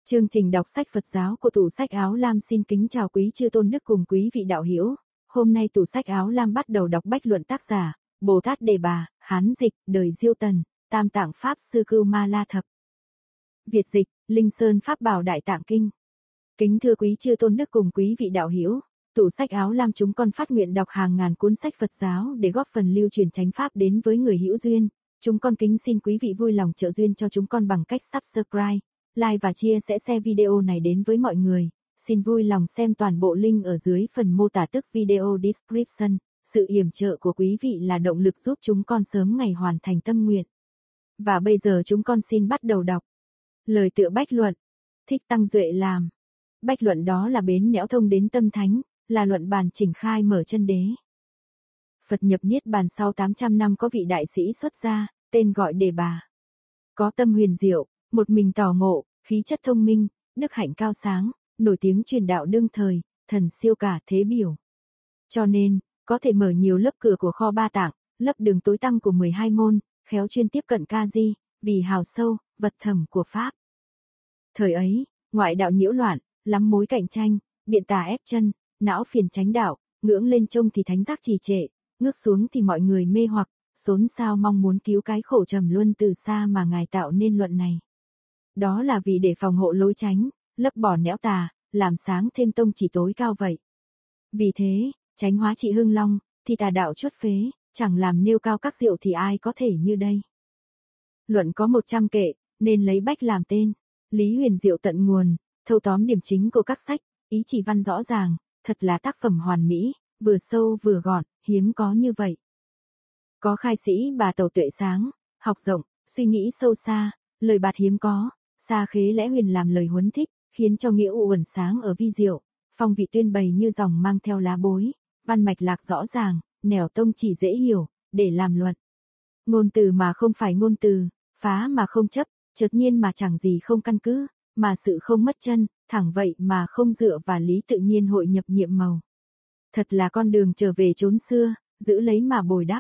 Chương trình đọc sách Phật giáo của Tủ Sách Áo Lam xin kính chào quý chư tôn đức cùng quý vị đạo hữu. Hôm nay Tủ Sách Áo Lam bắt đầu đọc bách luận tác giả, Bồ Tát Đề Bà, Hán dịch, đời Diêu Tần, Tam Tạng Pháp Sư Cưu Ma La Thập. Việt dịch, Linh Sơn Pháp Bảo Đại Tạng Kinh. Kính thưa quý chư tôn đức cùng quý vị đạo hữu, Tủ Sách Áo Lam chúng con phát nguyện đọc hàng ngàn cuốn sách Phật giáo để góp phần lưu truyền chánh pháp đến với người hữu duyên. Chúng con kính xin quý vị vui lòng trợ duyên cho chúng con bằng cách subscribe, like và chia sẻ video này đến với mọi người. Xin vui lòng xem toàn bộ link ở dưới phần mô tả tức video description. Sự yểm trợ của quý vị là động lực giúp chúng con sớm ngày hoàn thành tâm nguyện. Và bây giờ chúng con xin bắt đầu đọc. Lời tựa bách luận. Thích Tăng Duệ làm. Bách luận đó là bến nẻo thông đến tâm thánh, là luận bàn chỉnh khai mở chân đế. Phật nhập Niết Bàn sau 800 năm có vị đại sĩ xuất gia, tên gọi Đề Bà. Có tâm huyền diệu, một mình tỏ ngộ, khí chất thông minh, đức hạnh cao sáng, nổi tiếng truyền đạo đương thời, thần siêu cả thế biểu. Cho nên, có thể mở nhiều lớp cửa của kho ba tạng, lấp đường tối tăm của 12 môn, khéo chuyên tiếp cận ca di, vì hào sâu, vật thầm của Pháp. Thời ấy, ngoại đạo nhiễu loạn, lắm mối cạnh tranh, biện tà ép chân, não phiền chánh đạo, ngưỡng lên trông thì thánh giác trì trệ, ngước xuống thì mọi người mê hoặc, xốn xao mong muốn cứu cái khổ trầm luân từ xa mà Ngài tạo nên luận này. Đó là vì để phòng hộ lối chánh, lấp bỏ nẻo tà, làm sáng thêm tông chỉ tối cao vậy. Vì thế, chánh hóa trị hưng long, thì tà đạo chuất phế, chẳng làm nêu cao các diệu thì ai có thể như đây. Luận có 100 kệ, nên lấy bách làm tên. Lý huyền diệu tận nguồn, thâu tóm điểm chính của các sách, ý chỉ văn rõ ràng, thật là tác phẩm hoàn mỹ, vừa sâu vừa gọn, hiếm có như vậy. Có khai sĩ Bà Tẩu tuệ sáng, học rộng, suy nghĩ sâu xa, lời bạt hiếm có, xa khế lẽ huyền làm lời huấn thích, khiến cho nghĩa uẩn sáng ở vi diệu, phong vị tuyên bày như dòng mang theo lá bối, văn mạch lạc rõ ràng, nẻo tông chỉ dễ hiểu, để làm luận. Ngôn từ mà không phải ngôn từ, phá mà không chấp, chợt nhiên mà chẳng gì không căn cứ, mà sự không mất chân, thẳng vậy mà không dựa và lý tự nhiên hội nhập nhiệm màu. Thật là con đường trở về chốn xưa, giữ lấy mà bồi đắp.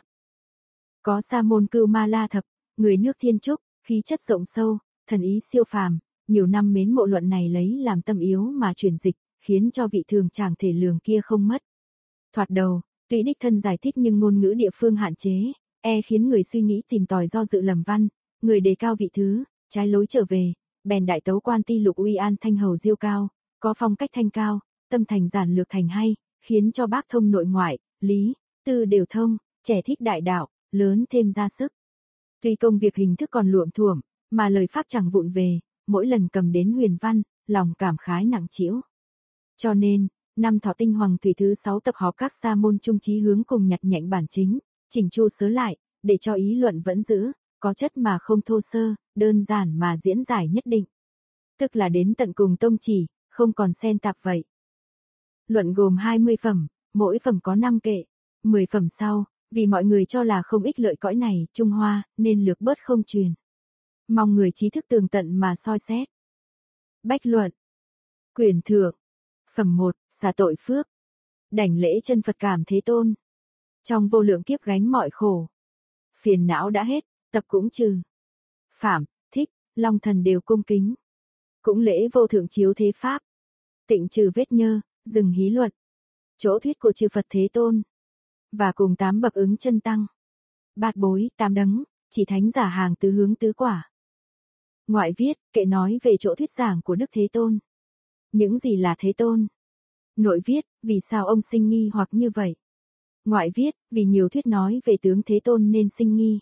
Có Sa môn Cưu Ma La Thập, người nước Thiên Trúc, khí chất rộng sâu, thần ý siêu phàm, nhiều năm mến mộ luận này lấy làm tâm yếu mà truyền dịch, khiến cho vị thường chẳng thể lường kia không mất. Thoạt đầu, tuy đích thân giải thích nhưng ngôn ngữ địa phương hạn chế, khiến người suy nghĩ tìm tòi do dự lầm văn, người đề cao vị thứ, trái lối trở về, bèn đại tấu quan ti lục uy an thanh hầu diêu cao, có phong cách thanh cao, tâm thành giản lược thành hay, khiến cho bác thông nội ngoại, lý, tư đều thông, trẻ thích đại đạo, lớn thêm ra sức. Tuy công việc hình thức còn luộm thuộm, mà lời pháp chẳng vụn về, mỗi lần cầm đến huyền văn, lòng cảm khái nặng trĩu. Cho nên, năm Thọ Tinh Hoàng Thủy thứ 6 tập họp các sa môn trung chí hướng cùng nhặt nhạnh bản chính, chỉnh chu sớ lại, để cho ý luận vẫn giữ, có chất mà không thô sơ, đơn giản mà diễn giải nhất định. Tức là đến tận cùng tông chỉ, không còn xen tạp vậy. Luận gồm 20 phẩm, mỗi phẩm có 5 kệ, 10 phẩm sau, vì mọi người cho là không ích lợi cõi này, Trung Hoa, nên lược bớt không truyền. Mong người trí thức tường tận mà soi xét. Bách luận. Quyển thượng. Phẩm 1, xả tội phước. Đảnh lễ chân Phật cảm Thế Tôn. Trong vô lượng kiếp gánh mọi khổ. Phiền não đã hết, tập cũng trừ. Phạm, Thích, Long Thần đều cung kính. Cũng lễ vô thượng chiếu thế Pháp. Tịnh trừ vết nhơ, dừng hí luận. Chỗ thuyết của chư Phật Thế Tôn. Và cùng 8 bậc ứng chân tăng. Bát bối, 8 đấng, chỉ thánh giả hàng tứ hướng tứ quả. Ngoại viết, kệ nói về chỗ thuyết giảng của Đức Thế Tôn. Những gì là Thế Tôn? Nội viết, vì sao ông sinh nghi hoặc như vậy? Ngoại viết, vì nhiều thuyết nói về tướng Thế Tôn nên sinh nghi.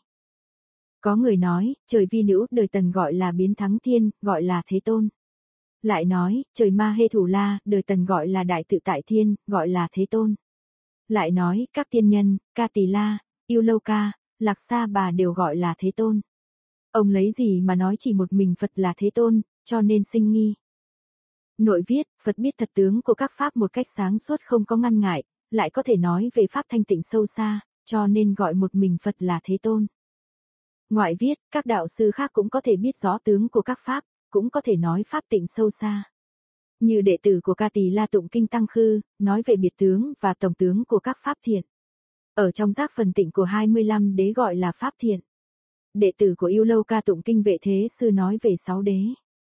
Có người nói, trời vi nữ đời Tần gọi là biến thắng thiên, gọi là Thế Tôn. Lại nói, trời Ma Hê Thủ La, đời Tần gọi là đại tự tại thiên, gọi là Thế Tôn. Lại nói, các tiên nhân, Ca Tỳ La, Yêu Lâu Ca, Lạc Sa Bà đều gọi là Thế Tôn. Ông lấy gì mà nói chỉ một mình Phật là Thế Tôn, cho nên sinh nghi. Nội viết, Phật biết thật tướng của các pháp một cách sáng suốt không có ngăn ngại, lại có thể nói về pháp thanh tịnh sâu xa, cho nên gọi một mình Phật là Thế Tôn. Ngoại viết, các đạo sư khác cũng có thể biết rõ tướng của các pháp, cũng có thể nói pháp tịnh sâu xa. Như đệ tử của Ca Tỳ La tụng kinh Tăng Khư, nói về biệt tướng và tổng tướng của các pháp thiện. Ở trong giác phần tịnh của 25 đế gọi là pháp thiện. Đệ tử của Yêu Lâu Ca tụng kinh Vệ Thế Sư nói về 6 đế.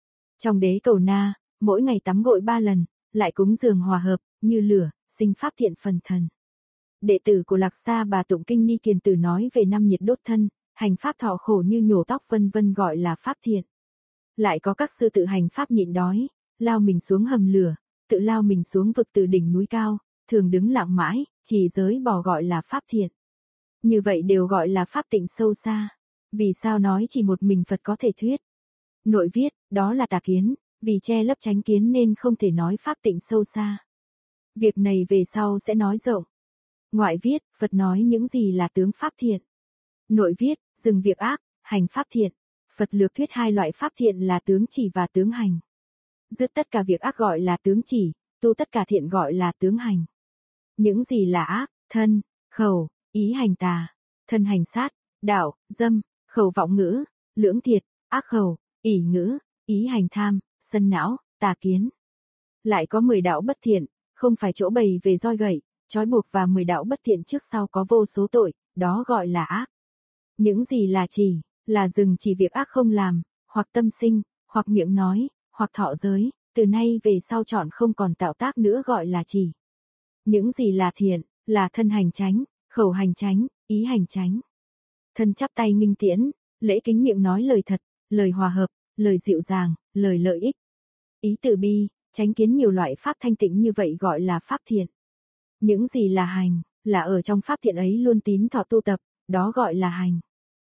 Trong đế cầu na, mỗi ngày tắm gội 3 lần, lại cúng dường hòa hợp, như lửa, sinh pháp thiện phần thần. Đệ tử của Lạc Sa Bà tụng kinh Ni Kiền Tử nói về 5 nhiệt đốt thân, hành pháp thọ khổ như nhổ tóc vân vân gọi là pháp thiện. Lại có các sư tự hành pháp nhịn đói, lao mình xuống hầm lửa, tự lao mình xuống vực từ đỉnh núi cao, thường đứng lặng mãi, trì giới bỏ gọi là pháp thiện. Như vậy đều gọi là pháp tịnh sâu xa. Vì sao nói chỉ một mình Phật có thể thuyết? Nội viết, đó là tà kiến, vì che lấp chánh kiến nên không thể nói pháp tịnh sâu xa. Việc này về sau sẽ nói rộng. Ngoại viết, Phật nói những gì là tướng pháp thiện. Nội viết, dừng việc ác, hành pháp thiện. Phật lược thuyết 2 loại pháp thiện là tướng chỉ và tướng hành. Dứt tất cả việc ác gọi là tướng chỉ, tu tất cả thiện gọi là tướng hành. Những gì là ác? Thân, khẩu, ý hành tà, thân hành sát, đạo, dâm, khẩu vọng ngữ, lưỡng thiệt, ác khẩu, ỷ ngữ, ý hành tham, sân não, tà kiến. Lại có 10 đạo bất thiện, không phải chỗ bày về roi gậy, trói buộc và 10 đạo bất thiện trước sau có vô số tội, đó gọi là ác. Những gì là chỉ, là dừng chỉ việc ác không làm, hoặc tâm sinh, hoặc miệng nói, hoặc thọ giới, từ nay về sau chọn không còn tạo tác nữa gọi là chỉ. Những gì là thiện, là thân hành chánh, khẩu hành chánh, ý hành chánh. Thân chắp tay nghinh tiễn, lễ kính miệng nói lời thật, lời hòa hợp, lời dịu dàng, lời lợi ích. Ý từ bi, chánh kiến nhiều loại pháp thanh tịnh như vậy gọi là pháp thiện. Những gì là hành, là ở trong pháp thiện ấy luôn tín thọ tu tập, đó gọi là hành.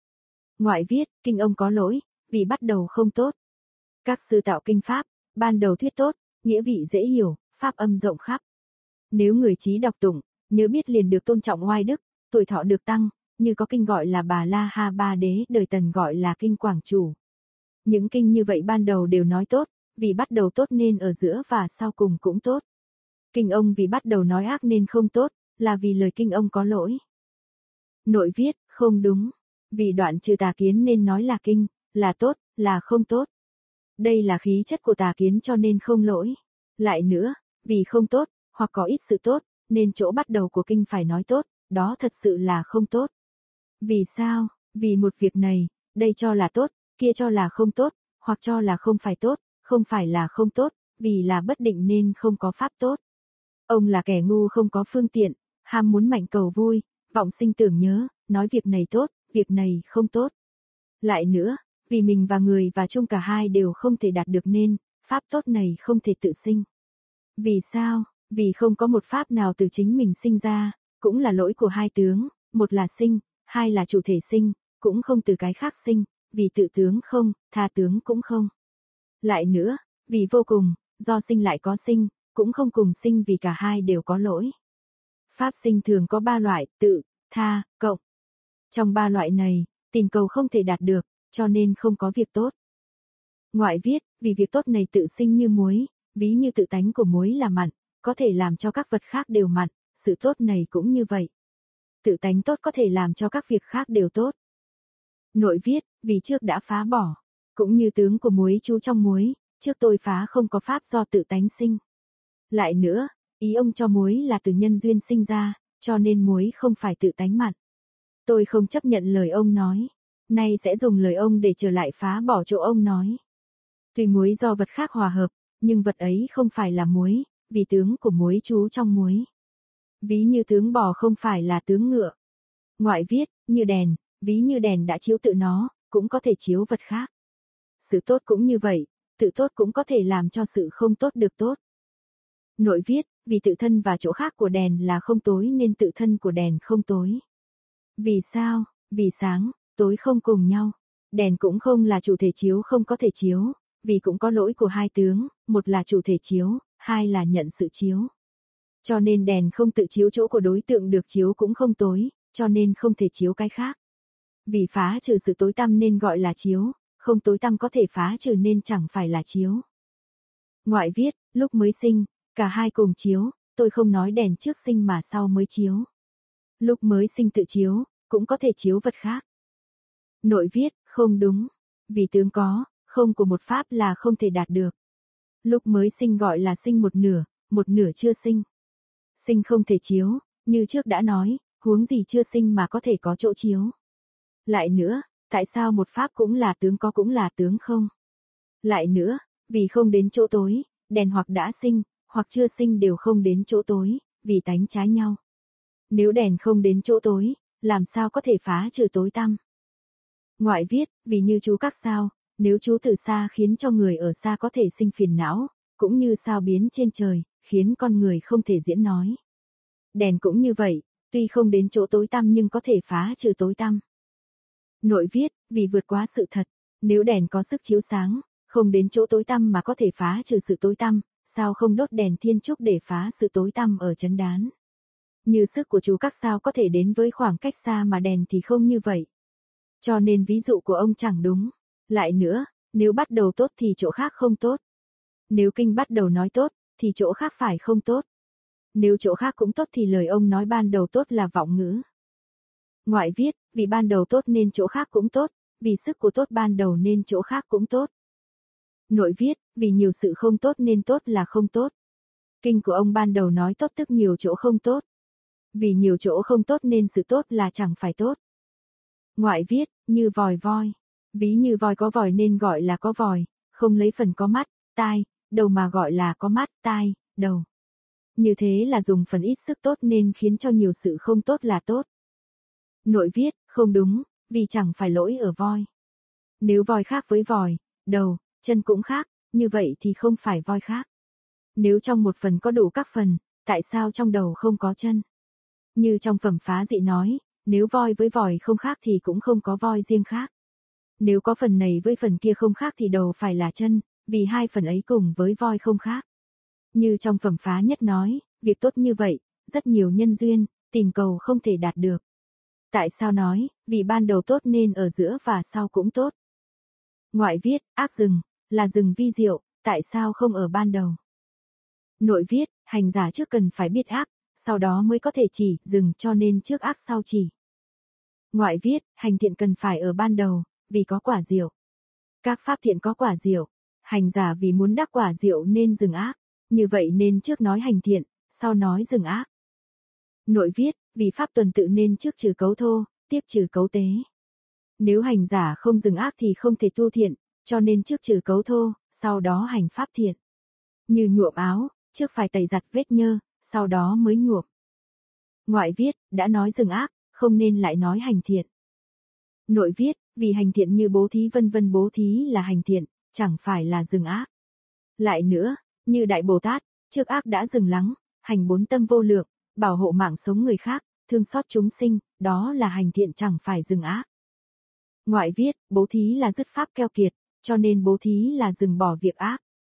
Ngoại viết, kinh ông có lỗi, vì bắt đầu không tốt. Các sư tạo kinh pháp, ban đầu thuyết tốt, nghĩa vị dễ hiểu, pháp âm rộng khắp. Nếu người trí đọc tụng, nhớ biết liền được tôn trọng oai đức, tuổi thọ được tăng, như có kinh gọi là Bà La Ha Ba Đế, đời Tần gọi là kinh Quảng Chủ. Những kinh như vậy ban đầu đều nói tốt, vì bắt đầu tốt nên ở giữa và sau cùng cũng tốt. Kinh ông vì bắt đầu nói ác nên không tốt, là vì lời kinh ông có lỗi. Nội viết, không đúng. Vì đoạn trừ tà kiến nên nói là kinh, là tốt, là không tốt. Đây là khí chất của tà kiến cho nên không lỗi. Lại nữa, vì không tốt, hoặc có ít sự tốt, nên chỗ bắt đầu của kinh phải nói tốt, đó thật sự là không tốt. Vì sao? Vì một việc này, đây cho là tốt, kia cho là không tốt, hoặc cho là không phải tốt, không phải là không tốt, vì là bất định nên không có pháp tốt. Ông là kẻ ngu không có phương tiện, ham muốn mạnh cầu vui, vọng sinh tưởng nhớ, nói việc này tốt, việc này không tốt. Lại nữa, vì mình và người và chung cả hai đều không thể đạt được nên, pháp tốt này không thể tự sinh. Vì sao? Vì không có một pháp nào từ chính mình sinh ra, cũng là lỗi của hai tướng, một là sinh, hai là chủ thể sinh, cũng không từ cái khác sinh, vì tự tướng không, tha tướng cũng không. Lại nữa, vì vô cùng, do sinh lại có sinh, cũng không cùng sinh vì cả hai đều có lỗi. Pháp sinh thường có 3 loại, tự, tha, cộng. Trong 3 loại này, tìm cầu không thể đạt được, cho nên không có việc tốt. Ngoại viết, vì việc tốt này tự sinh như muối, ví như tự tánh của muối là mặn, có thể làm cho các vật khác đều mặn, sự tốt này cũng như vậy. Tự tánh tốt có thể làm cho các việc khác đều tốt. Nội viết, vì trước đã phá bỏ, cũng như tướng của muối trú trong muối, trước tôi phá không có pháp do tự tánh sinh. Lại nữa, ý ông cho muối là từ nhân duyên sinh ra, cho nên muối không phải tự tánh mặn. Tôi không chấp nhận lời ông nói, nay sẽ dùng lời ông để trở lại phá bỏ chỗ ông nói. Tuy muối do vật khác hòa hợp, nhưng vật ấy không phải là muối, vì tướng của muối trú trong muối. Ví như tướng bò không phải là tướng ngựa. Ngoại viết, như đèn, ví như đèn đã chiếu tự nó, cũng có thể chiếu vật khác. Sự tốt cũng như vậy, tự tốt cũng có thể làm cho sự không tốt được tốt. Nội viết, vì tự thân và chỗ khác của đèn là không tối nên tự thân của đèn không tối. Vì sao? Vì sáng, tối không cùng nhau. Đèn cũng không là chủ thể chiếu không có thể chiếu, vì cũng có lỗi của hai tướng, một là chủ thể chiếu, hai là nhận sự chiếu. Cho nên đèn không tự chiếu chỗ của đối tượng được chiếu cũng không tối, cho nên không thể chiếu cái khác. Vì phá trừ sự tối tăm nên gọi là chiếu, không tối tăm có thể phá trừ nên chẳng phải là chiếu. Ngoại viết, lúc mới sinh, cả hai cùng chiếu, tôi không nói đèn trước sinh mà sau mới chiếu. Lúc mới sinh tự chiếu, cũng có thể chiếu vật khác. Nội viết, không đúng, vì tướng có, không của một pháp là không thể đạt được. Lúc mới sinh gọi là sinh một nửa chưa sinh. Sinh không thể chiếu, như trước đã nói, huống gì chưa sinh mà có thể có chỗ chiếu. Lại nữa, tại sao một pháp cũng là tướng có cũng là tướng không? Lại nữa, vì không đến chỗ tối, đèn hoặc đã sinh, hoặc chưa sinh đều không đến chỗ tối, vì tánh trái nhau. Nếu đèn không đến chỗ tối, làm sao có thể phá trừ tối tăm? Ngoại viết, vì như chú các sao, nếu chú từ xa khiến cho người ở xa có thể sinh phiền não, cũng như sao biến trên trời, khiến con người không thể diễn nói. Đèn cũng như vậy, tuy không đến chỗ tối tăm nhưng có thể phá trừ tối tăm. Nội viết, vì vượt quá sự thật, nếu đèn có sức chiếu sáng, không đến chỗ tối tăm mà có thể phá trừ sự tối tăm, sao không đốt đèn thiên trúc để phá sự tối tăm ở chấn đán? Như sức của chú các sao có thể đến với khoảng cách xa mà đèn thì không như vậy. Cho nên ví dụ của ông chẳng đúng. Lại nữa, nếu bắt đầu tốt thì chỗ khác không tốt. Nếu kinh bắt đầu nói tốt, thì chỗ khác phải không tốt. Nếu chỗ khác cũng tốt thì lời ông nói ban đầu tốt là vọng ngữ. Ngoại viết, vì ban đầu tốt nên chỗ khác cũng tốt, vì sức của tốt ban đầu nên chỗ khác cũng tốt. Nội viết, vì nhiều sự không tốt nên tốt là không tốt. Kinh của ông ban đầu nói tốt tức nhiều chỗ không tốt. Vì nhiều chỗ không tốt nên sự tốt là chẳng phải tốt. Ngoại viết, như vòi voi. Ví như voi có vòi nên gọi là có vòi, không lấy phần có mắt, tai, đầu mà gọi là có mắt, tai, đầu. Như thế là dùng phần ít sức tốt nên khiến cho nhiều sự không tốt là tốt. Nội viết, không đúng, vì chẳng phải lỗi ở voi. Nếu voi khác với vòi, đầu, chân cũng khác, như vậy thì không phải voi khác. Nếu trong một phần có đủ các phần, tại sao trong đầu không có chân? Như trong phẩm Phá Dị nói, nếu voi với vòi không khác thì cũng không có voi riêng khác. Nếu có phần này với phần kia không khác thì đầu phải là chân, vì hai phần ấy cùng với voi không khác. Như trong phẩm Phá Nhất nói, việc tốt như vậy, rất nhiều nhân duyên, tìm cầu không thể đạt được. Tại sao nói, vì ban đầu tốt nên ở giữa và sau cũng tốt. Ngoại viết, ác rừng, là rừng vi diệu, tại sao không ở ban đầu? Nội viết, hành giả trước cần phải biết ác, sau đó mới có thể chỉ dừng cho nên trước ác sau chỉ. Ngoại viết, hành thiện cần phải ở ban đầu, vì có quả diệu. Các pháp thiện có quả diệu, hành giả vì muốn đắc quả diệu nên dừng ác, như vậy nên trước nói hành thiện, sau nói dừng ác. Nội viết, vì pháp tuần tự nên trước trừ cấu thô, tiếp trừ cấu tế. Nếu hành giả không dừng ác thì không thể tu thiện, cho nên trước trừ cấu thô, sau đó hành pháp thiện. Như nhuộm áo, trước phải tẩy giặt vết nhơ, sau đó mới nhuộm. Ngoại viết, đã nói dừng ác, không nên lại nói hành thiện. Nội viết, vì hành thiện như bố thí vân vân bố thí là hành thiện, chẳng phải là dừng ác. Lại nữa, như Đại Bồ Tát, trước ác đã dừng lắng, hành bốn tâm vô lượng, bảo hộ mạng sống người khác, thương xót chúng sinh, đó là hành thiện chẳng phải dừng ác. Ngoại viết, bố thí là dứt pháp keo kiệt, cho nên bố thí là dừng bỏ việc ác.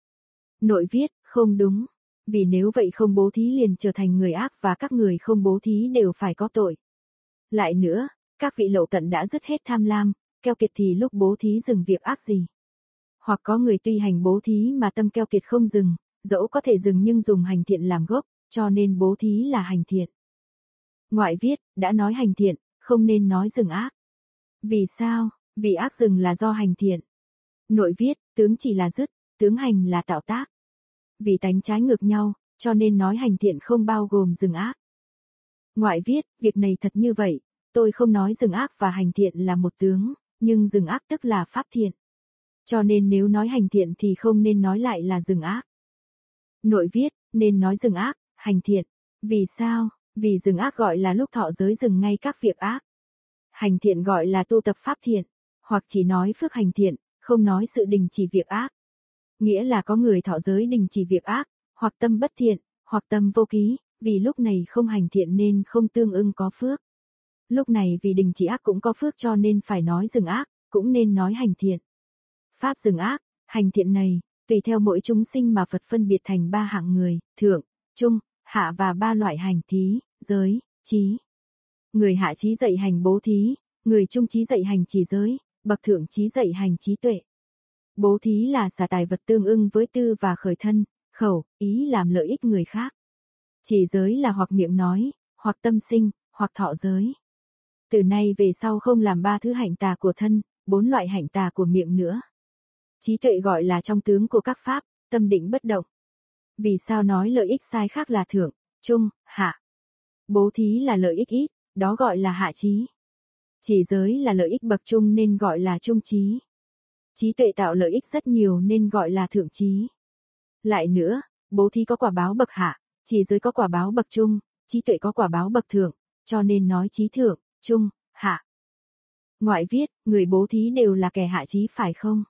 Nội viết, không đúng, vì nếu vậy không bố thí liền trở thành người ác và các người không bố thí đều phải có tội. Lại nữa, các vị lậu tận đã dứt hết tham lam, keo kiệt thì lúc bố thí dừng việc ác gì? Hoặc có người tuy hành bố thí mà tâm keo kiệt không dừng, dẫu có thể dừng nhưng dùng hành thiện làm gốc, cho nên bố thí là hành thiện. Ngoại viết, đã nói hành thiện, không nên nói dừng ác. Vì sao? Vì ác dừng là do hành thiện. Nội viết, tướng chỉ là dứt, tướng hành là tạo tác. Vì tánh trái ngược nhau, cho nên nói hành thiện không bao gồm dừng ác. Ngoại viết, việc này thật như vậy, tôi không nói dừng ác và hành thiện là một tướng, nhưng dừng ác tức là pháp thiện. Cho nên nếu nói hành thiện thì không nên nói lại là dừng ác. Nội viết, nên nói dừng ác, hành thiện. Vì sao? Vì dừng ác gọi là lúc thọ giới dừng ngay các việc ác. Hành thiện gọi là tu tập pháp thiện, hoặc chỉ nói phước hành thiện, không nói sự đình chỉ việc ác. Nghĩa là có người thọ giới đình chỉ việc ác, hoặc tâm bất thiện, hoặc tâm vô ký, vì lúc này không hành thiện nên không tương ưng có phước. Lúc này vì đình chỉ ác cũng có phước cho nên phải nói dừng ác, cũng nên nói hành thiện. Pháp dừng ác, hành thiện này, tùy theo mỗi chúng sinh mà Phật phân biệt thành ba hạng người, thượng, trung, hạ và ba loại hành thí, giới, trí. Người hạ trí dạy hành bố thí, người trung trí dạy hành trì giới, bậc thượng trí dạy hành trí tuệ. Bố thí là xả tài vật tương ưng với tư và khởi thân, khẩu, ý làm lợi ích người khác. Trì giới là hoặc miệng nói, hoặc tâm sinh, hoặc thọ giới. Từ nay về sau không làm ba thứ hạnh tà của thân, bốn loại hạnh tà của miệng nữa. Trí tuệ gọi là trong tướng của các pháp, tâm định bất động. Vì sao nói lợi ích sai khác là thượng, trung, hạ? Bố thí là lợi ích ít, đó gọi là hạ trí. Trì giới là lợi ích bậc trung nên gọi là trung trí. Trí tuệ tạo lợi ích rất nhiều nên gọi là thượng trí. Lại nữa, bố thí có quả báo bậc hạ, trì giới có quả báo bậc trung, trí tuệ có quả báo bậc thượng, cho nên nói trí thượng, trung, hạ. Ngoại viết, người bố thí đều là kẻ hạ trí phải không?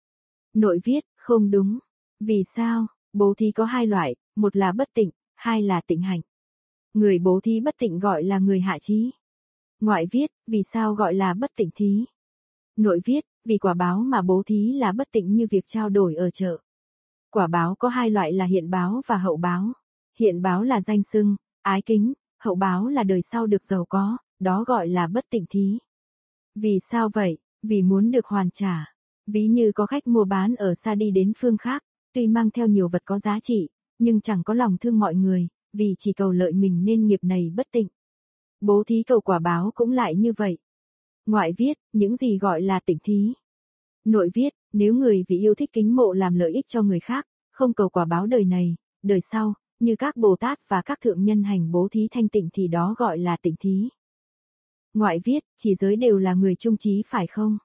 Nội viết, không đúng. Vì sao? Bố thí có hai loại, một là bất tịnh, hai là tịnh hạnh. Người bố thí bất tịnh gọi là người hạ trí. Ngoại viết, vì sao gọi là bất tịnh thí? Nội viết, vì quả báo mà bố thí là bất tịnh như việc trao đổi ở chợ. Quả báo có hai loại là hiện báo và hậu báo. Hiện báo là danh xưng, ái kính, hậu báo là đời sau được giàu có, đó gọi là bất tịnh thí. Vì sao vậy? Vì muốn được hoàn trả. Ví như có khách mua bán ở xa đi đến phương khác, tuy mang theo nhiều vật có giá trị, nhưng chẳng có lòng thương mọi người, vì chỉ cầu lợi mình nên nghiệp này bất tịnh. Bố thí cầu quả báo cũng lại như vậy. Ngoại viết, những gì gọi là tịnh thí. Nội viết, nếu người vì yêu thích kính mộ làm lợi ích cho người khác, không cầu quả báo đời này, đời sau, như các Bồ Tát và các thượng nhân hành bố thí thanh tịnh thì đó gọi là tịnh thí. Ngoại viết, chỉ giới đều là người trung trí phải không?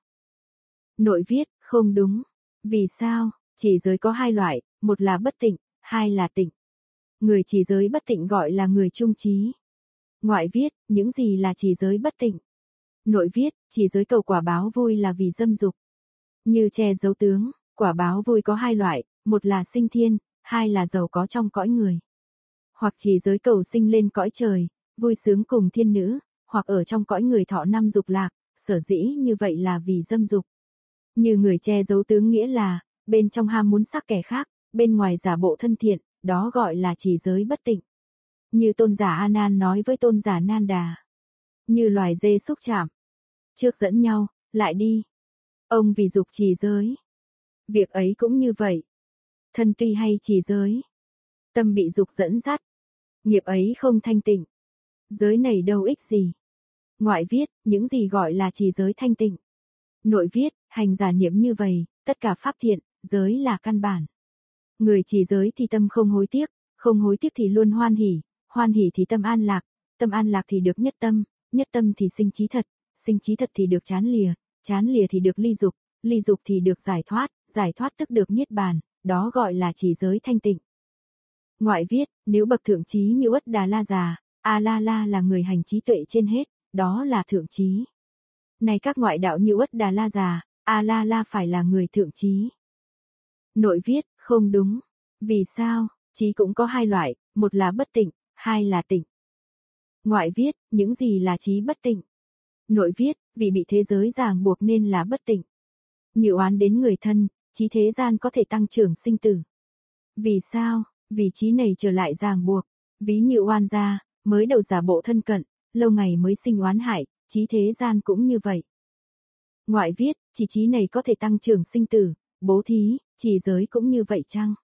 Nội viết, không đúng. Vì sao? Chỉ giới có hai loại, một là bất tịnh, hai là tịnh. Người chỉ giới bất tịnh gọi là người trung trí. Ngoại viết, những gì là chỉ giới bất tịnh? Nội viết, chỉ giới cầu quả báo vui là vì dâm dục. Như che giấu tướng, quả báo vui có hai loại, một là sinh thiên, hai là giàu có trong cõi người. Hoặc chỉ giới cầu sinh lên cõi trời, vui sướng cùng thiên nữ, hoặc ở trong cõi người thọ năm dục lạc, sở dĩ như vậy là vì dâm dục. Như người che giấu tướng nghĩa là, bên trong ham muốn sắc kẻ khác, bên ngoài giả bộ thân thiện, đó gọi là chỉ giới bất tịnh. Như tôn giả A Nan nói với tôn giả Nan Đà. Như loài dê xúc chạm. Trước dẫn nhau, lại đi. Ông vì dục trì giới. Việc ấy cũng như vậy. Thân tuy hay trì giới. Tâm bị dục dẫn dắt. Nghiệp ấy không thanh tịnh. Giới này đâu ích gì. Ngoại viết, những gì gọi là trì giới thanh tịnh. Nội viết, hành giả niệm như vậy, tất cả pháp thiện, giới là căn bản. Người trì giới thì tâm không hối tiếc thì luôn hoan hỉ thì tâm an lạc thì được nhất tâm thì sinh trí thật thì được chán lìa thì được ly dục thì được giải thoát tức được niết bàn, đó gọi là trì giới thanh tịnh. Ngoại viết, nếu bậc thượng trí như Uất Đà La Già, A La La là người hành trí tuệ trên hết, đó là thượng trí. Này các ngoại đạo như Uất Đà La Già, A La La phải là người thượng trí. Nội viết, không đúng. Vì sao? Trí cũng có hai loại, một là bất tịnh, hai là tịnh. Ngoại viết, những gì là trí bất tịnh? Nội viết, vì bị thế giới ràng buộc nên là bất tịnh. Như oán đến người thân, trí thế gian có thể tăng trưởng sinh tử. Vì sao? Vì trí này trở lại ràng buộc. Ví như oan gia, mới đầu giả bộ thân cận, lâu ngày mới sinh oán hại, trí thế gian cũng như vậy. Ngoại viết, chỉ trí này có thể tăng trưởng sinh tử, bố thí, trì giới cũng như vậy chăng?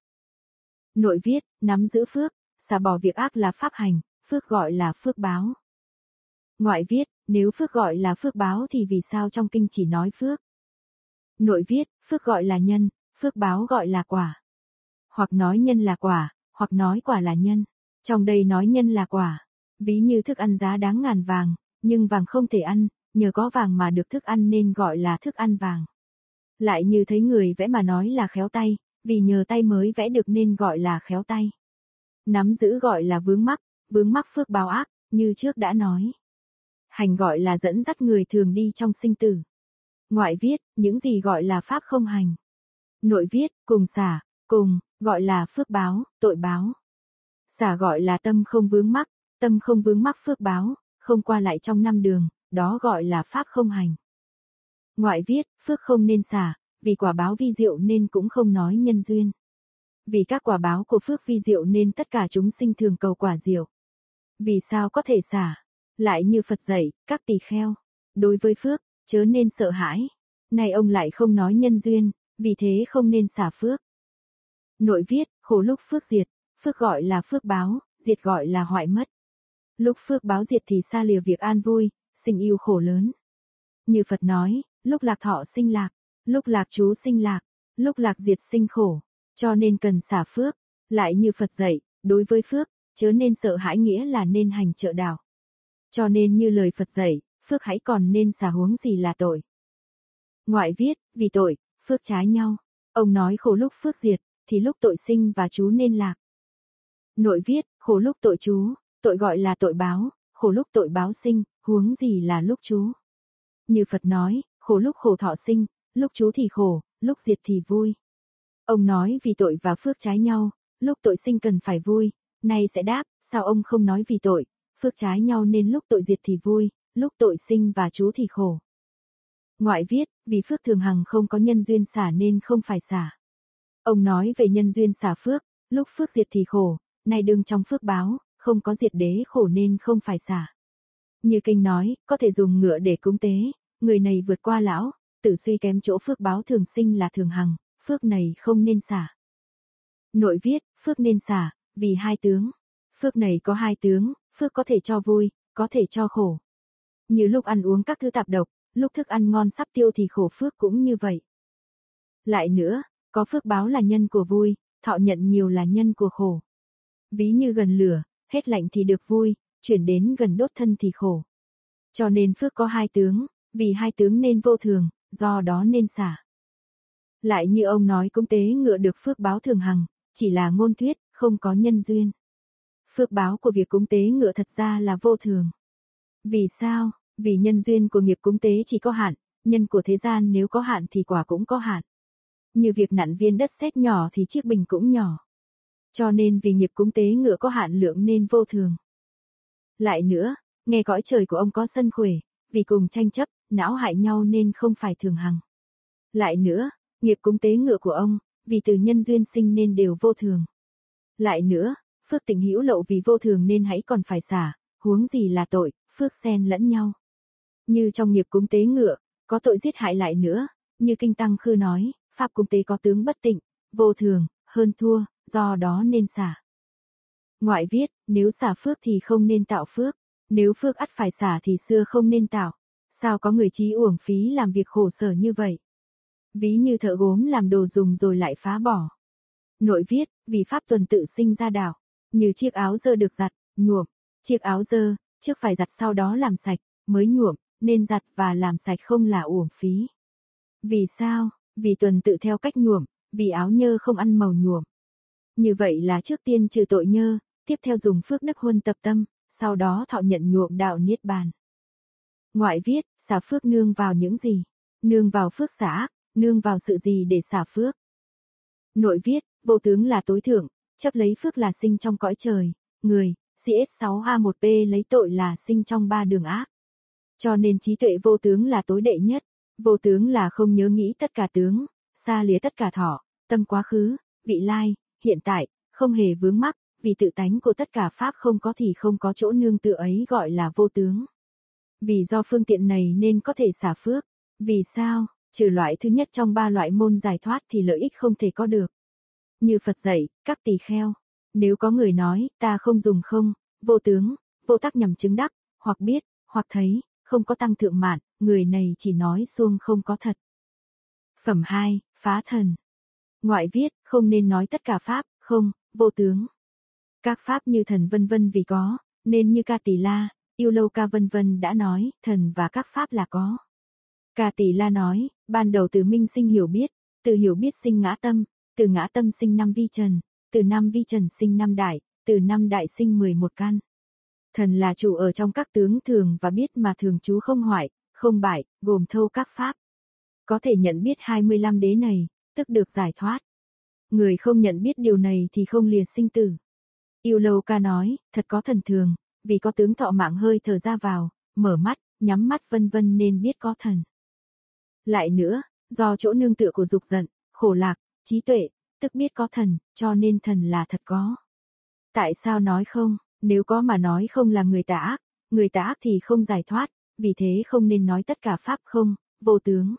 Nội viết, nắm giữ phước, xả bỏ việc ác là pháp hành, phước gọi là phước báo. Ngoại viết, nếu phước gọi là phước báo thì vì sao trong kinh chỉ nói phước? Nội viết, phước gọi là nhân, phước báo gọi là quả. Hoặc nói nhân là quả, hoặc nói quả là nhân. Trong đây nói nhân là quả. Ví như thức ăn giá đáng ngàn vàng, nhưng vàng không thể ăn, nhờ có vàng mà được thức ăn nên gọi là thức ăn vàng. Lại như thấy người vẽ mà nói là khéo tay, vì nhờ tay mới vẽ được nên gọi là khéo tay. Nắm giữ gọi là vướng mắc phước báo ác, như trước đã nói. Hành gọi là dẫn dắt người thường đi trong sinh tử. Ngoại viết, những gì gọi là pháp không hành. Nội viết, cùng xả, gọi là phước báo, tội báo. Xả gọi là tâm không vướng mắc phước báo, không qua lại trong năm đường, đó gọi là pháp không hành. Ngoại viết, phước không nên xả, vì quả báo vi diệu nên cũng không nói nhân duyên. Vì các quả báo của phước vi diệu nên tất cả chúng sinh thường cầu quả diệu. Vì sao có thể xả? Lại như Phật dạy, các tỳ kheo, đối với phước, chớ nên sợ hãi. Này ông lại không nói nhân duyên, vì thế không nên xả phước. Nội viết, khổ lúc phước diệt, phước gọi là phước báo, diệt gọi là hoại mất. Lúc phước báo diệt thì xa lìa việc an vui, sinh yêu khổ lớn. Như Phật nói, lúc lạc thọ sinh lạc, lúc lạc trú sinh lạc, lúc lạc diệt sinh khổ, cho nên cần xả phước. Lại như Phật dạy, đối với phước, chớ nên sợ hãi nghĩa là nên hành trợ đạo. Cho nên như lời Phật dạy, phước hãy còn nên xả huống gì là tội. Ngoại viết, vì tội, phước trái nhau. Ông nói khổ lúc phước diệt, thì lúc tội sinh và chú nên lạc. Nội viết, khổ lúc tội chú, tội gọi là tội báo, khổ lúc tội báo sinh, huống gì là lúc chú. Như Phật nói, khổ lúc khổ thọ sinh, lúc chú thì khổ, lúc diệt thì vui. Ông nói vì tội và phước trái nhau, lúc tội sinh cần phải vui, nay sẽ đáp, sao ông không nói vì tội, phước trái nhau nên lúc tội diệt thì vui, lúc tội sinh và chú thì khổ. Ngoại viết, vì phước thường hằng không có nhân duyên xả nên không phải xả. Ông nói về nhân duyên xả phước, lúc phước diệt thì khổ, nay đương trong phước báo, không có diệt đế khổ nên không phải xả. Như kinh nói, có thể dùng ngựa để cúng tế, người này vượt qua lão, tử suy kém chỗ phước báo thường sinh là thường hằng, phước này không nên xả. Nội viết, phước nên xả, vì hai tướng. Phước này có hai tướng, phước có thể cho vui, có thể cho khổ. Như lúc ăn uống các thứ tạp độc, lúc thức ăn ngon sắp tiêu thì khổ phước cũng như vậy. Lại nữa, có phước báo là nhân của vui, thọ nhận nhiều là nhân của khổ. Ví như gần lửa, hết lạnh thì được vui, chuyển đến gần đốt thân thì khổ. Cho nên phước có hai tướng, vì hai tướng nên vô thường, do đó nên xả. Lại như ông nói cúng tế ngựa được phước báo thường hằng, chỉ là ngôn thuyết, không có nhân duyên. Phước báo của việc cúng tế ngựa thật ra là vô thường. Vì sao? Vì nhân duyên của nghiệp cúng tế chỉ có hạn, nhân của thế gian nếu có hạn thì quả cũng có hạn. Như việc nặn viên đất sét nhỏ thì chiếc bình cũng nhỏ. Cho nên vì nghiệp cúng tế ngựa có hạn lượng nên vô thường. Lại nữa, nghe cõi trời của ông có sân khuể, vì cùng tranh chấp, não hại nhau nên không phải thường hằng. Lại nữa, nghiệp cúng tế ngựa của ông, vì từ nhân duyên sinh nên đều vô thường. Lại nữa, phước tình hữu lậu vì vô thường nên hãy còn phải xả, huống gì là tội, phước xen lẫn nhau. Như trong nghiệp cúng tế ngựa, có tội giết hại. Lại nữa, như kinh Tăng Khư nói, pháp cúng tế có tướng bất tịnh, vô thường, hơn thua, do đó nên xả. Ngoại viết, nếu xả phước thì không nên tạo phước, nếu phước ắt phải xả thì xưa không nên tạo. Sao có người trí uổng phí làm việc khổ sở như vậy? Ví như thợ gốm làm đồ dùng rồi lại phá bỏ. Nội viết, vì pháp tuần tự sinh ra đạo, như chiếc áo dơ được giặt, nhuộm, chiếc áo dơ, trước phải giặt sau đó làm sạch, mới nhuộm, nên giặt và làm sạch không là uổng phí. Vì sao? Vì tuần tự theo cách nhuộm, vì áo nhơ không ăn màu nhuộm. Như vậy là trước tiên trừ tội nhơ, tiếp theo dùng phước đức huân tập tâm, sau đó thọ nhận nhuộm đạo niết bàn. Ngoại viết, xả phước nương vào những gì? Nương vào phước xả ác, nương vào sự gì để xả phước? Nội viết, vô tướng là tối thượng, chấp lấy phước là sinh trong cõi trời, người, CS6A1P lấy tội là sinh trong ba đường ác. Cho nên trí tuệ vô tướng là tối đệ nhất, vô tướng là không nhớ nghĩ tất cả tướng, xa lìa tất cả thọ, tâm quá khứ, vị lai, hiện tại, không hề vướng mắc, vì tự tánh của tất cả pháp không có thì không có chỗ nương tựa ấy gọi là vô tướng. Vì do phương tiện này nên có thể xả phước. Vì sao? Trừ loại thứ nhất trong ba loại môn giải thoát thì lợi ích không thể có được. Như Phật dạy, các tỳ kheo, nếu có người nói, ta không dùng không, vô tướng, vô tác nhằm chứng đắc, hoặc biết, hoặc thấy, không có tăng thượng mạn, người này chỉ nói suông không có thật. Phẩm 2, phá thần. Ngoại viết, không nên nói tất cả pháp, không, vô tướng. Các pháp như thần vân vân vì có, nên như Ca Tỳ La, Yêu Lâu Ca vân vân đã nói, thần và các pháp là có. Ca Tỳ La nói, ban đầu từ minh sinh hiểu biết, từ hiểu biết sinh ngã tâm, từ ngã tâm sinh năm vi trần, từ năm vi trần sinh năm đại, từ năm đại sinh 11 căn. Thần là chủ ở trong các tướng thường và biết mà thường trú không hoại, không bại, gồm thâu các pháp. Có thể nhận biết 25 đế này, tức được giải thoát. Người không nhận biết điều này thì không lìa sinh tử. Yêu Lâu Ca nói, thật có thần thường, vì có tướng thọ mạng hơi thở ra vào, mở mắt, nhắm mắt vân vân nên biết có thần. Lại nữa, do chỗ nương tựa của dục giận, khổ lạc, trí tuệ, tức biết có thần, cho nên thần là thật có. Tại sao nói không? Nếu có mà nói không là người tà ác, người tà ác thì không giải thoát, vì thế không nên nói tất cả pháp không, vô tướng.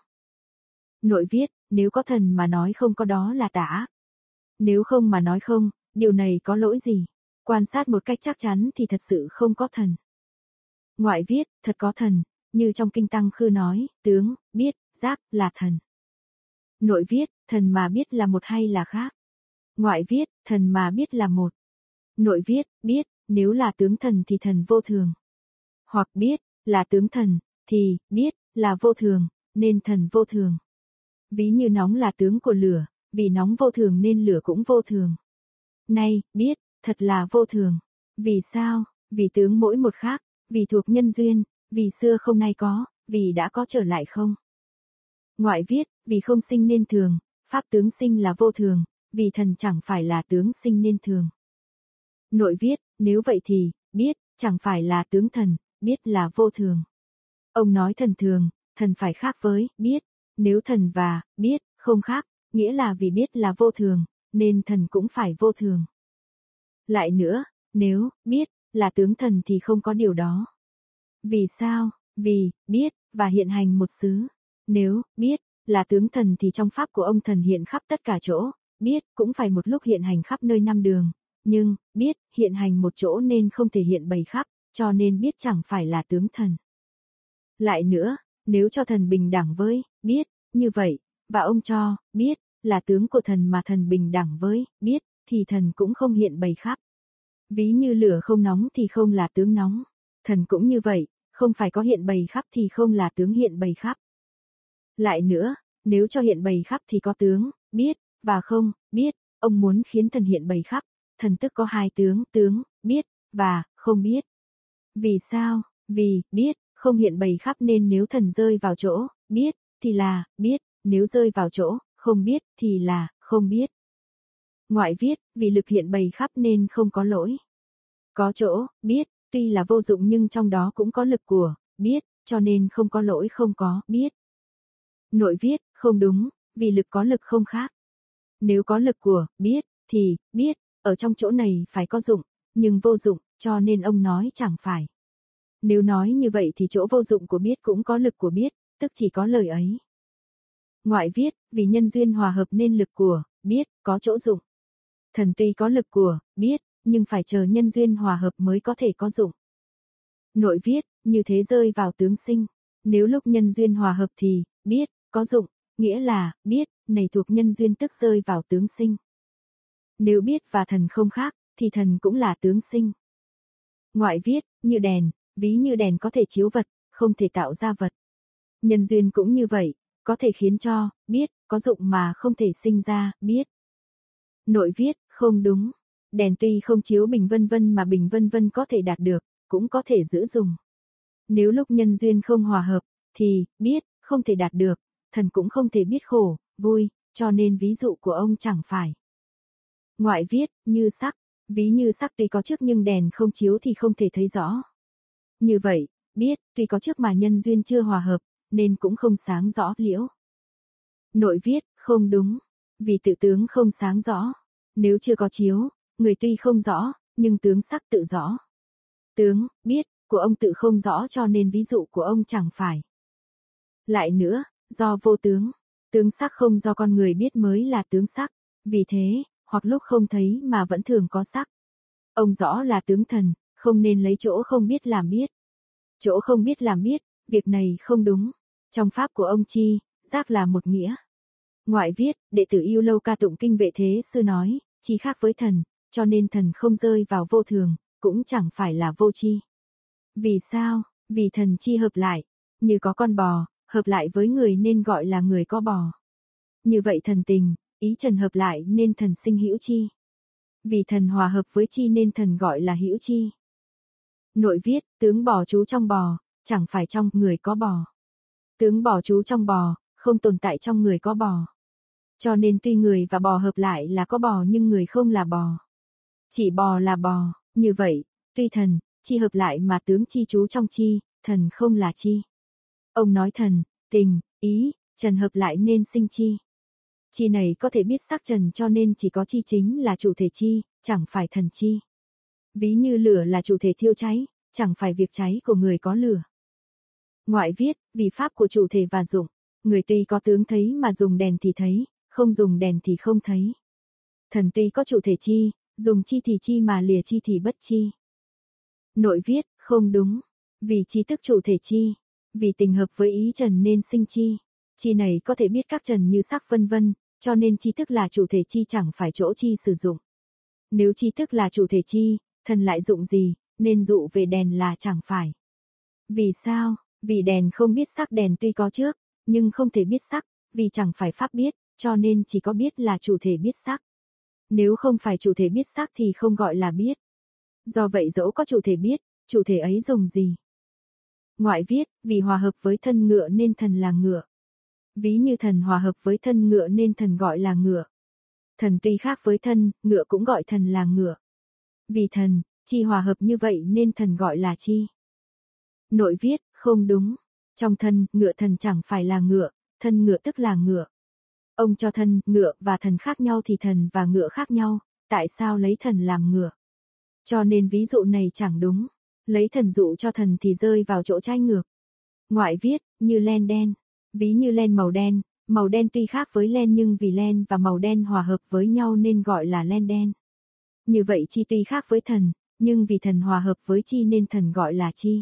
Nội viết, nếu có thần mà nói không có đó là tà ác. Nếu không mà nói không, điều này có lỗi gì? Quan sát một cách chắc chắn thì thật sự không có thần. Ngoại viết, thật có thần, như trong kinh Tăng Khư nói, tướng, biết, giác, là thần. Nội viết, thần mà biết là một hay là khác? Ngoại viết, thần mà biết là một. Nội viết, biết, nếu là tướng thần thì thần vô thường. Hoặc biết, là tướng thần, thì, biết, là vô thường, nên thần vô thường. Ví như nóng là tướng của lửa, vì nóng vô thường nên lửa cũng vô thường. Nay, biết, thật là vô thường. Vì sao? Vì tướng mỗi một khác, vì thuộc nhân duyên, vì xưa không nay có, vì đã có trở lại không. Ngoại viết, vì không sinh nên thường, pháp tướng sinh là vô thường, vì thần chẳng phải là tướng sinh nên thường. Nội viết, nếu vậy thì, biết, chẳng phải là tướng thần, biết là vô thường. Ông nói thần thường, thần phải khác với, biết, nếu thần và, biết, không khác, nghĩa là vì biết là vô thường, nên thần cũng phải vô thường. Lại nữa, nếu, biết, là tướng thần thì không có điều đó. Vì sao? Vì, biết, và hiện hành một xứ. Nếu, biết, là tướng thần thì trong pháp của ông thần hiện khắp tất cả chỗ, biết, cũng phải một lúc hiện hành khắp nơi năm đường. Nhưng, biết, hiện hành một chỗ nên không thể hiện bày khắp, cho nên biết chẳng phải là tướng thần. Lại nữa, nếu cho thần bình đẳng với, biết, như vậy, và ông cho, biết, là tướng của thần mà thần bình đẳng với, biết, thì thần cũng không hiện bày khắp. Ví như lửa không nóng thì không là tướng nóng. Thần cũng như vậy, không phải có hiện bày khắp thì không là tướng hiện bày khắp. Lại nữa, nếu cho hiện bày khắp thì có tướng, biết, và không, biết, ông muốn khiến thần hiện bày khắp, thần tức có hai tướng, biết, và, không biết. Vì sao? Vì, biết, không hiện bày khắp nên nếu thần rơi vào chỗ, biết, thì là, biết, nếu rơi vào chỗ, không biết, thì là, không biết. Ngoại viết, vì lực hiện bày khắp nên không có lỗi. Có chỗ, biết, tuy là vô dụng nhưng trong đó cũng có lực của, biết, cho nên không có lỗi không có, biết. Nội viết, không đúng, vì lực có lực không khác. Nếu có lực của, biết, thì, biết, ở trong chỗ này phải có dụng, nhưng vô dụng, cho nên ông nói chẳng phải. Nếu nói như vậy thì chỗ vô dụng của biết cũng có lực của biết, tức chỉ có lời ấy. Ngoại viết, vì nhân duyên hòa hợp nên lực của, biết, có chỗ dụng. Thần tuy có lực của, biết, nhưng phải chờ nhân duyên hòa hợp mới có thể có dụng. Nội viết, như thế rơi vào tướng sinh. Nếu lúc nhân duyên hòa hợp thì, biết, có dụng, nghĩa là, biết, này thuộc nhân duyên tức rơi vào tướng sinh. Nếu biết và thần không khác, thì thần cũng là tướng sinh. Ngoại viết, như đèn, ví như đèn có thể chiếu vật, không thể tạo ra vật. Nhân duyên cũng như vậy, có thể khiến cho, biết, có dụng mà không thể sinh ra, biết. Nội viết, không đúng. Đèn tuy không chiếu bình vân vân mà bình vân vân có thể đạt được, cũng có thể giữ dùng. Nếu lúc nhân duyên không hòa hợp, thì, biết, không thể đạt được, thần cũng không thể biết khổ, vui, cho nên ví dụ của ông chẳng phải. Ngoại viết, như sắc, ví như sắc tuy có trước nhưng đèn không chiếu thì không thể thấy rõ. Như vậy, biết, tuy có trước mà nhân duyên chưa hòa hợp, nên cũng không sáng rõ liễu. Nội viết, không đúng, vì tự tướng không sáng rõ. Nếu chưa có chiếu, người tuy không rõ, nhưng tướng sắc tự rõ. Tướng, biết, của ông tự không rõ cho nên ví dụ của ông chẳng phải. Lại nữa, do vô tướng, tướng sắc không do con người biết mới là tướng sắc, vì thế, hoặc lúc không thấy mà vẫn thường có sắc. Ông rõ là tướng thần, không nên lấy chỗ không biết làm biết. Chỗ không biết làm biết, việc này không đúng. Trong pháp của ông chi, giác là một nghĩa. Ngoại viết, đệ tử Yêu Lâu ca tụng kinh Vệ Thế Sư nói, chi khác với thần, cho nên thần không rơi vào vô thường, cũng chẳng phải là vô chi. Vì sao? Vì thần chi hợp lại, như có con bò, hợp lại với người nên gọi là người có bò. Như vậy thần tình, ý trần hợp lại nên thần sinh hữu chi. Vì thần hòa hợp với chi nên thần gọi là hữu chi. Nội viết, tướng bò trú trong bò, chẳng phải trong người có bò. Tướng bò trú trong bò, không tồn tại trong người có bò. Cho nên tuy người và bò hợp lại là có bò nhưng người không là bò. Chỉ bò là bò, như vậy, tuy thần, chi hợp lại mà tướng chi trú trong chi, thần không là chi. Ông nói thần, tình, ý, trần hợp lại nên sinh chi. Chi này có thể biết sắc trần cho nên chỉ có chi chính là chủ thể chi, chẳng phải thần chi. Ví như lửa là chủ thể thiêu cháy, chẳng phải việc cháy của người có lửa. Ngoại viết, vì pháp của chủ thể và dụng, người tuy có tướng thấy mà dùng đèn thì thấy, không dùng đèn thì không thấy. Thần tuy có chủ thể chi, dùng chi thì chi mà lìa chi thì bất chi. Nội viết, không đúng, vì chi tức chủ thể chi, vì tình hợp với ý trần nên sinh chi. Chi này có thể biết các trần như sắc vân vân, cho nên chi tức là chủ thể chi chẳng phải chỗ chi sử dụng. Nếu chi tức là chủ thể chi, thần lại dụng gì, nên dụ về đèn là chẳng phải. Vì sao? Vì đèn không biết sắc, đèn tuy có trước, nhưng không thể biết sắc, vì chẳng phải pháp biết, cho nên chỉ có biết là chủ thể biết sắc. Nếu không phải chủ thể biết sắc thì không gọi là biết. Do vậy dẫu có chủ thể biết, chủ thể ấy dùng gì? Ngoại viết, vì hòa hợp với thân ngựa nên thần là ngựa. Ví như thần hòa hợp với thân ngựa nên thần gọi là ngựa. Thần tuy khác với thân, ngựa cũng gọi thần là ngựa. Vì thần, chi hòa hợp như vậy nên thần gọi là chi. Nội viết, không đúng. Trong thân, ngựa thần chẳng phải là ngựa, thân ngựa tức là ngựa. Ông cho thân, ngựa và thần khác nhau thì thần và ngựa khác nhau, tại sao lấy thần làm ngựa? Cho nên ví dụ này chẳng đúng. Lấy thần dụ cho thần thì rơi vào chỗ trái ngược. Ngoại viết, như len đen. Ví như len màu đen tuy khác với len nhưng vì len và màu đen hòa hợp với nhau nên gọi là len đen. Như vậy chi tuy khác với thần, nhưng vì thần hòa hợp với chi nên thần gọi là chi.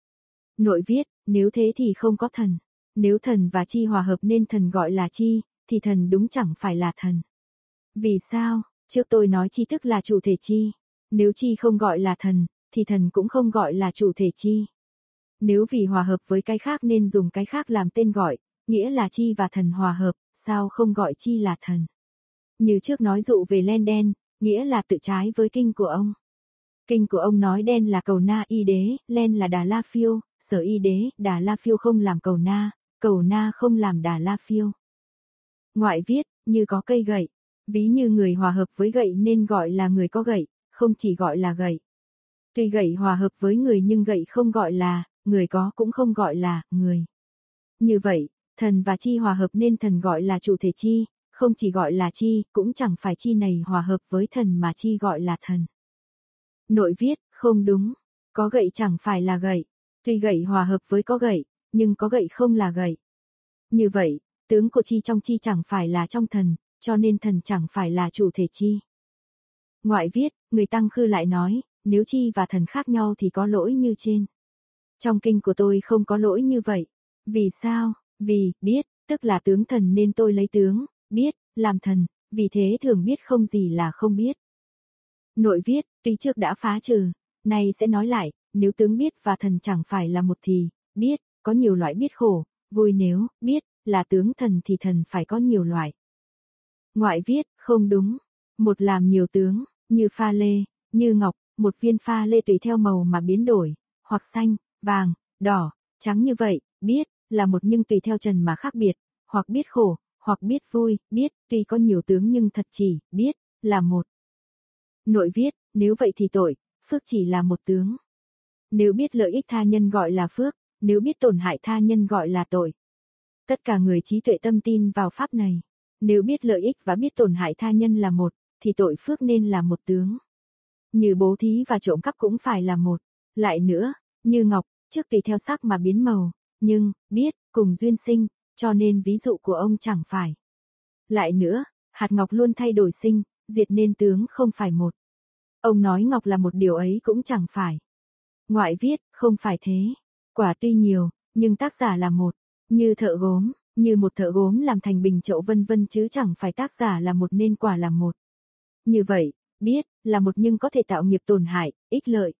Nội viết, nếu thế thì không có thần. Nếu thần và chi hòa hợp nên thần gọi là chi, thì thần đúng chẳng phải là thần. Vì sao? Trước tôi nói chi tức là chủ thể chi. Nếu chi không gọi là thần, thì thần cũng không gọi là chủ thể chi. Nếu vì hòa hợp với cái khác nên dùng cái khác làm tên gọi, nghĩa là chi và thần hòa hợp, sao không gọi chi là thần? Như trước nói dụ về len đen, nghĩa là tự trái với kinh của ông. Kinh của ông nói đen là cầu na y đế, len là đà la phiêu, sở y đế, đà la phiêu không làm cầu na không làm đà la phiêu. Ngoại viết, như có cây gậy. Ví như người hòa hợp với gậy nên gọi là người có gậy, không chỉ gọi là gậy. Tuy gậy hòa hợp với người nhưng gậy không gọi là, người có cũng không gọi là, người. Như vậy, thần và chi hòa hợp nên thần gọi là chủ thể chi, không chỉ gọi là chi, cũng chẳng phải chi này hòa hợp với thần mà chi gọi là thần. Nội viết, không đúng. Có gậy chẳng phải là gậy. Tuy gậy hòa hợp với có gậy, nhưng có gậy không là gậy. Như vậy, tướng của chi trong chi chẳng phải là trong thần, cho nên thần chẳng phải là chủ thể chi. Ngoại viết, người Tăng Khư lại nói, nếu chi và thần khác nhau thì có lỗi như trên. Trong kinh của tôi không có lỗi như vậy. Vì sao? Vì, biết, tức là tướng thần nên tôi lấy tướng, biết, làm thần, vì thế thường biết không gì là không biết. Nội viết, tuy trước đã phá trừ, nay sẽ nói lại, nếu tướng biết và thần chẳng phải là một thì, biết, có nhiều loại biết khổ, vui nếu, biết, là tướng thần thì thần phải có nhiều loại. Ngoại viết, không đúng. Một làm nhiều tướng, như pha lê, như ngọc, một viên pha lê tùy theo màu mà biến đổi, hoặc xanh, vàng, đỏ, trắng như vậy, biết, là một nhưng tùy theo trần mà khác biệt, hoặc biết khổ, hoặc biết vui, biết, tuy có nhiều tướng nhưng thật chỉ, biết, là một. Nội viết, nếu vậy thì tội, phước chỉ là một tướng. Nếu biết lợi ích tha nhân gọi là phước, nếu biết tổn hại tha nhân gọi là tội. Tất cả người trí tuệ tâm tin vào pháp này. Nếu biết lợi ích và biết tổn hại tha nhân là một, thì tội phước nên là một tướng. Như bố thí và trộm cắp cũng phải là một. Lại nữa, như ngọc, trước tùy theo sắc mà biến màu, nhưng, biết, cùng duyên sinh, cho nên ví dụ của ông chẳng phải. Lại nữa, hạt ngọc luôn thay đổi sinh, diệt nên tướng không phải một. Ông nói ngọc là một điều ấy cũng chẳng phải. Ngoại viết, không phải thế. Quả tuy nhiều, nhưng tác giả là một. Như thợ gốm, như một thợ gốm làm thành bình chậu vân vân chứ chẳng phải tác giả là một nên quả là một. Như vậy, biết, là một nhưng có thể tạo nghiệp tổn hại, ích lợi.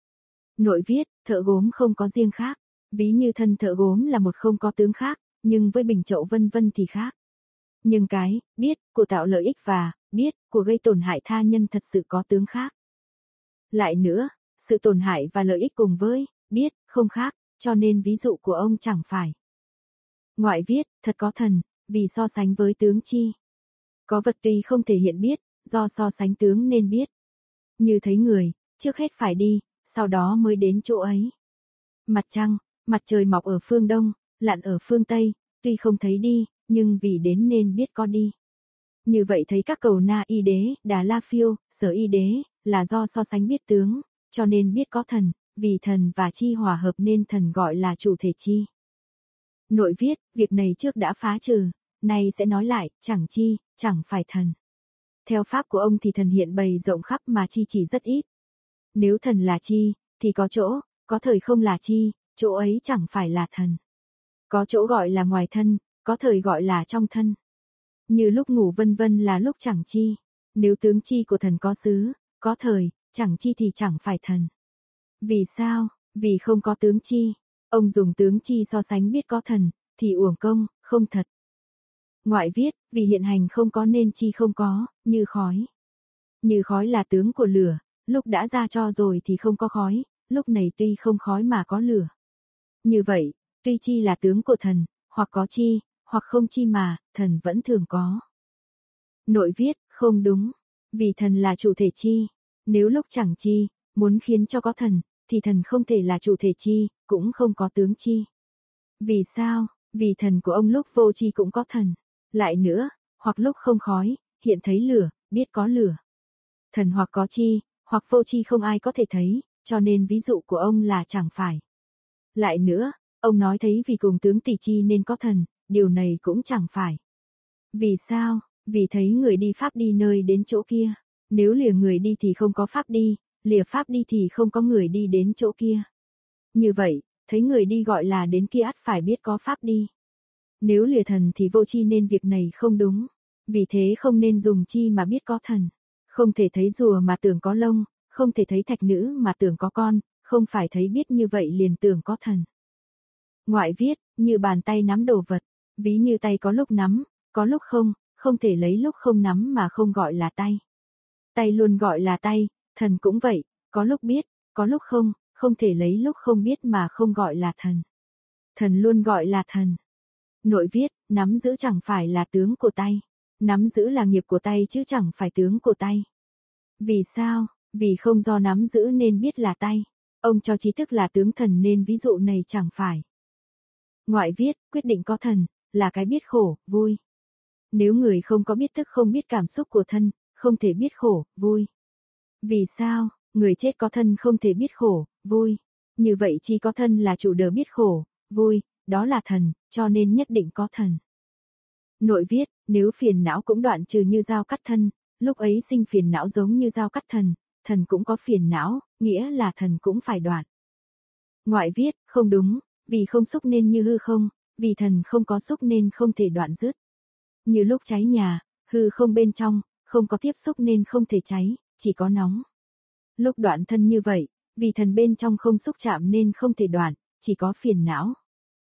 Nội viết, thợ gốm không có riêng khác. Ví như thân thợ gốm là một không có tướng khác, nhưng với bình chậu vân vân thì khác. Nhưng cái, biết, của tạo lợi ích và, biết, của gây tổn hại tha nhân thật sự có tướng khác. Lại nữa, sự tổn hại và lợi ích cùng với, biết, không khác, cho nên ví dụ của ông chẳng phải. Ngoại viết, thật có thần, vì so sánh với tướng chi. Có vật tuy không thể hiện biết, do so sánh tướng nên biết. Như thấy người, trước hết phải đi, sau đó mới đến chỗ ấy. Mặt trăng, mặt trời mọc ở phương Đông, lặn ở phương Tây, tuy không thấy đi, nhưng vì đến nên biết có đi. Như vậy thấy các cầu na y đế, đà la phiêu, sở y đế, là do so sánh biết tướng, cho nên biết có thần, vì thần và chi hòa hợp nên thần gọi là chủ thể chi. Nội viết, việc này trước đã phá trừ, nay sẽ nói lại, chẳng chi, chẳng phải thần. Theo pháp của ông thì thần hiện bày rộng khắp mà chi chỉ rất ít. Nếu thần là chi, thì có chỗ, có thời không là chi, chỗ ấy chẳng phải là thần. Có chỗ gọi là ngoài thân, có thời gọi là trong thân. Như lúc ngủ vân vân là lúc chẳng chi. Nếu tướng chi của thần có xứ, có thời, chẳng chi thì chẳng phải thần. Vì sao? Vì không có tướng chi. Ông dùng tướng chi so sánh biết có thần, thì uổng công, không thật. Ngoại viết, vì hiện hành không có nên chi không có, như khói. Như khói là tướng của lửa, lúc đã ra cho rồi thì không có khói, lúc này tuy không khói mà có lửa. Như vậy, tuy chi là tướng của thần, hoặc có chi, hoặc không chi mà, thần vẫn thường có. Nội viết, không đúng, vì thần là chủ thể chi, nếu lúc chẳng chi, muốn khiến cho có thần, thì thần không thể là chủ thể chi, cũng không có tướng chi. Vì sao? Vì thần của ông lúc vô chi cũng có thần. Lại nữa, hoặc lúc không khói, hiện thấy lửa, biết có lửa. Thần hoặc có chi, hoặc vô chi không ai có thể thấy, cho nên ví dụ của ông là chẳng phải. Lại nữa, ông nói thấy vì cùng tướng tỷ chi nên có thần, điều này cũng chẳng phải. Vì sao? Vì thấy người đi pháp đi nơi đến chỗ kia. Nếu lìa người đi thì không có pháp đi, lìa pháp đi thì không có người đi đến chỗ kia. Như vậy, thấy người đi gọi là đến kia ắt phải biết có pháp đi. Nếu lìa thần thì vô chi nên việc này không đúng. Vì thế không nên dùng chi mà biết có thần. Không thể thấy rùa mà tưởng có lông, không thể thấy thạch nữ mà tưởng có con, không phải thấy biết như vậy liền tưởng có thần. Ngoại viết, như bàn tay nắm đồ vật, ví như tay có lúc nắm, có lúc không, không thể lấy lúc không nắm mà không gọi là tay. Tay luôn gọi là tay, thần cũng vậy, có lúc biết, có lúc không, không thể lấy lúc không biết mà không gọi là thần. Thần luôn gọi là thần. Nội viết, nắm giữ chẳng phải là tướng của tay. Nắm giữ là nghiệp của tay chứ chẳng phải tướng của tay. Vì sao? Vì không do nắm giữ nên biết là tay. Ông cho trí thức là tướng thần nên ví dụ này chẳng phải. Ngoại viết, quyết định có thần, là cái biết khổ, vui. Nếu người không có biết thức không biết cảm xúc của thân, không thể biết khổ, vui. Vì sao? Người chết có thân không thể biết khổ, vui. Như vậy chỉ có thân là chủ đờ biết khổ, vui, đó là thần, cho nên nhất định có thần. Nội viết, nếu phiền não cũng đoạn trừ như dao cắt thân, lúc ấy sinh phiền não giống như dao cắt thần, thần cũng có phiền não, nghĩa là thần cũng phải đoạn. Ngoại viết, không đúng, vì không xúc nên như hư không, vì thần không có xúc nên không thể đoạn dứt. Như lúc cháy nhà, hư không bên trong, không có tiếp xúc nên không thể cháy, chỉ có nóng. Lúc đoạn thân như vậy, vì thần bên trong không xúc chạm nên không thể đoạn, chỉ có phiền não.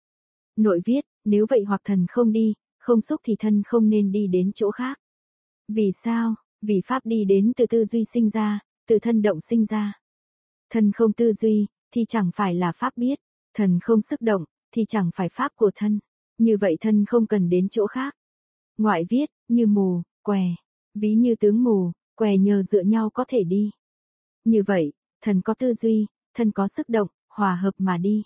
Nội viết, nếu vậy hoặc thần không đi, không xúc thì thân không nên đi đến chỗ khác. Vì sao? Vì pháp đi đến từ tư duy sinh ra, từ thân động sinh ra. Thân không tư duy, thì chẳng phải là pháp biết, thần không sức động, thì chẳng phải pháp của thân. Như vậy thân không cần đến chỗ khác. Ngoại viết, như mù, què, ví như tướng mù, què nhờ dựa nhau có thể đi. Như vậy, thần có tư duy, thân có sức động, hòa hợp mà đi.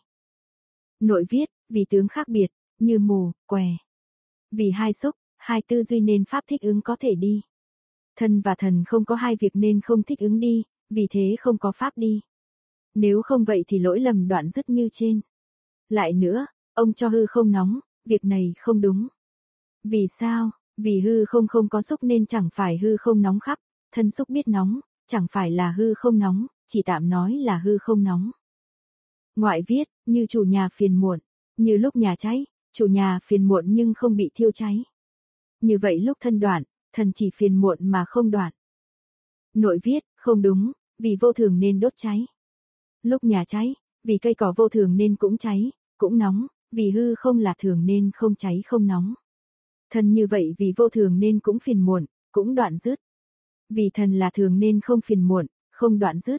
Nội viết, vì tướng khác biệt, như mù, què. Vì hai xúc, hai tư duy nên pháp thích ứng có thể đi. Thân và thần không có hai việc nên không thích ứng đi, vì thế không có pháp đi. Nếu không vậy thì lỗi lầm đoạn dứt như trên. Lại nữa, ông cho hư không nóng, việc này không đúng. Vì sao? Vì hư không không có xúc nên chẳng phải hư không nóng khắp, thân xúc biết nóng, chẳng phải là hư không nóng, chỉ tạm nói là hư không nóng. Ngoại viết, như chủ nhà phiền muộn, như lúc nhà cháy, chủ nhà phiền muộn nhưng không bị thiêu cháy. Như vậy lúc thân đoạn, thần chỉ phiền muộn mà không đoạn. Nội viết, không đúng, vì vô thường nên đốt cháy. Lúc nhà cháy, vì cây cỏ vô thường nên cũng cháy, cũng nóng, vì hư không là thường nên không cháy không nóng. Thần như vậy vì vô thường nên cũng phiền muộn, cũng đoạn dứt. Vì thần là thường nên không phiền muộn, không đoạn dứt.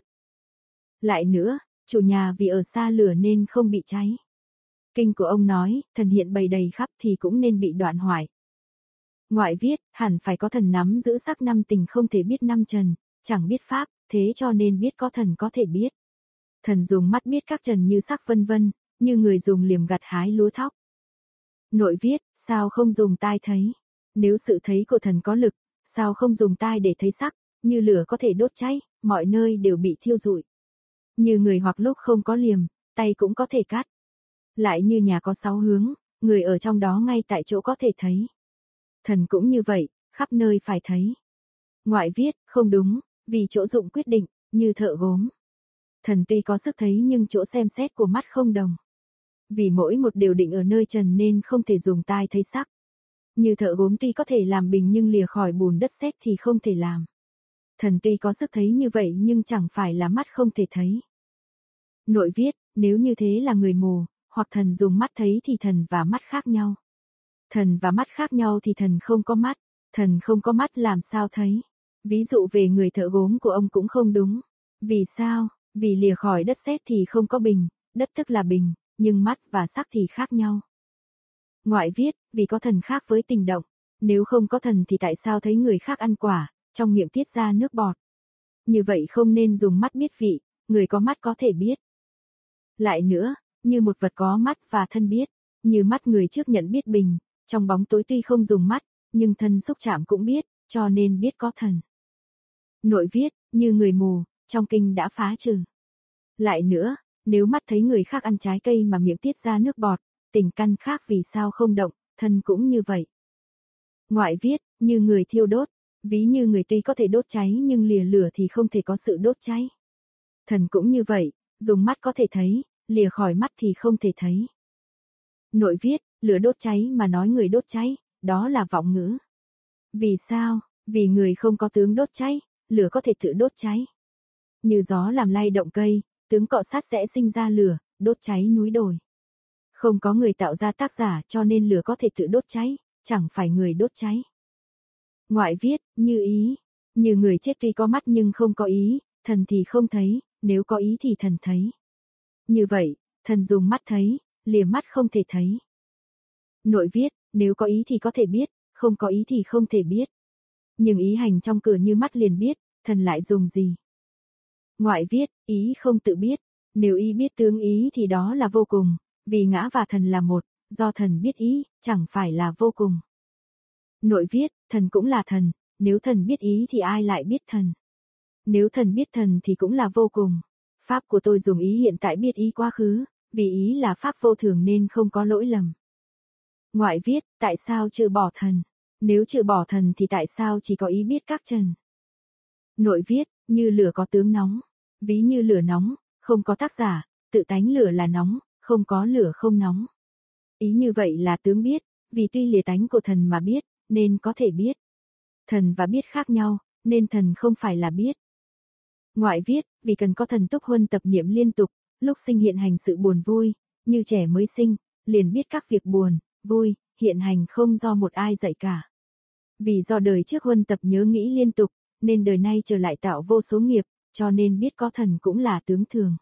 Lại nữa, chủ nhà vì ở xa lửa nên không bị cháy. Kinh của ông nói, thần hiện bày đầy khắp thì cũng nên bị đoạn hoại. Ngoại viết, hẳn phải có thần nắm giữ sắc năm tình không thể biết năm trần, chẳng biết pháp, thế cho nên biết có thần có thể biết. Thần dùng mắt biết các trần như sắc vân vân, như người dùng liềm gặt hái lúa thóc. Nội viết, sao không dùng tai thấy? Nếu sự thấy của thần có lực, sao không dùng tai để thấy sắc, như lửa có thể đốt cháy, mọi nơi đều bị thiêu rụi. Như người hoặc lúc không có liềm, tay cũng có thể cắt. Lại như nhà có 6 hướng, người ở trong đó ngay tại chỗ có thể thấy. Thần cũng như vậy, khắp nơi phải thấy. Ngoại viết, không đúng, vì chỗ dụng quyết định, như thợ gốm. Thần tuy có sức thấy nhưng chỗ xem xét của mắt không đồng. Vì mỗi một điều định ở nơi trần nên không thể dùng tai thấy sắc. Như thợ gốm tuy có thể làm bình nhưng lìa khỏi bùn đất sét thì không thể làm. Thần tuy có sức thấy như vậy nhưng chẳng phải là mắt không thể thấy. Nội viết, nếu như thế là người mù, hoặc thần dùng mắt thấy thì thần và mắt khác nhau. Thần và mắt khác nhau thì thần không có mắt. Thần không có mắt làm sao thấy? Ví dụ về người thợ gốm của ông cũng không đúng. Vì sao? Vì lìa khỏi đất sét thì không có bình, đất tức là bình, nhưng mắt và sắc thì khác nhau. Ngoại viết, vì có thần khác với tình động. Nếu không có thần thì tại sao thấy người khác ăn quả, trong miệng tiết ra nước bọt? Như vậy không nên dùng mắt biết vị, người có mắt có thể biết. Lại nữa, như một vật có mắt và thân biết, như mắt người trước nhận biết bình, trong bóng tối tuy không dùng mắt, nhưng thân xúc chạm cũng biết, cho nên biết có thần. Nội viết, như người mù, trong kinh đã phá trừ. Lại nữa, nếu mắt thấy người khác ăn trái cây mà miệng tiết ra nước bọt, tình căn khác vì sao không động, thân cũng như vậy. Ngoại viết, như người thiêu đốt, ví như người tuy có thể đốt cháy nhưng lìa lửa thì không thể có sự đốt cháy. Thần cũng như vậy, dùng mắt có thể thấy, lìa khỏi mắt thì không thể thấy. Nội viết, lửa đốt cháy mà nói người đốt cháy, đó là vọng ngữ. Vì sao? Vì người không có tướng đốt cháy, lửa có thể tự đốt cháy. Như gió làm lay động cây, tướng cọ sát sẽ sinh ra lửa, đốt cháy núi đồi. Không có người tạo ra tác giả cho nên lửa có thể tự đốt cháy, chẳng phải người đốt cháy. Ngoại viết, như ý, như người chết tuy có mắt nhưng không có ý, thần thì không thấy, nếu có ý thì thần thấy. Như vậy, thần dùng mắt thấy, lìa mắt không thể thấy. Nội viết, nếu có ý thì có thể biết, không có ý thì không thể biết. Nhưng ý hành trong cửa như mắt liền biết, thần lại dùng gì? Ngoại viết, ý không tự biết, nếu ý biết tướng ý thì đó là vô cùng, vì ngã và thần là một, do thần biết ý, chẳng phải là vô cùng. Nội viết, thần cũng là thần, nếu thần biết ý thì ai lại biết thần? Nếu thần biết thần thì cũng là vô cùng. Pháp của tôi dùng ý hiện tại biết ý quá khứ, vì ý là pháp vô thường nên không có lỗi lầm. Ngoại viết, tại sao trừ bỏ thần? Nếu trừ bỏ thần thì tại sao chỉ có ý biết các trần? Nội viết, như lửa có tướng nóng, ví như lửa nóng, không có tác giả, tự tánh lửa là nóng, không có lửa không nóng. Ý như vậy là tướng biết, vì tuy lìa tánh của thần mà biết, nên có thể biết. Thần và biết khác nhau, nên thần không phải là biết. Ngoại viết, vì cần có thần túc huân tập niệm liên tục, lúc sinh hiện hành sự buồn vui, như trẻ mới sinh, liền biết các việc buồn, vui, hiện hành không do một ai dạy cả. Vì do đời trước huân tập nhớ nghĩ liên tục, nên đời nay trở lại tạo vô số nghiệp, cho nên biết có thần cũng là tướng thường.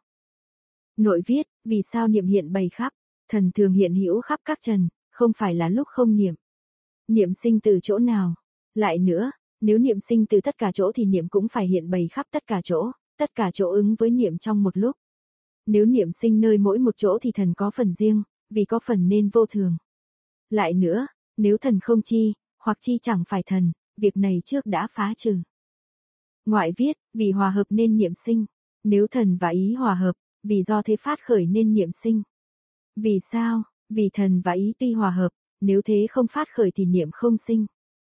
Nội viết, vì sao niệm hiện bày khắp, thần thường hiện hữu khắp các trần, không phải là lúc không niệm. Niệm sinh từ chỗ nào? Lại nữa, nếu niệm sinh từ tất cả chỗ thì niệm cũng phải hiện bày khắp tất cả chỗ ứng với niệm trong một lúc. Nếu niệm sinh nơi mỗi một chỗ thì thần có phần riêng, vì có phần nên vô thường. Lại nữa, nếu thần không chi, hoặc chi chẳng phải thần, việc này trước đã phá trừ. Ngoại viết, vì hòa hợp nên niệm sinh. Nếu thần và ý hòa hợp, vì do thế phát khởi nên niệm sinh. Vì sao? Vì thần và ý tuy hòa hợp, nếu thế không phát khởi thì niệm không sinh.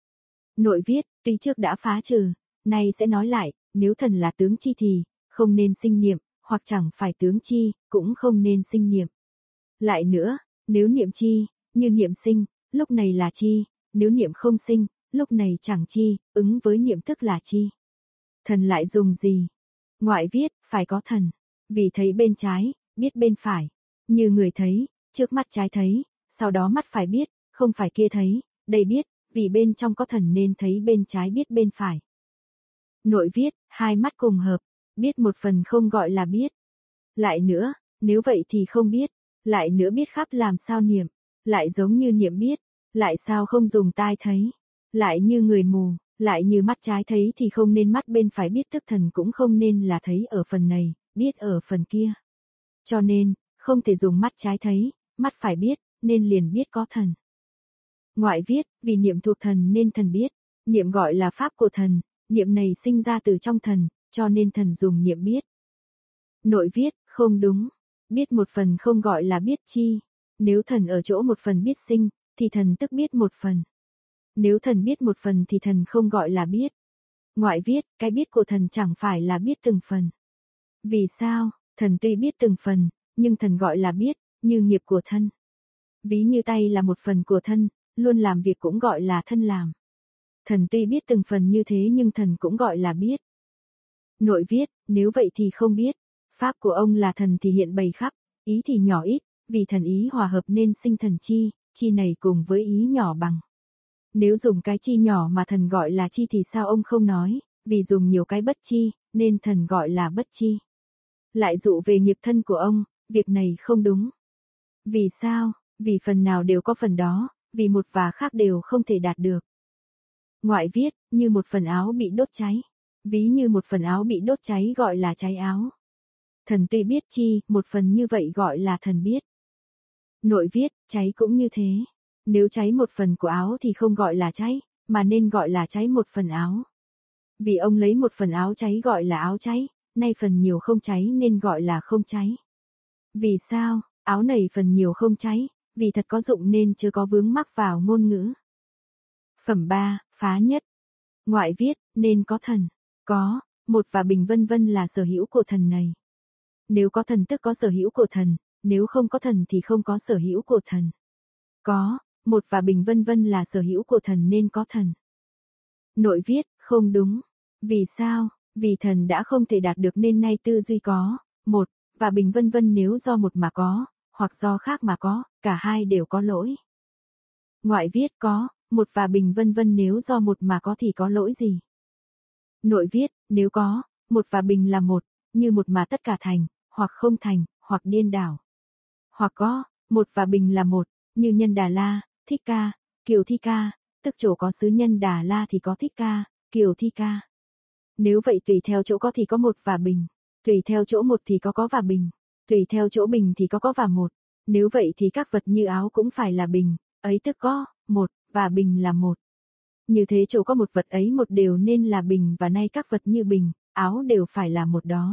Nội viết, tuy trước đã phá trừ, nay sẽ nói lại, nếu thần là tướng chi thì, không nên sinh niệm, hoặc chẳng phải tướng chi, cũng không nên sinh niệm. Lại nữa, nếu niệm chi, như niệm sinh, lúc này là chi, nếu niệm không sinh, lúc này chẳng chi, ứng với niệm tức là chi. Thần lại dùng gì? Ngoại viết, phải có thần, vì thấy bên trái, biết bên phải. Như người thấy, trước mắt trái thấy, sau đó mắt phải biết, không phải kia thấy, đây biết, vì bên trong có thần nên thấy bên trái biết bên phải. Nội viết, hai mắt cùng hợp, biết một phần không gọi là biết. Lại nữa, nếu vậy thì không biết, lại nữa biết khắp làm sao niệm, lại giống như niệm biết, lại sao không dùng tai thấy, lại như người mù, lại như mắt trái thấy thì không nên mắt bên phải biết tức thần cũng không nên là thấy ở phần này, biết ở phần kia. Cho nên, không thể dùng mắt trái thấy, mắt phải biết, nên liền biết có thần. Ngoại viết, vì niệm thuộc thần nên thần biết, niệm gọi là pháp của thần, niệm này sinh ra từ trong thần, cho nên thần dùng niệm biết. Nội viết, không đúng, biết một phần không gọi là biết chi, nếu thần ở chỗ một phần biết sinh, thì thần tức biết một phần. Nếu thần biết một phần thì thần không gọi là biết. Ngoại viết, cái biết của thần chẳng phải là biết từng phần. Vì sao? Thần tuy biết từng phần, nhưng thần gọi là biết, như nghiệp của thân. Ví như tay là một phần của thân, luôn làm việc cũng gọi là thân làm. Thần tuy biết từng phần như thế nhưng thần cũng gọi là biết. Nội viết, nếu vậy thì không biết. Pháp của ông là thần thì hiện bày khắp, ý thì nhỏ ít, vì thần ý hòa hợp nên sinh thần chi, chi này cùng với ý nhỏ bằng. Nếu dùng cái chi nhỏ mà thần gọi là chi thì sao ông không nói, vì dùng nhiều cái bất chi, nên thần gọi là bất chi. Lại dụ về nghiệp thân của ông, việc này không đúng. Vì sao? Vì phần nào đều có phần đó, vì một và khác đều không thể đạt được. Ngoại viết, như một phần áo bị đốt cháy. Ví như một phần áo bị đốt cháy gọi là cháy áo. Thần tuy biết chi, một phần như vậy gọi là thần biết. Nội viết, cháy cũng như thế. Nếu cháy một phần của áo thì không gọi là cháy, mà nên gọi là cháy một phần áo. Vì ông lấy một phần áo cháy gọi là áo cháy, nay phần nhiều không cháy nên gọi là không cháy. Vì sao? Áo này phần nhiều không cháy, vì thật có dụng nên chưa có vướng mắc vào ngôn ngữ. Phẩm 3, phá nhất. Ngoại viết, nên có thần. Có, một và bình vân vân là sở hữu của thần này. Nếu có thần tức có sở hữu của thần, nếu không có thần thì không có sở hữu của thần. Có, một và bình vân vân là sở hữu của thần nên có thần. Nội viết, không đúng. Vì sao? Vì thần đã không thể đạt được nên nay tư duy có, một, và bình vân vân nếu do một mà có, hoặc do khác mà có, cả hai đều có lỗi. Ngoại viết có, một và bình vân vân nếu do một mà có thì có lỗi gì? Nội viết, nếu có, một và bình là một, như một mà tất cả thành, hoặc không thành, hoặc điên đảo. Hoặc có, một và bình là một, như nhân Đà La, Thích Ca, Kiều Thi Ca, tức chỗ có xứ nhân Đà La thì có Thích Ca, Kiều Thi Ca. Nếu vậy tùy theo chỗ có thì có một và bình, tùy theo chỗ một thì có và bình, tùy theo chỗ bình thì có và một. Nếu vậy thì các vật như áo cũng phải là bình, ấy tức có, một, và bình là một. Như thế chỗ có một vật ấy một đều nên là bình và nay các vật như bình, áo đều phải là một đó.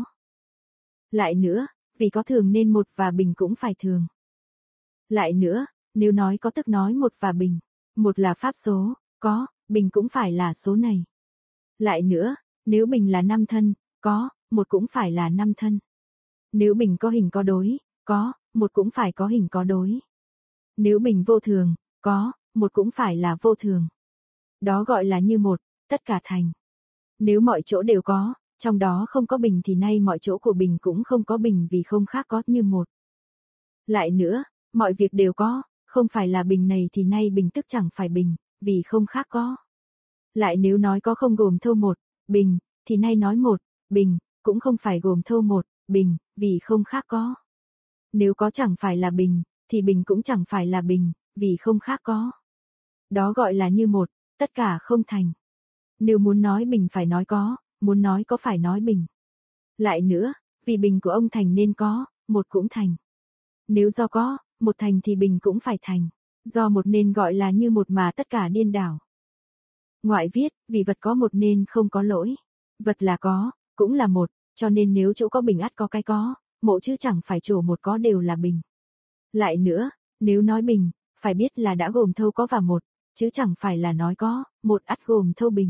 Lại nữa, vì có thường nên một và bình cũng phải thường. Lại nữa, nếu nói có tức nói một và bình, một là pháp số, có, bình cũng phải là số này. Lại nữa, nếu bình là 5 thân, có, một cũng phải là 5 thân. Nếu bình có hình có đối, có, một cũng phải có hình có đối. Nếu bình vô thường, có, một cũng phải là vô thường. Đó gọi là như một, tất cả thành. Nếu mọi chỗ đều có, trong đó không có bình thì nay mọi chỗ của bình cũng không có bình vì không khác có như một. Lại nữa, mọi việc đều có, không phải là bình này thì nay bình tức chẳng phải bình, vì không khác có. Lại nếu nói có không gồm thâu một, bình, thì nay nói một, bình, cũng không phải gồm thâu một, bình, vì không khác có. Nếu có chẳng phải là bình, thì bình cũng chẳng phải là bình, vì không khác có. Đó gọi là như một, tất cả không thành. Nếu muốn nói bình phải nói có, muốn nói có phải nói bình. Lại nữa, vì bình của ông thành nên có, một cũng thành. Nếu do có, một thành thì bình cũng phải thành. Do một nên gọi là như một mà tất cả điên đảo. Ngoại viết, vì vật có một nên không có lỗi. Vật là có, cũng là một, cho nên nếu chỗ có bình ắt có cái có, mộ chứ chẳng phải chỗ một có đều là bình. Lại nữa, nếu nói bình, phải biết là đã gồm thâu có và một, chứ chẳng phải là nói có, một ắt gồm thâu bình.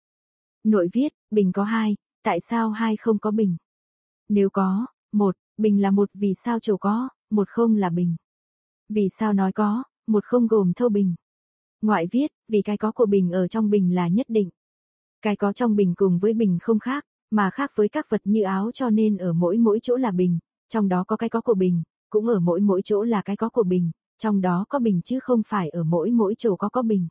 Nội viết, bình có hai, tại sao hai không có bình? Nếu có, một, bình là một vì sao chỗ có, một không là bình? Vì sao nói có, một không gồm thâu bình? Ngoại viết, vì cái có của bình ở trong bình là nhất định. Cái có trong bình cùng với bình không khác, mà khác với các vật như áo cho nên ở mỗi chỗ là bình, trong đó có cái có của bình, cũng ở mỗi chỗ là cái có của bình, trong đó có bình chứ không phải ở mỗi chỗ có bình.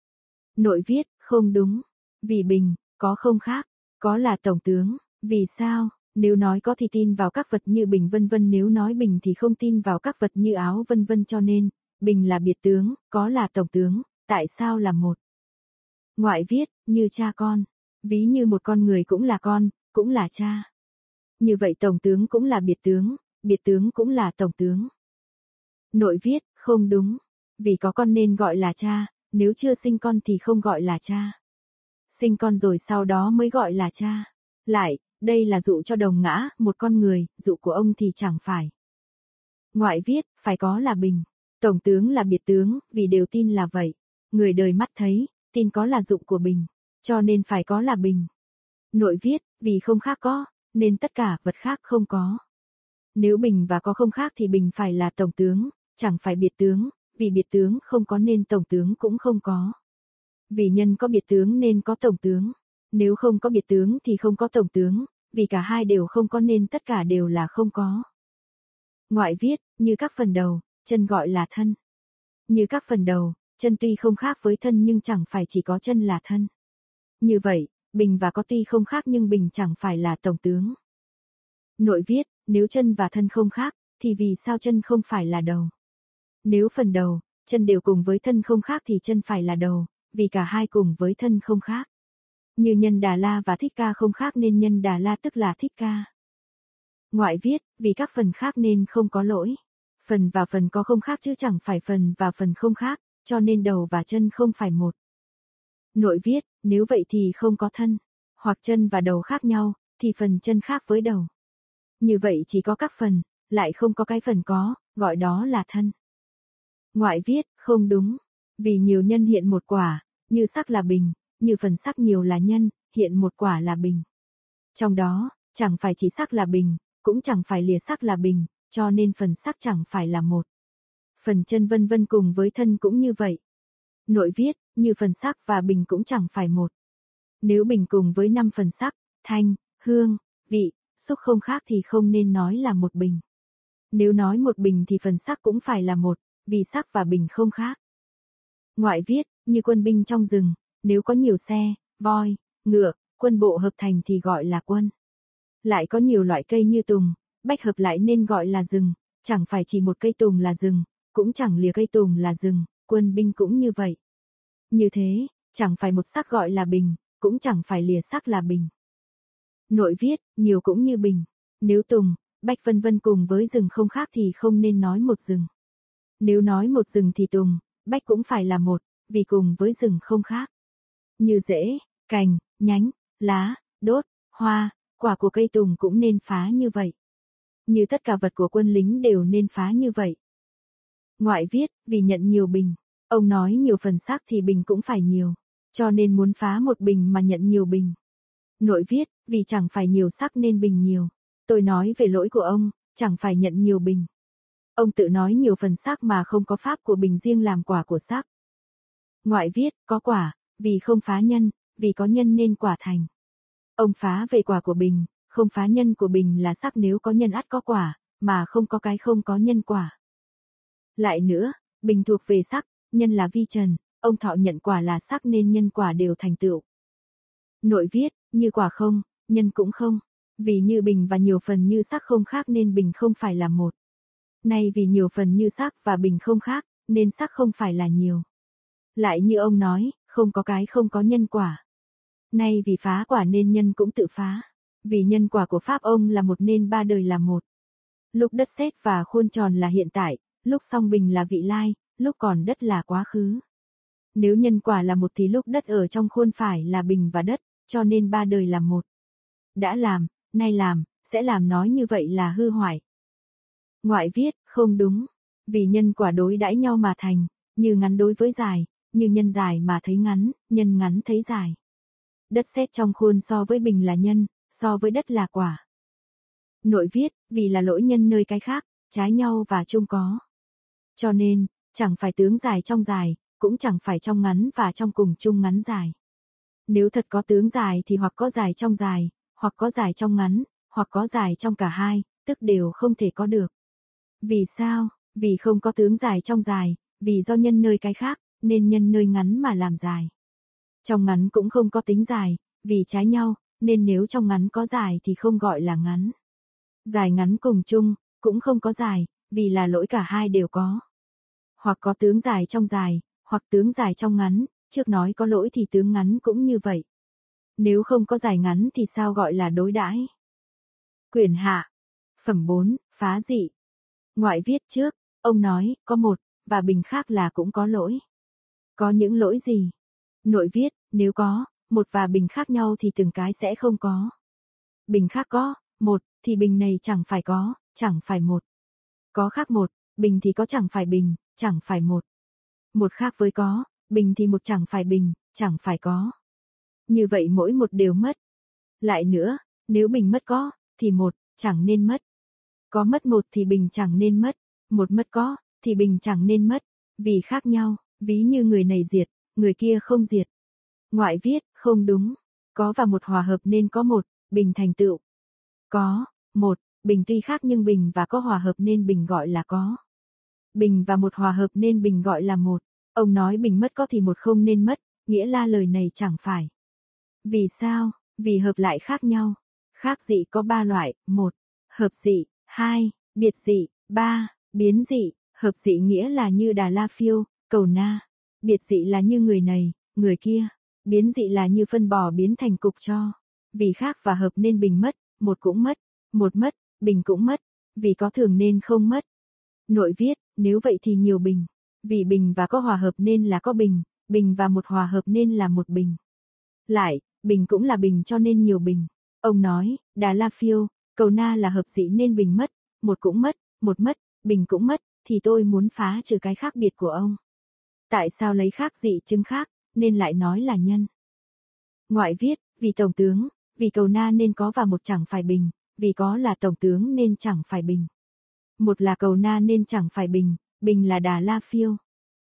Nội viết, không đúng. Vì bình, có không khác, có là tổng tướng, vì sao? Nếu nói có thì tin vào các vật như bình vân vân, nếu nói bình thì không tin vào các vật như áo vân vân, cho nên bình là biệt tướng, có là tổng tướng, tại sao là một? Ngoại viết, như cha con, ví như một con người cũng là con, cũng là cha. Như vậy tổng tướng cũng là biệt tướng cũng là tổng tướng. Nội viết, không đúng, vì có con nên gọi là cha, nếu chưa sinh con thì không gọi là cha. Sinh con rồi sau đó mới gọi là cha. Lại, đây là dụ cho đồng ngã, một con người, dụ của ông thì chẳng phải. Ngoại viết, phải có là bình. Tổng tướng là biệt tướng, vì đều tin là vậy. Người đời mắt thấy, tin có là dụng của bình, cho nên phải có là bình. Nội viết, vì không khác có, nên tất cả vật khác không có. Nếu bình và có không khác thì bình phải là tổng tướng, chẳng phải biệt tướng, vì biệt tướng không có nên tổng tướng cũng không có. Vì nhân có biệt tướng nên có tổng tướng. Nếu không có biệt tướng thì không có tổng tướng, vì cả hai đều không có nên tất cả đều là không có. Ngoại viết, như các phần đầu, chân gọi là thân. Như các phần đầu, chân tuy không khác với thân nhưng chẳng phải chỉ có chân là thân. Như vậy, bình và có tuy không khác nhưng bình chẳng phải là tổng tướng. Nội viết, nếu chân và thân không khác, thì vì sao chân không phải là đầu? Nếu phần đầu, chân đều cùng với thân không khác thì chân phải là đầu, vì cả hai cùng với thân không khác. Như Nhân Đà La và Thích Ca không khác nên Nhân Đà La tức là Thích Ca. Ngoại viết, vì các phần khác nên không có lỗi. Phần và phần có không khác chứ chẳng phải phần và phần không khác, cho nên đầu và chân không phải một. Nội viết, nếu vậy thì không có thân, hoặc chân và đầu khác nhau, thì phần chân khác với đầu. Như vậy chỉ có các phần, lại không có cái phần có, gọi đó là thân. Ngoại viết, không đúng. Vì nhiều nhân hiện một quả, như sắc là bình, như phần sắc nhiều là nhân, hiện một quả là bình. Trong đó, chẳng phải chỉ sắc là bình, cũng chẳng phải lìa sắc là bình, cho nên phần sắc chẳng phải là một. Phần chân vân vân cùng với thân cũng như vậy. Nội viết, như phần sắc và bình cũng chẳng phải một. Nếu bình cùng với 5 phần sắc, thanh, hương, vị, xúc không khác thì không nên nói là một bình. Nếu nói một bình thì phần sắc cũng phải là một, vì sắc và bình không khác. Ngoại viết, như quân binh trong rừng, nếu có nhiều xe, voi, ngựa, quân bộ hợp thành thì gọi là quân. Lại có nhiều loại cây như tùng, bách hợp lại nên gọi là rừng, chẳng phải chỉ một cây tùng là rừng, cũng chẳng lìa cây tùng là rừng, quân binh cũng như vậy. Như thế, chẳng phải một sắc gọi là bình, cũng chẳng phải lìa sắc là bình. Nội viết, nhiều cũng như bình. Nếu tùng, bách vân vân cùng với rừng không khác thì không nên nói một rừng. Nếu nói một rừng thì tùng, bách cũng phải là một, vì cùng với rừng không khác. Như rễ, cành, nhánh, lá, đốt, hoa, quả của cây tùng cũng nên phá như vậy. Như tất cả vật của quân lính đều nên phá như vậy. Ngoại viết, vì nhận nhiều bình. Ông nói nhiều phần sắc thì bình cũng phải nhiều. Cho nên muốn phá một bình mà nhận nhiều bình. Nội viết, vì chẳng phải nhiều sắc nên bình nhiều. Tôi nói về lỗi của ông, chẳng phải nhận nhiều bình. Ông tự nói nhiều phần sắc mà không có pháp của bình riêng làm quả của sắc. Ngoại viết, có quả, vì không phá nhân, vì có nhân nên quả thành. Ông phá về quả của bình, không phá nhân của bình là sắc nếu có nhân ắt có quả, mà không có cái không có nhân quả. Lại nữa, bình thuộc về sắc, nhân là vi trần, ông thọ nhận quả là sắc nên nhân quả đều thành tựu. Nội viết, như quả không, nhân cũng không, vì như bình và nhiều phần như sắc không khác nên bình không phải là một. Nay vì nhiều phần như sắc và bình không khác, nên sắc không phải là nhiều. Lại như ông nói, không có cái không có nhân quả. Nay vì phá quả nên nhân cũng tự phá. Vì nhân quả của Pháp ông là một nên ba đời là một. Lúc đất sét và khuôn tròn là hiện tại, lúc song bình là vị lai, lúc còn đất là quá khứ. Nếu nhân quả là một thì lúc đất ở trong khuôn phải là bình và đất, cho nên ba đời là một. Đã làm, nay làm, sẽ làm nói như vậy là hư hoại. Ngoại viết, không đúng. Vì nhân quả đối đãi nhau mà thành, như ngắn đối với dài, như nhân dài mà thấy ngắn, nhân ngắn thấy dài. Đất sét trong khuôn so với bình là nhân, so với đất là quả. Nội viết, vì là lỗi nhân nơi cái khác, trái nhau và chung có. Cho nên, chẳng phải tướng dài trong dài, cũng chẳng phải trong ngắn và trong cùng chung ngắn dài. Nếu thật có tướng dài thì hoặc có dài trong dài, hoặc có dài trong ngắn, hoặc có dài trong cả hai, tức đều không thể có được. Vì sao? Vì không có tướng dài trong dài, vì do nhân nơi cái khác, nên nhân nơi ngắn mà làm dài. Trong ngắn cũng không có tính dài, vì trái nhau, nên nếu trong ngắn có dài thì không gọi là ngắn. Dài ngắn cùng chung, cũng không có dài, vì là lỗi cả hai đều có. Hoặc có tướng dài trong dài, hoặc tướng dài trong ngắn, trước nói có lỗi thì tướng ngắn cũng như vậy. Nếu không có dài ngắn thì sao gọi là đối đãi? Quyển hạ. Phẩm 4, phá dị. Ngoại viết trước, ông nói, có một, và bình khác là cũng có lỗi. Có những lỗi gì? Nội viết, nếu có, một và bình khác nhau thì từng cái sẽ không có. Bình khác có, một, thì bình này chẳng phải có, chẳng phải một. Có khác một, bình thì có chẳng phải bình, chẳng phải một. Một khác với có, bình thì một chẳng phải bình, chẳng phải có. Như vậy mỗi một đều mất. Lại nữa, nếu bình mất có, thì một, chẳng nên mất. Có mất một thì bình chẳng nên mất, một mất có, thì bình chẳng nên mất, vì khác nhau, ví như người này diệt, người kia không diệt. Ngoại viết, không đúng, có và một hòa hợp nên có một, bình thành tựu. Có, một, bình tuy khác nhưng bình và có hòa hợp nên bình gọi là có. Bình và một hòa hợp nên bình gọi là một. Ông nói bình mất có thì một không nên mất, nghĩa là lời này chẳng phải. Vì sao? Vì hợp lại khác nhau. Khác dị có 3 loại: 1. Hợp dị, 2. Biệt dị, 3. Biến dị. Hợp dị nghĩa là như Đà La Phiêu, Cầu Na. Biệt dị là như người này, người kia. Biến dị là như phân bò biến thành cục tro. Vì khác và hợp nên bình mất, một cũng mất. Một mất, bình cũng mất. Vì có thường nên không mất. Nội viết, nếu vậy thì nhiều bình. Vì bình và có hòa hợp nên là có bình, bình và một hòa hợp nên là một bình. Lại, bình cũng là bình cho nên nhiều bình. Ông nói, Đà La Phiêu, Cầu Na là hợp dị nên bình mất, một cũng mất, một mất, bình cũng mất, thì tôi muốn phá trừ cái khác biệt của ông. Tại sao lấy khác dị chứng khác, nên lại nói là nhân? Ngoại viết, vì tổng tướng, vì Cầu Na nên có và một chẳng phải bình, vì có là tổng tướng nên chẳng phải bình. Một là Cầu Na nên chẳng phải bình, bình là Đà La Phiêu.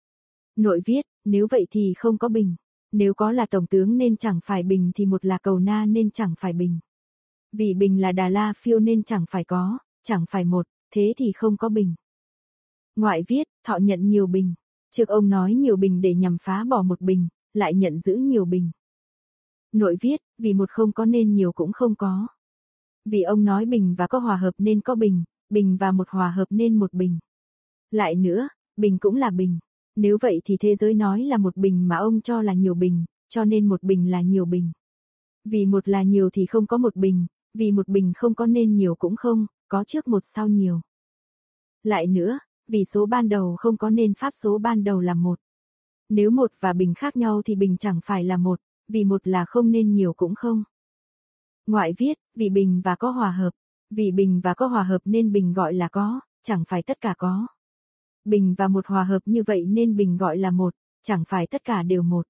Nội viết, nếu vậy thì không có bình. Nếu có là tổng tướng nên chẳng phải bình thì một là Cầu Na nên chẳng phải bình. Vì bình là Đà La Phiêu nên chẳng phải có, chẳng phải một, thế thì không có bình. Ngoại viết, thọ nhận nhiều bình. Trước ông nói nhiều bình để nhằm phá bỏ một bình, lại nhận giữ nhiều bình. Nội viết, vì một không có nên nhiều cũng không có. Vì ông nói bình và có hòa hợp nên có bình, bình và một hòa hợp nên một bình. Lại nữa, bình cũng là bình. Nếu vậy thì thế giới nói là một bình mà ông cho là nhiều bình, cho nên một bình là nhiều bình. Vì một là nhiều thì không có một bình, vì một bình không có nên nhiều cũng không, có trước một sau nhiều. Lại nữa, vì số ban đầu không có nên pháp số ban đầu là một. Nếu một và bình khác nhau thì bình chẳng phải là một, vì một là không nên nhiều cũng không. Ngoại viết, vì bình và có hòa hợp. Vì bình và có hòa hợp nên bình gọi là có, chẳng phải tất cả có. Bình và một hòa hợp như vậy nên bình gọi là một, chẳng phải tất cả đều một.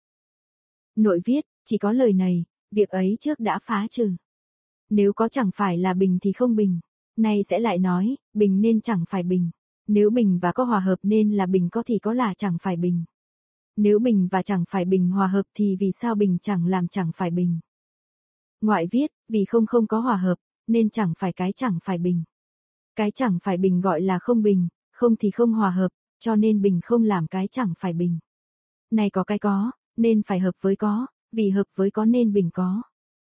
Nội viết, chỉ có lời này, việc ấy trước đã phá trừ. Nếu có chẳng phải là bình thì không bình. Nay sẽ lại nói, bình nên chẳng phải bình. Nếu bình và có hòa hợp nên là bình có thì có là chẳng phải bình. Nếu bình và chẳng phải bình hòa hợp thì vì sao bình chẳng làm chẳng phải bình. Ngoại viết, vì không có hòa hợp, nên chẳng phải cái chẳng phải bình. Cái chẳng phải bình gọi là không bình, không thì không hòa hợp, cho nên bình không làm cái chẳng phải bình. Này có cái có, nên phải hợp với có, vì hợp với có nên bình có.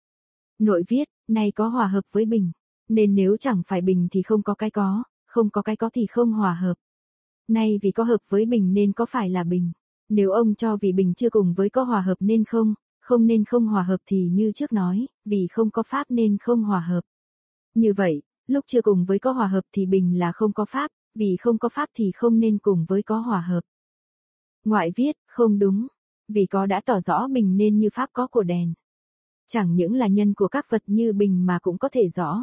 Nội viết, này có hòa hợp với bình, nên nếu chẳng phải bình thì không có cái có, không có cái có thì không hòa hợp. Nay vì có hợp với bình nên có phải là bình. Nếu ông cho vì bình chưa cùng với có hòa hợp nên không nên không hòa hợp thì như trước nói, vì không có pháp nên không hòa hợp. Như vậy, lúc chưa cùng với có hòa hợp thì bình là không có pháp, vì không có pháp thì không nên cùng với có hòa hợp. Ngoại viết, không đúng, vì có đã tỏ rõ bình nên như pháp có của đèn. Chẳng những là nhân của các vật như bình mà cũng có thể rõ.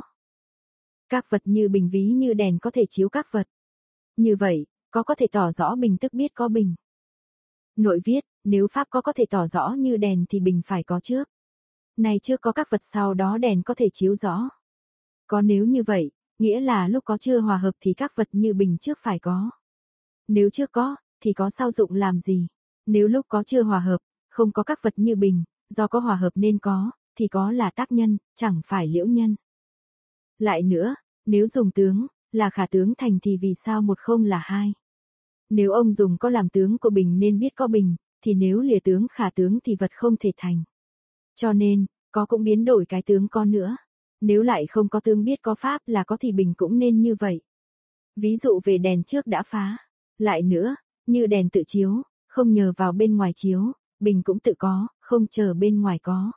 Các vật như bình ví như đèn có thể chiếu các vật. Như vậy, có thể tỏ rõ bình tức biết có bình. Nội viết, nếu pháp có thể tỏ rõ như đèn thì bình phải có trước. Này trước có các vật sau đó đèn có thể chiếu rõ. Có nếu như vậy, nghĩa là lúc có chưa hòa hợp thì các vật như bình trước phải có. Nếu trước có, thì có sau dụng làm gì? Nếu lúc có chưa hòa hợp, không có các vật như bình, do có hòa hợp nên có, thì có là tác nhân, chẳng phải liễu nhân. Lại nữa, nếu dùng tướng, là khả tướng thành thì vì sao một không là hai? Nếu ông dùng có làm tướng của bình nên biết có bình, thì nếu lìa tướng khả tướng thì vật không thể thành. Cho nên, có cũng biến đổi cái tướng có nữa. Nếu lại không có tướng biết có pháp là có thì bình cũng nên như vậy. Ví dụ về đèn trước đã phá. Lại nữa, như đèn tự chiếu, không nhờ vào bên ngoài chiếu, bình cũng tự có, không chờ bên ngoài có.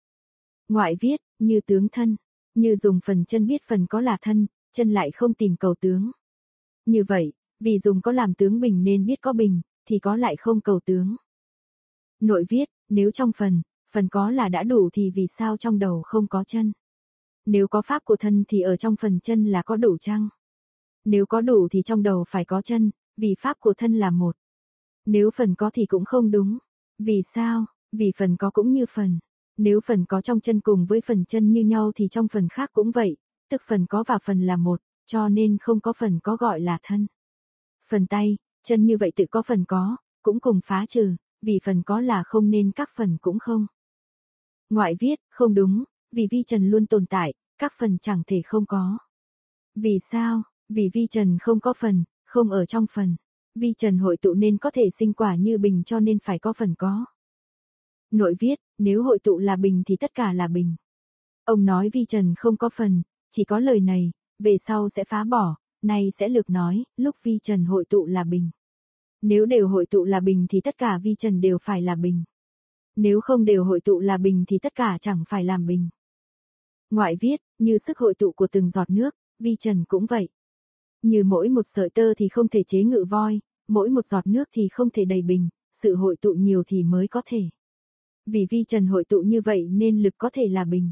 Ngoại viết, như tướng thân, như dùng phần chân biết phần có là thân, chân lại không tìm cầu tướng. Như vậy, vì dùng có làm tướng bình nên biết có bình, thì có lại không cầu tướng. Nội viết, nếu trong phần có là đã đủ thì vì sao trong đầu không có chân? Nếu có pháp của thân thì ở trong phần chân là có đủ chăng? Nếu có đủ thì trong đầu phải có chân, vì pháp của thân là một. Nếu phần có thì cũng không đúng. Vì sao? Vì phần có cũng như phần. Nếu phần có trong chân cùng với phần chân như nhau thì trong phần khác cũng vậy, tức phần có và phần là một, cho nên không có phần có gọi là thân. Phần tay, chân như vậy tự có phần có, cũng cùng phá trừ, vì phần có là không nên các phần cũng không. Ngoại viết, không đúng, vì vi trần luôn tồn tại, các phần chẳng thể không có. Vì sao? Vì vi trần không có phần, không ở trong phần. Vi trần hội tụ nên có thể sinh quả như bình cho nên phải có phần có. Nội viết, nếu hội tụ là bình thì tất cả là bình. Ông nói vi trần không có phần, chỉ có lời này, về sau sẽ phá bỏ, nay sẽ lược nói, lúc vi trần hội tụ là bình. Nếu đều hội tụ là bình thì tất cả vi trần đều phải là bình. Nếu không đều hội tụ là bình thì tất cả chẳng phải làm bình. Ngoại viết, như sức hội tụ của từng giọt nước, vi trần cũng vậy. Như mỗi một sợi tơ thì không thể chế ngự voi, mỗi một giọt nước thì không thể đầy bình, sự hội tụ nhiều thì mới có thể. Vì vi trần hội tụ như vậy nên lực có thể là bình.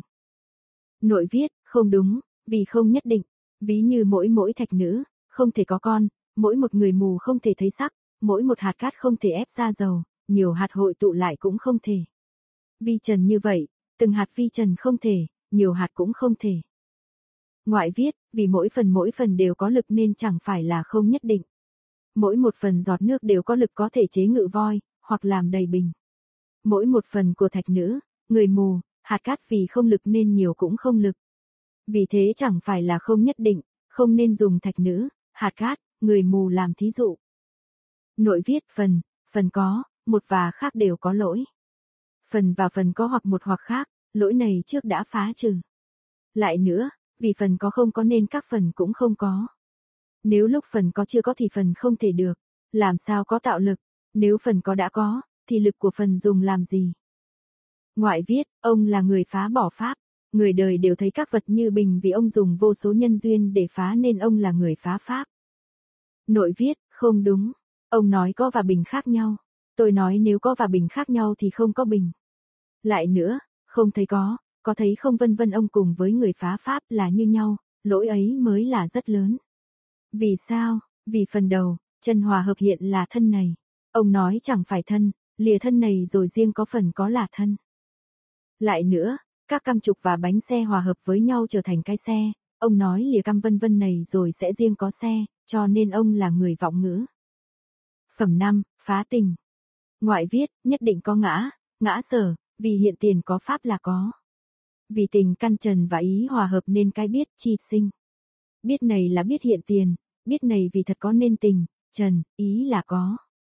Nội viết, không đúng, vì không nhất định, ví như mỗi thạch nữ, không thể có con, mỗi một người mù không thể thấy sắc, mỗi một hạt cát không thể ép ra dầu, nhiều hạt hội tụ lại cũng không thể. Vi trần như vậy, từng hạt vi trần không thể, nhiều hạt cũng không thể. Ngoại viết, vì mỗi phần đều có lực nên chẳng phải là không nhất định. Mỗi một phần giọt nước đều có lực có thể chế ngự voi, hoặc làm đầy bình. Mỗi một phần của thạch nữ, người mù, hạt cát vì không lực nên nhiều cũng không lực. Vì thế chẳng phải là không nhất định, không nên dùng thạch nữ, hạt cát, người mù làm thí dụ. Nội viết, phần có, một và khác đều có lỗi. Phần và phần có hoặc một hoặc khác, lỗi này trước đã phá trừ. Lại nữa, vì phần có không có nên các phần cũng không có. Nếu lúc phần có chưa có thì phần không thể được, làm sao có tạo lực, nếu phần có đã có, thì lực của phần dùng làm gì? Ngoại viết, ông là người phá bỏ pháp, người đời đều thấy các vật như bình vì ông dùng vô số nhân duyên để phá nên ông là người phá pháp. Nội viết, không đúng, ông nói có và bình khác nhau, tôi nói nếu có và bình khác nhau thì không có bình. Lại nữa, không thấy có thấy không vân vân ông cùng với người phá pháp là như nhau, lỗi ấy mới là rất lớn. Vì sao? Vì phần đầu, chân hòa hợp hiện là thân này. Ông nói chẳng phải thân, lìa thân này rồi riêng có phần có là thân. Lại nữa, các cam trục và bánh xe hòa hợp với nhau trở thành cái xe, ông nói lìa cam vân vân này rồi sẽ riêng có xe, cho nên ông là người vọng ngữ. Phẩm 5, phá tình. Ngoại viết, nhất định có ngã sở, vì hiện tiền có pháp là có. Vì tình căn trần và ý hòa hợp nên cái biết chi sinh. Biết này là biết hiện tiền, biết này vì thật có nên tình, trần, ý là có.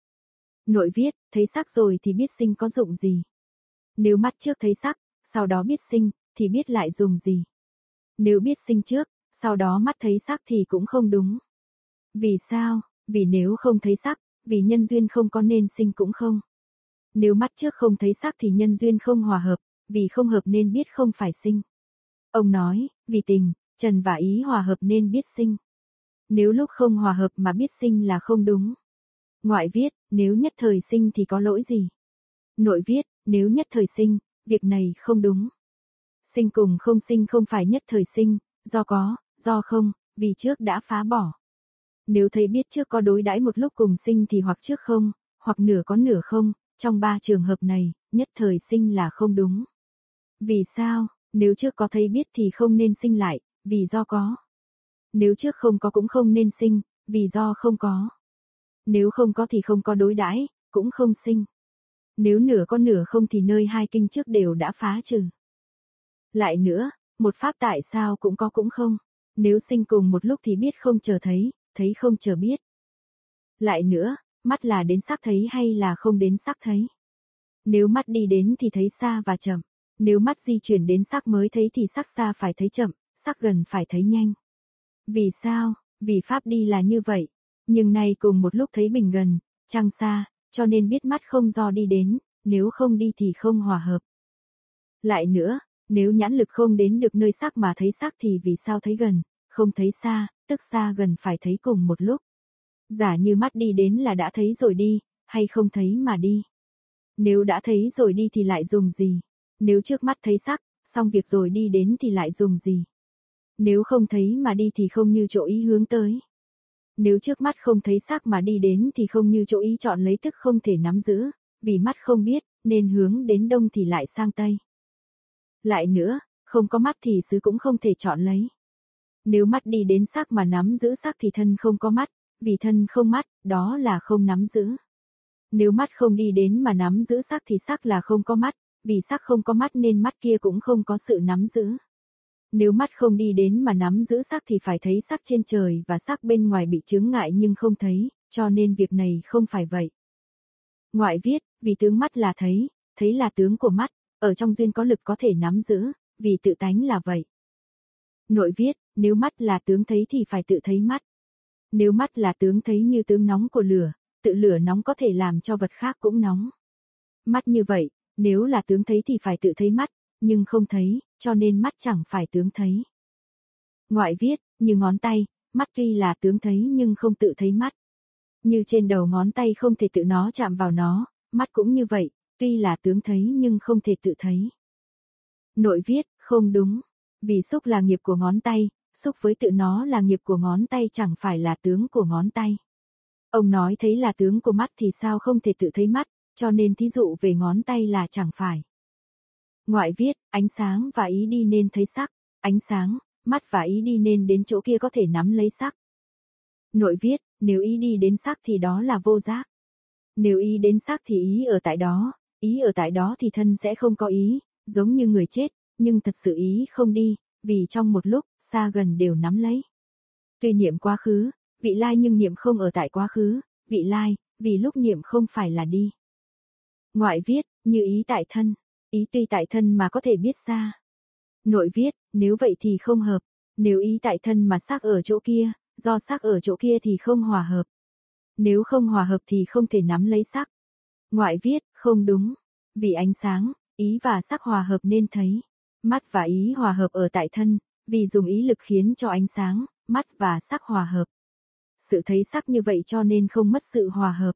Nội viết, thấy sắc rồi thì biết sinh có dụng gì? Nếu mắt trước thấy sắc, sau đó biết sinh, thì biết lại dùng gì? Nếu biết sinh trước, sau đó mắt thấy sắc thì cũng không đúng. Vì sao? Vì nếu không thấy sắc, vì nhân duyên không có nên sinh cũng không. Nếu mắt trước không thấy sắc thì nhân duyên không hòa hợp, vì không hợp nên biết không phải sinh. Ông nói, vì tình, trần và ý hòa hợp nên biết sinh. Nếu lúc không hòa hợp mà biết sinh là không đúng. Ngoại viết, nếu nhất thời sinh thì có lỗi gì? Nội viết, nếu nhất thời sinh, việc này không đúng. Sinh cùng không sinh không phải nhất thời sinh, do có, do không, vì trước đã phá bỏ. Nếu thấy biết trước có đối đãi một lúc cùng sinh thì hoặc trước không, hoặc nửa có nửa không, trong ba trường hợp này, nhất thời sinh là không đúng. Vì sao? Nếu trước có thấy biết thì không nên sinh lại, vì do có. Nếu trước không có cũng không nên sinh, vì do không có. Nếu không có thì không có đối đãi, cũng không sinh. Nếu nửa có nửa không thì nơi hai kinh trước đều đã phá trừ. Lại nữa, một pháp tại sao cũng có cũng không. Nếu sinh cùng một lúc thì biết không chờ thấy không chờ biết. Lại nữa, mắt là đến sắc thấy hay là không đến sắc thấy? Nếu mắt đi đến thì thấy xa và chậm. Nếu mắt di chuyển đến sắc mới thấy thì sắc xa phải thấy chậm, sắc gần phải thấy nhanh. Vì sao? Vì pháp đi là như vậy. Nhưng nay cùng một lúc thấy bình gần, trăng xa, cho nên biết mắt không do đi đến, nếu không đi thì không hòa hợp. Lại nữa, nếu nhãn lực không đến được nơi sắc mà thấy sắc thì vì sao thấy gần, không thấy xa, tức xa gần phải thấy cùng một lúc. Giả như mắt đi đến là đã thấy rồi đi, hay không thấy mà đi. Nếu đã thấy rồi đi thì lại dùng gì? Nếu trước mắt thấy sắc, xong việc rồi đi đến thì lại dùng gì? Nếu không thấy mà đi thì không như chỗ ý hướng tới. Nếu trước mắt không thấy sắc mà đi đến thì không như chỗ ý chọn lấy tức không thể nắm giữ, vì mắt không biết, nên hướng đến đông thì lại sang tây. Lại nữa, không có mắt thì xứ cũng không thể chọn lấy. Nếu mắt đi đến sắc mà nắm giữ sắc thì thân không có mắt, vì thân không mắt, đó là không nắm giữ. Nếu mắt không đi đến mà nắm giữ sắc thì sắc là không có mắt, vì sắc không có mắt nên mắt kia cũng không có sự nắm giữ. Nếu mắt không đi đến mà nắm giữ sắc thì phải thấy sắc trên trời và sắc bên ngoài bị chướng ngại nhưng không thấy, cho nên việc này không phải vậy. Ngoại viết, vì tướng mắt là thấy là tướng của mắt, ở trong duyên có lực có thể nắm giữ, vì tự tánh là vậy. Nội viết, nếu mắt là tướng thấy thì phải tự thấy mắt. Nếu mắt là tướng thấy như tướng nóng của lửa, tự lửa nóng có thể làm cho vật khác cũng nóng. Mắt như vậy, nếu là tướng thấy thì phải tự thấy mắt, nhưng không thấy, cho nên mắt chẳng phải tướng thấy. Ngoại viết, như ngón tay, mắt tuy là tướng thấy nhưng không tự thấy mắt. Như trên đầu ngón tay không thể tự nó chạm vào nó, mắt cũng như vậy, tuy là tướng thấy nhưng không thể tự thấy. Nội viết, không đúng, vì xúc là nghiệp của ngón tay, xúc với tự nó là nghiệp của ngón tay chẳng phải là tướng của ngón tay. Ông nói thấy là tướng của mắt thì sao không thể tự thấy mắt, cho nên thí dụ về ngón tay là chẳng phải. Ngoại viết, ánh sáng và ý đi nên thấy sắc, ánh sáng, mắt và ý đi nên đến chỗ kia có thể nắm lấy sắc. Nội viết, nếu ý đi đến sắc thì đó là vô giác. Nếu ý đến sắc thì ý ở tại đó thì thân sẽ không có ý, giống như người chết, nhưng thật sự ý không đi, vì trong một lúc, xa gần đều nắm lấy. Tuy niệm quá khứ, vị lai nhưng niệm không ở tại quá khứ, vị lai, vì lúc niệm không phải là đi. Ngoại viết, như ý tại thân, ý tuy tại thân mà có thể biết xa. Nội viết, nếu vậy thì không hợp, nếu ý tại thân mà sắc ở chỗ kia, do sắc ở chỗ kia thì không hòa hợp. Nếu không hòa hợp thì không thể nắm lấy sắc. Ngoại viết, không đúng, vì ánh sáng, ý và sắc hòa hợp nên thấy. Mắt và ý hòa hợp ở tại thân, vì dùng ý lực khiến cho ánh sáng, mắt và sắc hòa hợp. Sự thấy sắc như vậy cho nên không mất sự hòa hợp.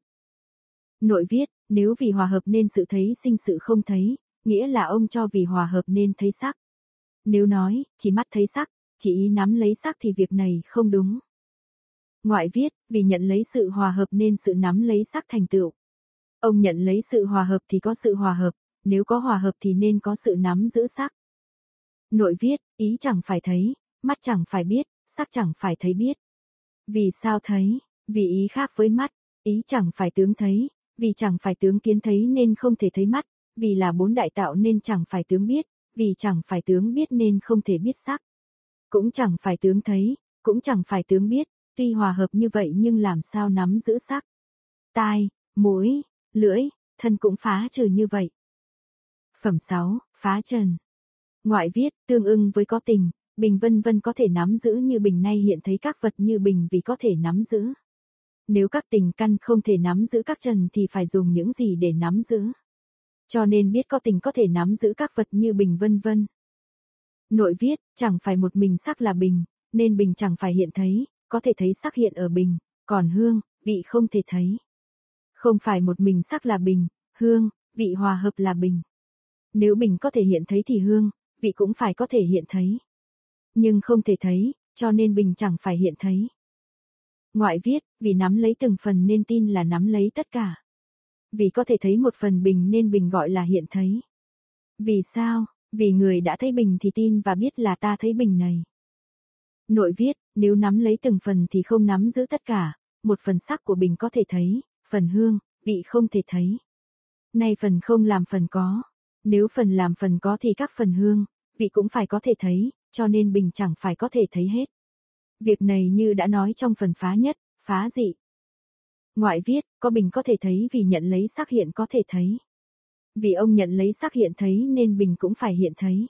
Nội viết, nếu vì hòa hợp nên sự thấy sinh sự không thấy, nghĩa là ông cho vì hòa hợp nên thấy sắc. Nếu nói, chỉ mắt thấy sắc, chỉ ý nắm lấy sắc thì việc này không đúng. Ngoại viết, vì nhận lấy sự hòa hợp nên sự nắm lấy sắc thành tựu. Ông nhận lấy sự hòa hợp thì có sự hòa hợp, nếu có hòa hợp thì nên có sự nắm giữ sắc. Nội viết, ý chẳng phải thấy, mắt chẳng phải biết, sắc chẳng phải thấy biết. Vì sao thấy? Vì ý khác với mắt, ý chẳng phải tướng thấy, vì chẳng phải tướng kiến thấy nên không thể thấy mắt, vì là bốn đại tạo nên chẳng phải tướng biết, vì chẳng phải tướng biết nên không thể biết sắc. Cũng chẳng phải tướng thấy, cũng chẳng phải tướng biết, tuy hòa hợp như vậy nhưng làm sao nắm giữ sắc. Tai, mũi, lưỡi, thân cũng phá trừ như vậy. Phẩm 6, phá trần. Ngoại viết, tương ưng với có tình, bình vân vân có thể nắm giữ như bình nay hiện thấy các vật như bình vì có thể nắm giữ. Nếu các tình căn không thể nắm giữ các trần thì phải dùng những gì để nắm giữ. Cho nên biết có tình có thể nắm giữ các vật như bình vân vân. Nội viết, chẳng phải một mình sắc là bình, nên bình chẳng phải hiện thấy, có thể thấy sắc hiện ở bình, còn hương, vị không thể thấy. Không phải một mình sắc là bình, hương, vị hòa hợp là bình. Nếu bình có thể hiện thấy thì hương, vị cũng phải có thể hiện thấy. Nhưng không thể thấy, cho nên bình chẳng phải hiện thấy. Ngoại viết, vì nắm lấy từng phần nên tin là nắm lấy tất cả. Vì có thể thấy một phần bình nên bình gọi là hiện thấy. Vì sao? Vì người đã thấy bình thì tin và biết là ta thấy bình này. Nội viết, nếu nắm lấy từng phần thì không nắm giữ tất cả, một phần sắc của bình có thể thấy, phần hương, vị không thể thấy. Nay phần không làm phần có. Nếu phần làm phần có thì các phần hương, vị cũng phải có thể thấy, cho nên bình chẳng phải có thể thấy hết. Việc này như đã nói trong phần phá nhất, phá dị. Ngoại viết, có bình có thể thấy vì nhận lấy sắc hiện có thể thấy. Vì ông nhận lấy sắc hiện thấy nên bình cũng phải hiện thấy.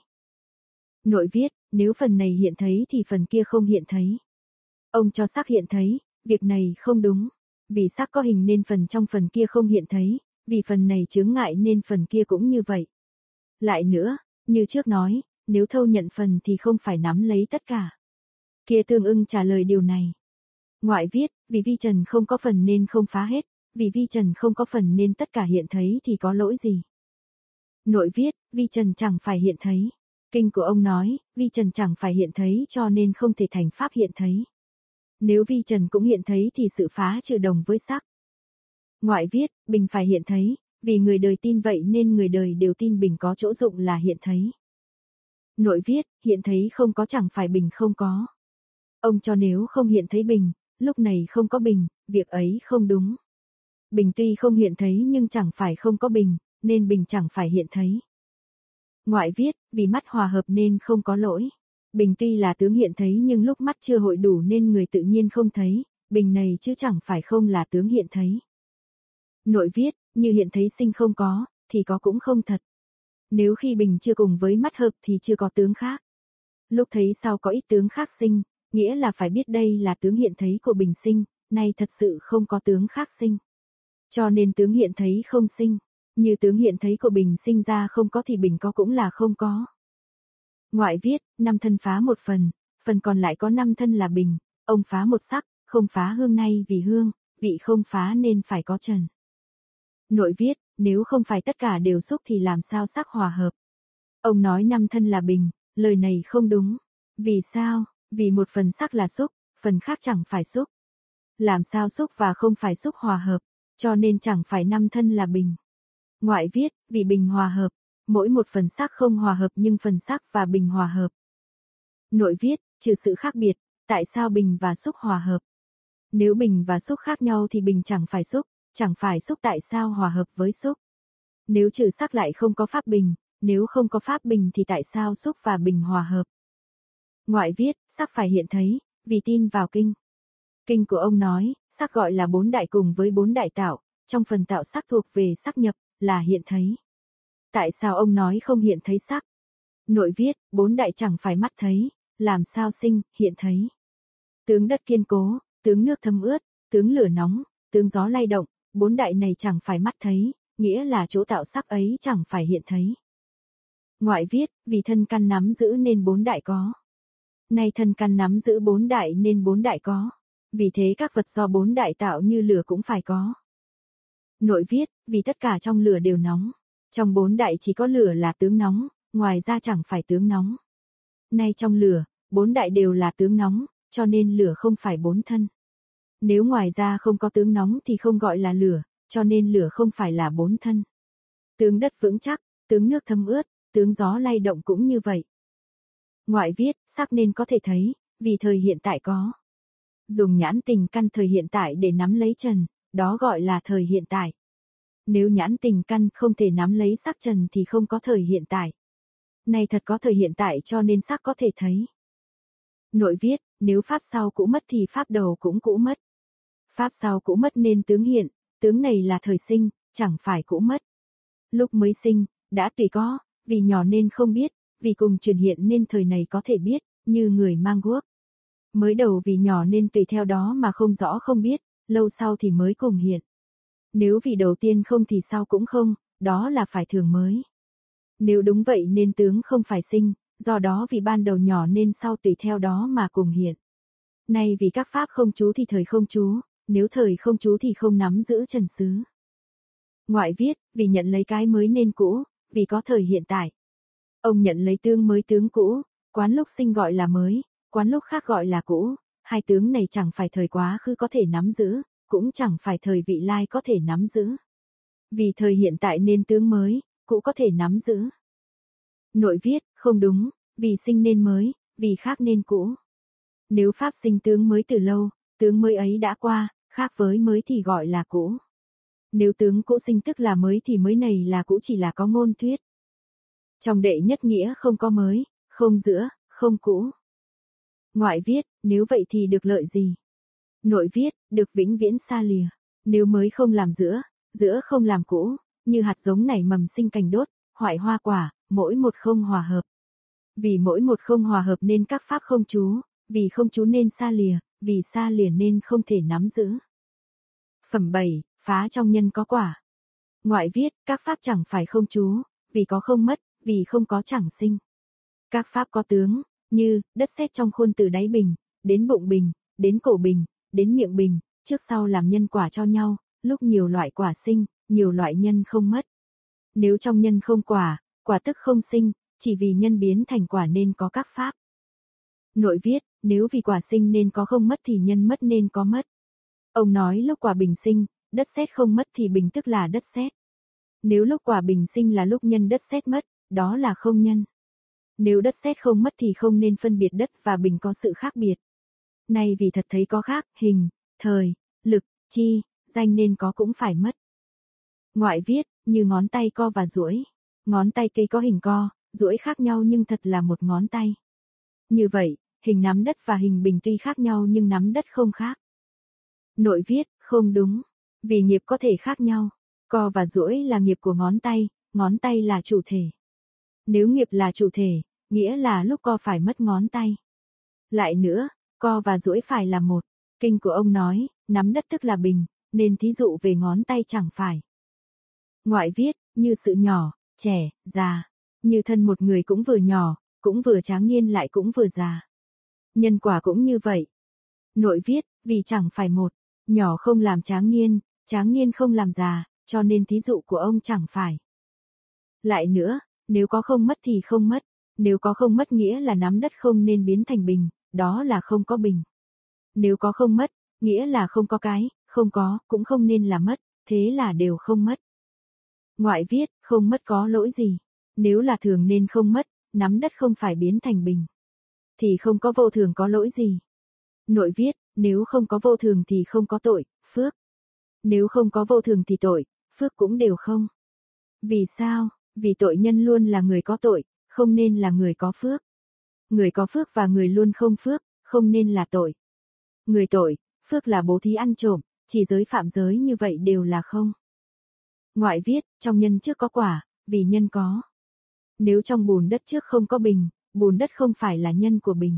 Nội viết, nếu phần này hiện thấy thì phần kia không hiện thấy. Ông cho sắc hiện thấy, việc này không đúng. Vì sắc có hình nên phần trong phần kia không hiện thấy, vì phần này chướng ngại nên phần kia cũng như vậy. Lại nữa, như trước nói, nếu thâu nhận phần thì không phải nắm lấy tất cả. Kia tương ưng trả lời điều này. Ngoại viết, vì vi trần không có phần nên không phá hết, vì vi trần không có phần nên tất cả hiện thấy thì có lỗi gì. Nội viết, vi trần chẳng phải hiện thấy. Kinh của ông nói, vi trần chẳng phải hiện thấy cho nên không thể thành pháp hiện thấy. Nếu vi trần cũng hiện thấy thì sự phá trừ đồng với sắc. Ngoại viết, bình phải hiện thấy, vì người đời tin vậy nên người đời đều tin bình có chỗ dụng là hiện thấy. Nội viết, hiện thấy không có chẳng phải bình không có. Ông cho nếu không hiện thấy bình, lúc này không có bình, việc ấy không đúng. Bình tuy không hiện thấy nhưng chẳng phải không có bình, nên bình chẳng phải hiện thấy. Ngoại viết, vì mắt hòa hợp nên không có lỗi. Bình tuy là tướng hiện thấy nhưng lúc mắt chưa hội đủ nên người tự nhiên không thấy, bình này chứ chẳng phải không là tướng hiện thấy. Nội viết, như hiện thấy sinh không có, thì có cũng không thật. Nếu khi bình chưa cùng với mắt hợp thì chưa có tướng khác. Lúc thấy sau có ít tướng khác sinh, nghĩa là phải biết đây là tướng hiện thấy của bình sinh, nay thật sự không có tướng khác sinh. Cho nên tướng hiện thấy không sinh, như tướng hiện thấy của bình sinh ra không có thì bình có cũng là không có. Ngoại viết, 5 thân phá một phần còn lại có 5 thân là bình, ông phá một sắc, không phá hương nay vì hương, vị không phá nên phải có trần. Nội viết, nếu không phải tất cả đều xúc thì làm sao sắc hòa hợp. Ông nói 5 thân là bình, lời này không đúng. Vì sao? Vì một phần sắc là xúc, phần khác chẳng phải xúc. Làm sao xúc và không phải xúc hòa hợp, cho nên chẳng phải 5 thân là bình. Ngoại viết, vì bình hòa hợp, mỗi một phần sắc không hòa hợp nhưng phần sắc và bình hòa hợp. Nội viết, trừ sự khác biệt, tại sao bình và xúc hòa hợp? Nếu bình và xúc khác nhau thì bình chẳng phải xúc tại sao hòa hợp với xúc? Nếu trừ sắc lại không có pháp bình, nếu không có pháp bình thì tại sao xúc và bình hòa hợp? Ngoại viết, sắc phải hiện thấy, vì tin vào kinh. Kinh của ông nói, sắc gọi là 4 đại cùng với 4 đại tạo, trong phần tạo sắc thuộc về sắc nhập, là hiện thấy. Tại sao ông nói không hiện thấy sắc? Nội viết, 4 đại chẳng phải mắt thấy, làm sao sinh, hiện thấy. Tướng đất kiên cố, tướng nước thấm ướt, tướng lửa nóng, tướng gió lay động, 4 đại này chẳng phải mắt thấy, nghĩa là chỗ tạo sắc ấy chẳng phải hiện thấy. Ngoại viết, vì thân căn nắm giữ nên 4 đại có. Nay thân căn nắm giữ 4 đại nên 4 đại có. Vì thế các vật do 4 đại tạo như lửa cũng phải có. Nội viết, vì tất cả trong lửa đều nóng. Trong 4 đại chỉ có lửa là tướng nóng, ngoài ra chẳng phải tướng nóng. Nay trong lửa, 4 đại đều là tướng nóng, cho nên lửa không phải 4 thân. Nếu ngoài ra không có tướng nóng thì không gọi là lửa, cho nên lửa không phải là 4 thân. Tướng đất vững chắc, tướng nước thấm ướt, tướng gió lay động cũng như vậy. Ngoại viết, sắc nên có thể thấy, vì thời hiện tại có. Dùng nhãn tình căn thời hiện tại để nắm lấy trần, đó gọi là thời hiện tại. Nếu nhãn tình căn không thể nắm lấy sắc trần thì không có thời hiện tại. Này thật có thời hiện tại cho nên sắc có thể thấy. Nội viết, nếu pháp sau cũ mất thì pháp đầu cũng cũ mất. Pháp sau cũ mất nên tướng hiện, tướng này là thời sinh, chẳng phải cũ mất. Lúc mới sinh, đã tùy có, vì nhỏ nên không biết, vì cùng truyền hiện nên thời này có thể biết, như người mang guốc. Mới đầu vì nhỏ nên tùy theo đó mà không rõ không biết, lâu sau thì mới cùng hiện. Nếu vì đầu tiên không thì sau cũng không, đó là phải thường mới. Nếu đúng vậy nên tướng không phải sinh, do đó vì ban đầu nhỏ nên sau tùy theo đó mà cùng hiện. Nay vì các pháp không trú thì thời không trú, nếu thời không trú thì không nắm giữ trần xứ. Ngoại viết, vì nhận lấy cái mới nên cũ, vì có thời hiện tại. Ông nhận lấy tương mới tướng cũ, quán lúc sinh gọi là mới, quán lúc khác gọi là cũ, hai tướng này chẳng phải thời quá khứ có thể nắm giữ, cũng chẳng phải thời vị lai có thể nắm giữ. Vì thời hiện tại nên tướng mới, cũ có thể nắm giữ. Nội viết, không đúng, vì sinh nên mới, vì khác nên cũ. Nếu pháp sinh tướng mới từ lâu, tướng mới ấy đã qua, khác với mới thì gọi là cũ. Nếu tướng cũ sinh tức là mới thì mới này là cũ chỉ là có ngôn thuyết. Trong đệ nhất nghĩa không có mới, không giữa, không cũ. Ngoại viết, nếu vậy thì được lợi gì? Nội viết, được vĩnh viễn xa lìa. Nếu mới không làm giữa, giữa không làm cũ, như hạt giống nảy mầm sinh cành đốt, hoại hoa quả, mỗi một không hòa hợp. Vì mỗi một không hòa hợp nên các pháp không trú, vì không trú nên xa lìa, vì xa lìa nên không thể nắm giữ. Phẩm 7, phá trong nhân có quả. Ngoại viết, các pháp chẳng phải không trú, vì có không mất, vì không có chẳng sinh. Các pháp có tướng, như, đất sét trong khuôn từ đáy bình, đến bụng bình, đến cổ bình, đến miệng bình, trước sau làm nhân quả cho nhau, lúc nhiều loại quả sinh, nhiều loại nhân không mất. Nếu trong nhân không quả, quả tức không sinh, chỉ vì nhân biến thành quả nên có các pháp. Nội viết, nếu vì quả sinh nên có không mất thì nhân mất nên có mất. Ông nói lúc quả bình sinh, đất sét không mất thì bình tức là đất sét. Nếu lúc quả bình sinh là lúc nhân đất sét mất, đó là không nhân. Nếu đất sét không mất thì không nên phân biệt đất và bình có sự khác biệt. Nay vì thật thấy có khác, hình, thời, lực, chi, danh nên có cũng phải mất. Ngoại viết, như ngón tay co và duỗi. Ngón tay tuy có hình co, duỗi khác nhau nhưng thật là một ngón tay. Như vậy, hình nắm đất và hình bình tuy khác nhau nhưng nắm đất không khác. Nội viết, không đúng. Vì nghiệp có thể khác nhau. Co và duỗi là nghiệp của ngón tay là chủ thể. Nếu nghiệp là chủ thể, nghĩa là lúc co phải mất ngón tay. Lại nữa, co và duỗi phải là một. Kinh của ông nói, nắm đất tức là bình, nên thí dụ về ngón tay chẳng phải. Ngoại viết, như sự nhỏ, trẻ, già. Như thân một người cũng vừa nhỏ, cũng vừa tráng niên lại cũng vừa già. Nhân quả cũng như vậy. Nội viết, vì chẳng phải một, nhỏ không làm tráng niên không làm già, cho nên thí dụ của ông chẳng phải. Lại nữa, nếu có không mất thì không mất, nếu có không mất nghĩa là nắm đất không nên biến thành bình, đó là không có bình. Nếu có không mất, nghĩa là không có cái, không có, cũng không nên là mất, thế là đều không mất. Ngoại viết, không mất có lỗi gì. Nếu là thường nên không mất, nắm đất không phải biến thành bình. Thì không có vô thường có lỗi gì. Nội viết, nếu không có vô thường thì không có tội, phước. Nếu không có vô thường thì tội, phước cũng đều không. Vì sao? Vì tội nhân luôn là người có tội, không nên là người có phước. Người có phước và người luôn không phước, không nên là tội. Người tội, phước là bố thí ăn trộm, chỉ giới phạm giới như vậy đều là không. Ngoại viết, trong nhân trước có quả, vì nhân có. Nếu trong bùn đất trước không có bình, bùn đất không phải là nhân của bình.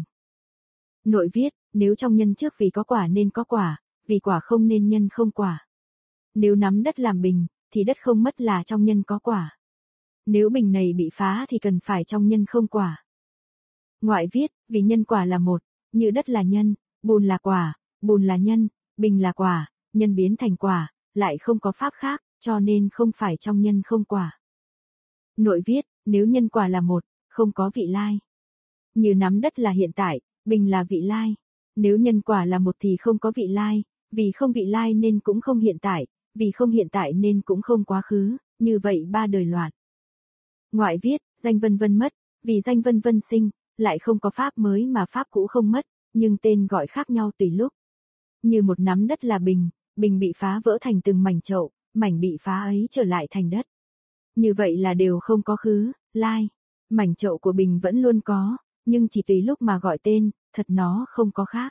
Nội viết, nếu trong nhân trước vì có quả nên có quả, vì quả không nên nhân không quả. Nếu nắm đất làm bình, thì đất không mất là trong nhân có quả. Nếu bình này bị phá thì cần phải trong nhân không quả. Ngoại viết, vì nhân quả là một, như đất là nhân, bùn là quả, bùn là nhân, bình là quả, nhân biến thành quả, lại không có pháp khác, cho nên không phải trong nhân không quả. Nội viết, nếu nhân quả là một, không có vị lai. Như nắm đất là hiện tại, bình là vị lai. Nếu nhân quả là một thì không có vị lai, vì không vị lai nên cũng không hiện tại, vì không hiện tại nên cũng không quá khứ, như vậy ba đời loạn. Ngoại viết, danh vân vân mất, vì danh vân vân sinh, lại không có pháp mới mà pháp cũ không mất, nhưng tên gọi khác nhau tùy lúc. Như một nắm đất là bình, bình bị phá vỡ thành từng mảnh chậu, mảnh bị phá ấy trở lại thành đất. Như vậy là đều không có khứ, lai. Mảnh chậu của bình vẫn luôn có, nhưng chỉ tùy lúc mà gọi tên, thật nó không có khác.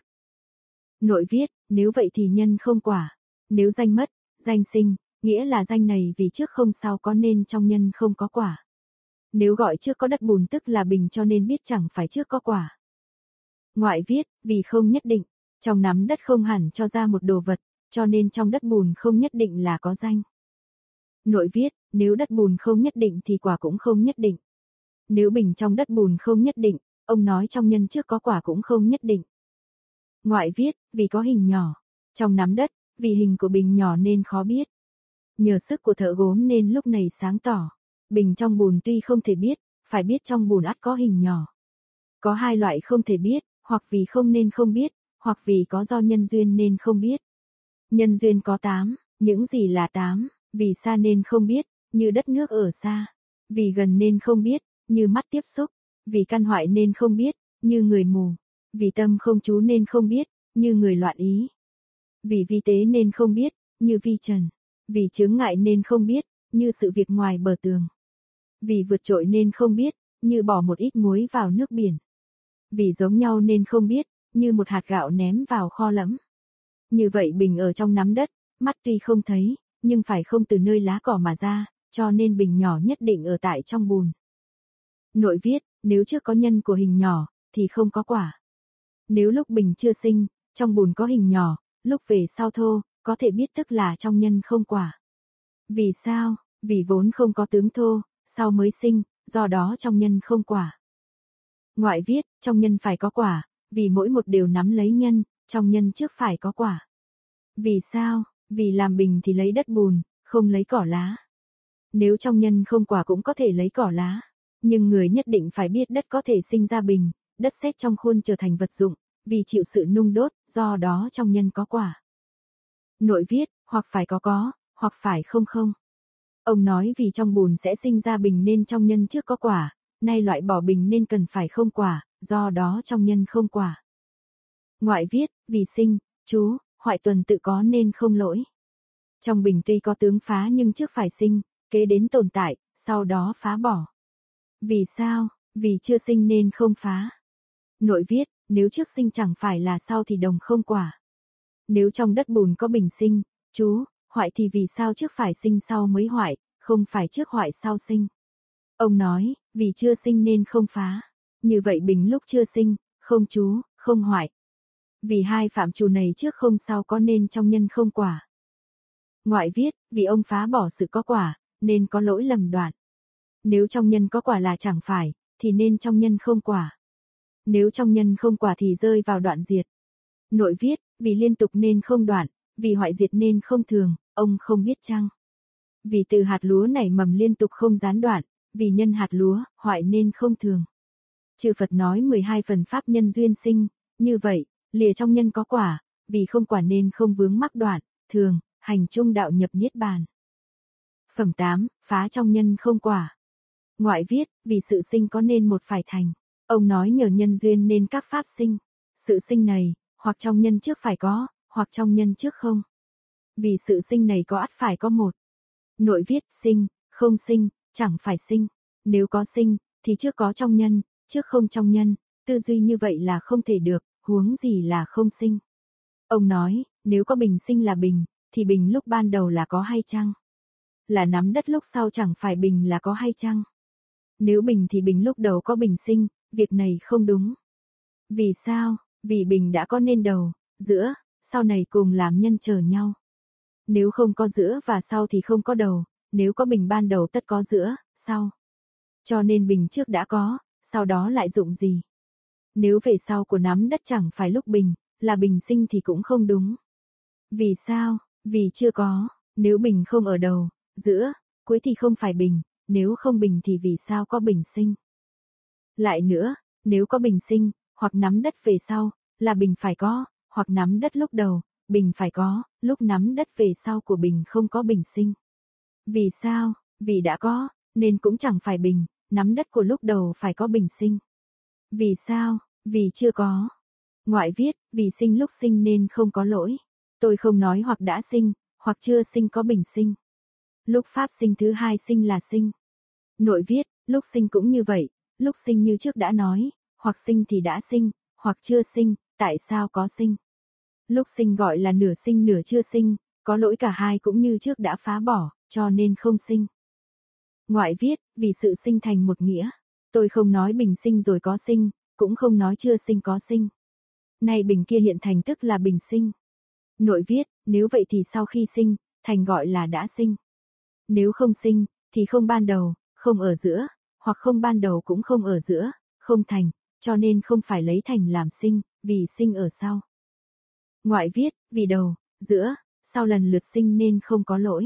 Nội viết, nếu vậy thì nhân không quả. Nếu danh mất, danh sinh, nghĩa là danh này vì trước không sao có nên trong nhân không có quả. Nếu gọi trước có đất bùn tức là bình cho nên biết chẳng phải trước có quả. Ngoại viết, vì không nhất định, trong nắm đất không hẳn cho ra một đồ vật, cho nên trong đất bùn không nhất định là có danh. Nội viết, nếu đất bùn không nhất định thì quả cũng không nhất định. Nếu bình trong đất bùn không nhất định, ông nói trong nhân trước có quả cũng không nhất định. Ngoại viết, vì có hình nhỏ. Trong nắm đất, vì hình của bình nhỏ nên khó biết. Nhờ sức của thợ gốm nên lúc này sáng tỏ. Bình trong bùn tuy không thể biết, phải biết trong bùn ắt có hình nhỏ. Có hai loại không thể biết, hoặc vì không nên không biết, hoặc vì có do nhân duyên nên không biết. Nhân duyên có 8, những gì là 8, vì xa nên không biết, như đất nước ở xa. Vì gần nên không biết, như mắt tiếp xúc. Vì căn hoại nên không biết, như người mù. Vì tâm không trú nên không biết, như người loạn ý. Vì vi tế nên không biết, như vi trần. Vì chướng ngại nên không biết, như sự việc ngoài bờ tường. Vì vượt trội nên không biết, như bỏ một ít muối vào nước biển. Vì giống nhau nên không biết, như một hạt gạo ném vào kho lẫm. Như vậy bình ở trong nắm đất, mắt tuy không thấy, nhưng phải không từ nơi lá cỏ mà ra, cho nên bình nhỏ nhất định ở tại trong bùn. Nội viết, nếu trước có nhân của hình nhỏ, thì không có quả. Nếu lúc bình chưa sinh, trong bùn có hình nhỏ, lúc về sau thô, có thể biết tức là trong nhân không quả. Vì sao? Vì vốn không có tướng thô, sau mới sinh, do đó trong nhân không quả. Ngoại viết, trong nhân phải có quả, vì mỗi một đều nắm lấy nhân, trong nhân trước phải có quả. Vì sao? Vì làm bình thì lấy đất bùn, không lấy cỏ lá. Nếu trong nhân không quả cũng có thể lấy cỏ lá. Nhưng người nhất định phải biết đất có thể sinh ra bình, đất xét trong khuôn trở thành vật dụng, vì chịu sự nung đốt, do đó trong nhân có quả. Nội viết, hoặc phải có, hoặc phải không. Ông nói vì trong bùn sẽ sinh ra bình nên trong nhân trước có quả, nay loại bỏ bình nên cần phải không quả, do đó trong nhân không quả. Ngoại viết, vì sinh, chú, hoại tuần tự có nên không lỗi. Trong bình tuy có tướng phá nhưng trước phải sinh, kế đến tồn tại, sau đó phá bỏ. Vì sao? Vì chưa sinh nên không phá. Nội viết, nếu trước sinh chẳng phải là sau thì đồng không quả. nếu trong đất bùn có bình sinh, chú, hoại thì vì sao trước phải sinh sau mới hoại, không phải trước hoại sau sinh. Ông nói, vì chưa sinh nên không phá. Như vậy bình lúc chưa sinh, không chú, không hoại. Vì hai phạm trù này trước không sau có nên trong nhân không quả. Ngoại viết, vì ông phá bỏ sự có quả, nên có lỗi lầm đoạn. Nếu trong nhân có quả là chẳng phải, thì nên trong nhân không quả. Nếu trong nhân không quả thì rơi vào đoạn diệt. Nội viết, vì liên tục nên không đoạn, vì hoại diệt nên không thường, ông không biết chăng? Vì từ hạt lúa nảy mầm liên tục không gián đoạn, vì nhân hạt lúa, hoại nên không thường. Chư Phật nói 12 phần pháp nhân duyên sinh, như vậy, lìa trong nhân có quả, vì không quả nên không vướng mắc đoạn, thường, hành trung đạo nhập niết bàn. Phẩm 8, phá trong nhân không quả. Ngoại viết, vì sự sinh có nên một phải thành. Ông nói nhờ nhân duyên nên các pháp sinh. Sự sinh này, hoặc trong nhân trước phải có, hoặc trong nhân trước không. Vì sự sinh này có ắt phải có một. Nội viết, sinh, không sinh, chẳng phải sinh. Nếu có sinh, thì trước có trong nhân, trước không trong nhân. Tư duy như vậy là không thể được, huống gì là không sinh. Ông nói, nếu có bình sinh là bình, thì bình lúc ban đầu là có hay chăng? Là nắm đất lúc sau chẳng phải bình là có hay chăng? Nếu bình thì bình lúc đầu có bình sinh, việc này không đúng. Vì sao? Vì bình đã có nên đầu, giữa, sau này cùng làm nhân chờ nhau. Nếu không có giữa và sau thì không có đầu, nếu có bình ban đầu tất có giữa, sau. Cho nên bình trước đã có, sau đó lại dụng gì? Nếu về sau của nắm đất chẳng phải lúc bình, là bình sinh thì cũng không đúng. Vì sao? Vì chưa có, nếu bình không ở đầu, giữa, cuối thì không phải bình, nếu không bình thì vì sao có bình sinh? Lại nữa, nếu có bình sinh, hoặc nắm đất về sau, là bình phải có, hoặc nắm đất lúc đầu, bình phải có, lúc nắm đất về sau của bình không có bình sinh. Vì sao? Vì đã có, nên cũng chẳng phải bình, nắm đất của lúc đầu phải có bình sinh. Vì sao? Vì chưa có. Ngoại viết, vì sinh lúc sinh nên không có lỗi. Tôi không nói hoặc đã sinh, hoặc chưa sinh có bình sinh. Lúc pháp sinh thứ hai sinh là sinh. Nội viết, lúc sinh cũng như vậy, lúc sinh như trước đã nói, hoặc sinh thì đã sinh, hoặc chưa sinh, tại sao có sinh? Lúc sinh gọi là nửa sinh nửa chưa sinh, có lỗi cả hai cũng như trước đã phá bỏ, cho nên không sinh. Ngoại viết, vì sự sinh thành một nghĩa. Tôi không nói bình sinh rồi có sinh, cũng không nói chưa sinh có sinh. Nay bình kia hiện thành tức là bình sinh. Nội viết, nếu vậy thì sau khi sinh, thành gọi là đã sinh. Nếu không sinh, thì không ban đầu, không ở giữa, hoặc không ban đầu cũng không ở giữa, không thành, cho nên không phải lấy thành làm sinh, vì sinh ở sau. Ngoại viết, vì đầu, giữa, sau lần lượt sinh nên không có lỗi.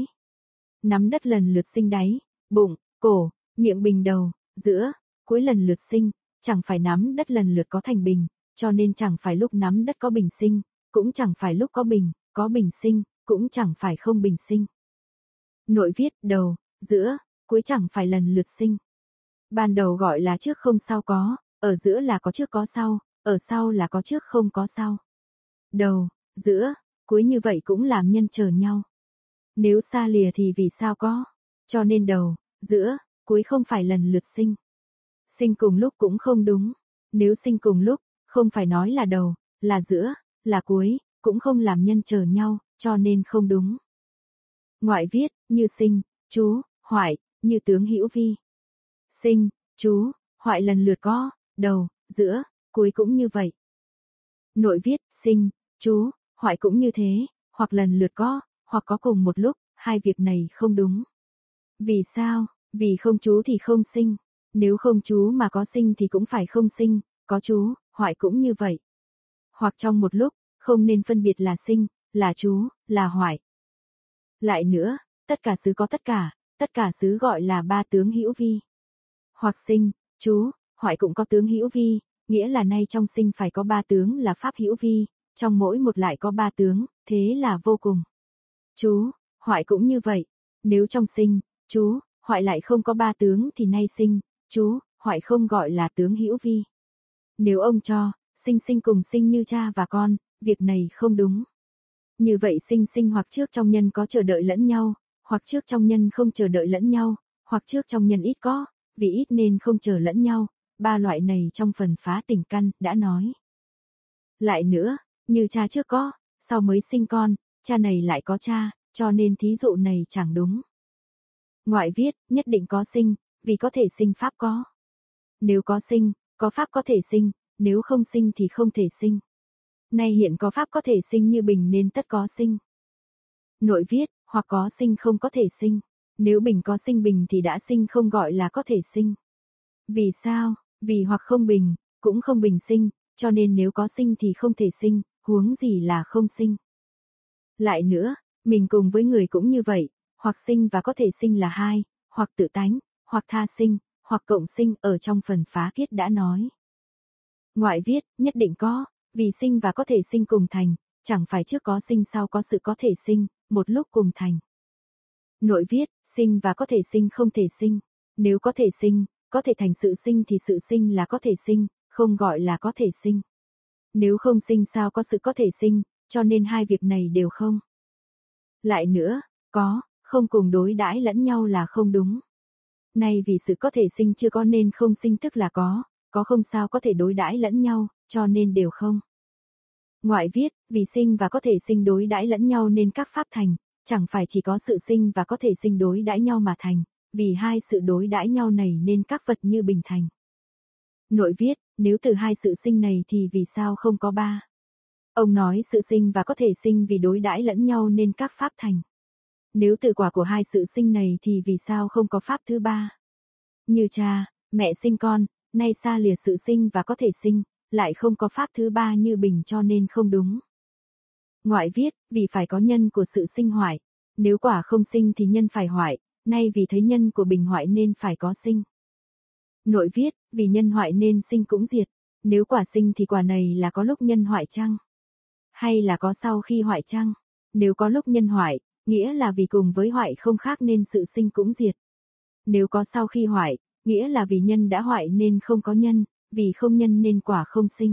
Nắm đất lần lượt sinh đáy, bụng, cổ, miệng bình đầu, giữa, cuối lần lượt sinh, chẳng phải nắm đất lần lượt có thành bình, cho nên chẳng phải lúc nắm đất có bình sinh, cũng chẳng phải lúc có bình sinh, cũng chẳng phải không bình sinh. Nội viết, đầu, giữa, cuối chẳng phải lần lượt sinh. Ban đầu gọi là trước không sau có, ở giữa là có trước có sau, ở sau là có trước không có sau. Đầu, giữa, cuối như vậy cũng làm nhân chờ nhau. Nếu xa lìa thì vì sao có? Cho nên đầu, giữa, cuối không phải lần lượt sinh. Sinh cùng lúc cũng không đúng. Nếu sinh cùng lúc, không phải nói là đầu, là giữa, là cuối, cũng không làm nhân chờ nhau, cho nên không đúng. Ngoại viết, như sinh, chú, hoại, như tướng hữu vi. Sinh, chú, hoại lần lượt có, đầu, giữa, cuối cũng như vậy. Nội viết, sinh, chú, hoại cũng như thế, hoặc lần lượt có, hoặc có cùng một lúc, hai việc này không đúng. Vì sao? Vì không chú thì không sinh. Nếu không chú mà có sinh thì cũng phải không sinh, có chú, hoại cũng như vậy. Hoặc trong một lúc, không nên phân biệt là sinh, là chú, là hoại. Lại nữa, tất cả xứ có tất cả xứ gọi là ba tướng hữu vi. Hoặc sinh, chú, hoại cũng có tướng hữu vi, nghĩa là nay trong sinh phải có ba tướng là pháp hữu vi, trong mỗi một lại có ba tướng, thế là vô cùng. Chú, hoại cũng như vậy, nếu trong sinh, chú, hoại lại không có ba tướng thì nay sinh, chú, hoại không gọi là tướng hữu vi. Nếu ông cho, sinh sinh cùng sinh như cha và con, việc này không đúng. Như vậy sinh sinh hoặc trước trong nhân có chờ đợi lẫn nhau, hoặc trước trong nhân không chờ đợi lẫn nhau, hoặc trước trong nhân ít có, vì ít nên không chờ lẫn nhau, ba loại này trong phần phá tình căn đã nói. Lại nữa, như cha trước có, sau mới sinh con, cha này lại có cha, cho nên thí dụ này chẳng đúng. Ngoại viết, nhất định có sinh, vì có thể sinh pháp có. Nếu có sinh, có pháp có thể sinh, nếu không sinh thì không thể sinh. Nay hiện có pháp có thể sinh như bình nên tất có sinh. Nội viết, hoặc có sinh không có thể sinh. Nếu bình có sinh bình thì đã sinh không gọi là có thể sinh. Vì sao? Vì hoặc không bình, cũng không bình sinh, cho nên nếu có sinh thì không thể sinh, huống gì là không sinh. Lại nữa, mình cùng với người cũng như vậy, hoặc sinh và có thể sinh là hai, hoặc tự tánh, hoặc tha sinh, hoặc cộng sinh ở trong phần phá kiết đã nói. Ngoại viết, nhất định có, vì sinh và có thể sinh cùng thành, chẳng phải trước có sinh sau có sự có thể sinh, một lúc cùng thành. Nội viết, sinh và có thể sinh không thể sinh. Nếu có thể sinh, có thể thành sự sinh thì sự sinh là có thể sinh, không gọi là có thể sinh. Nếu không sinh sao có sự có thể sinh, cho nên hai việc này đều không. Lại nữa, có, không cùng đối đãi lẫn nhau là không đúng. Nay vì sự có thể sinh chưa có nên không sinh tức là có không sao có thể đối đãi lẫn nhau, cho nên đều không. Ngoại viết, vì sinh và có thể sinh đối đãi lẫn nhau nên các pháp thành, chẳng phải chỉ có sự sinh và có thể sinh đối đãi nhau mà thành, vì hai sự đối đãi nhau này nên các vật như bình thành. Nội viết, nếu từ hai sự sinh này thì vì sao không có ba? Ông nói sự sinh và có thể sinh vì đối đãi lẫn nhau nên các pháp thành. Nếu từ quả của hai sự sinh này thì vì sao không có pháp thứ ba? Như cha, mẹ sinh con, nay xa lìa sự sinh và có thể sinh, lại không có pháp thứ ba như bình cho nên không đúng. Ngoại viết, vì phải có nhân của sự sinh hoại. Nếu quả không sinh thì nhân phải hoại, nay vì thấy nhân của bình hoại nên phải có sinh. Nội viết, vì nhân hoại nên sinh cũng diệt. Nếu quả sinh thì quả này là có lúc nhân hoại chăng? Hay là có sau khi hoại chăng? Nếu có lúc nhân hoại, nghĩa là vì cùng với hoại không khác nên sự sinh cũng diệt. Nếu có sau khi hoại, nghĩa là vì nhân đã hoại nên không có nhân, vì không nhân nên quả không sinh.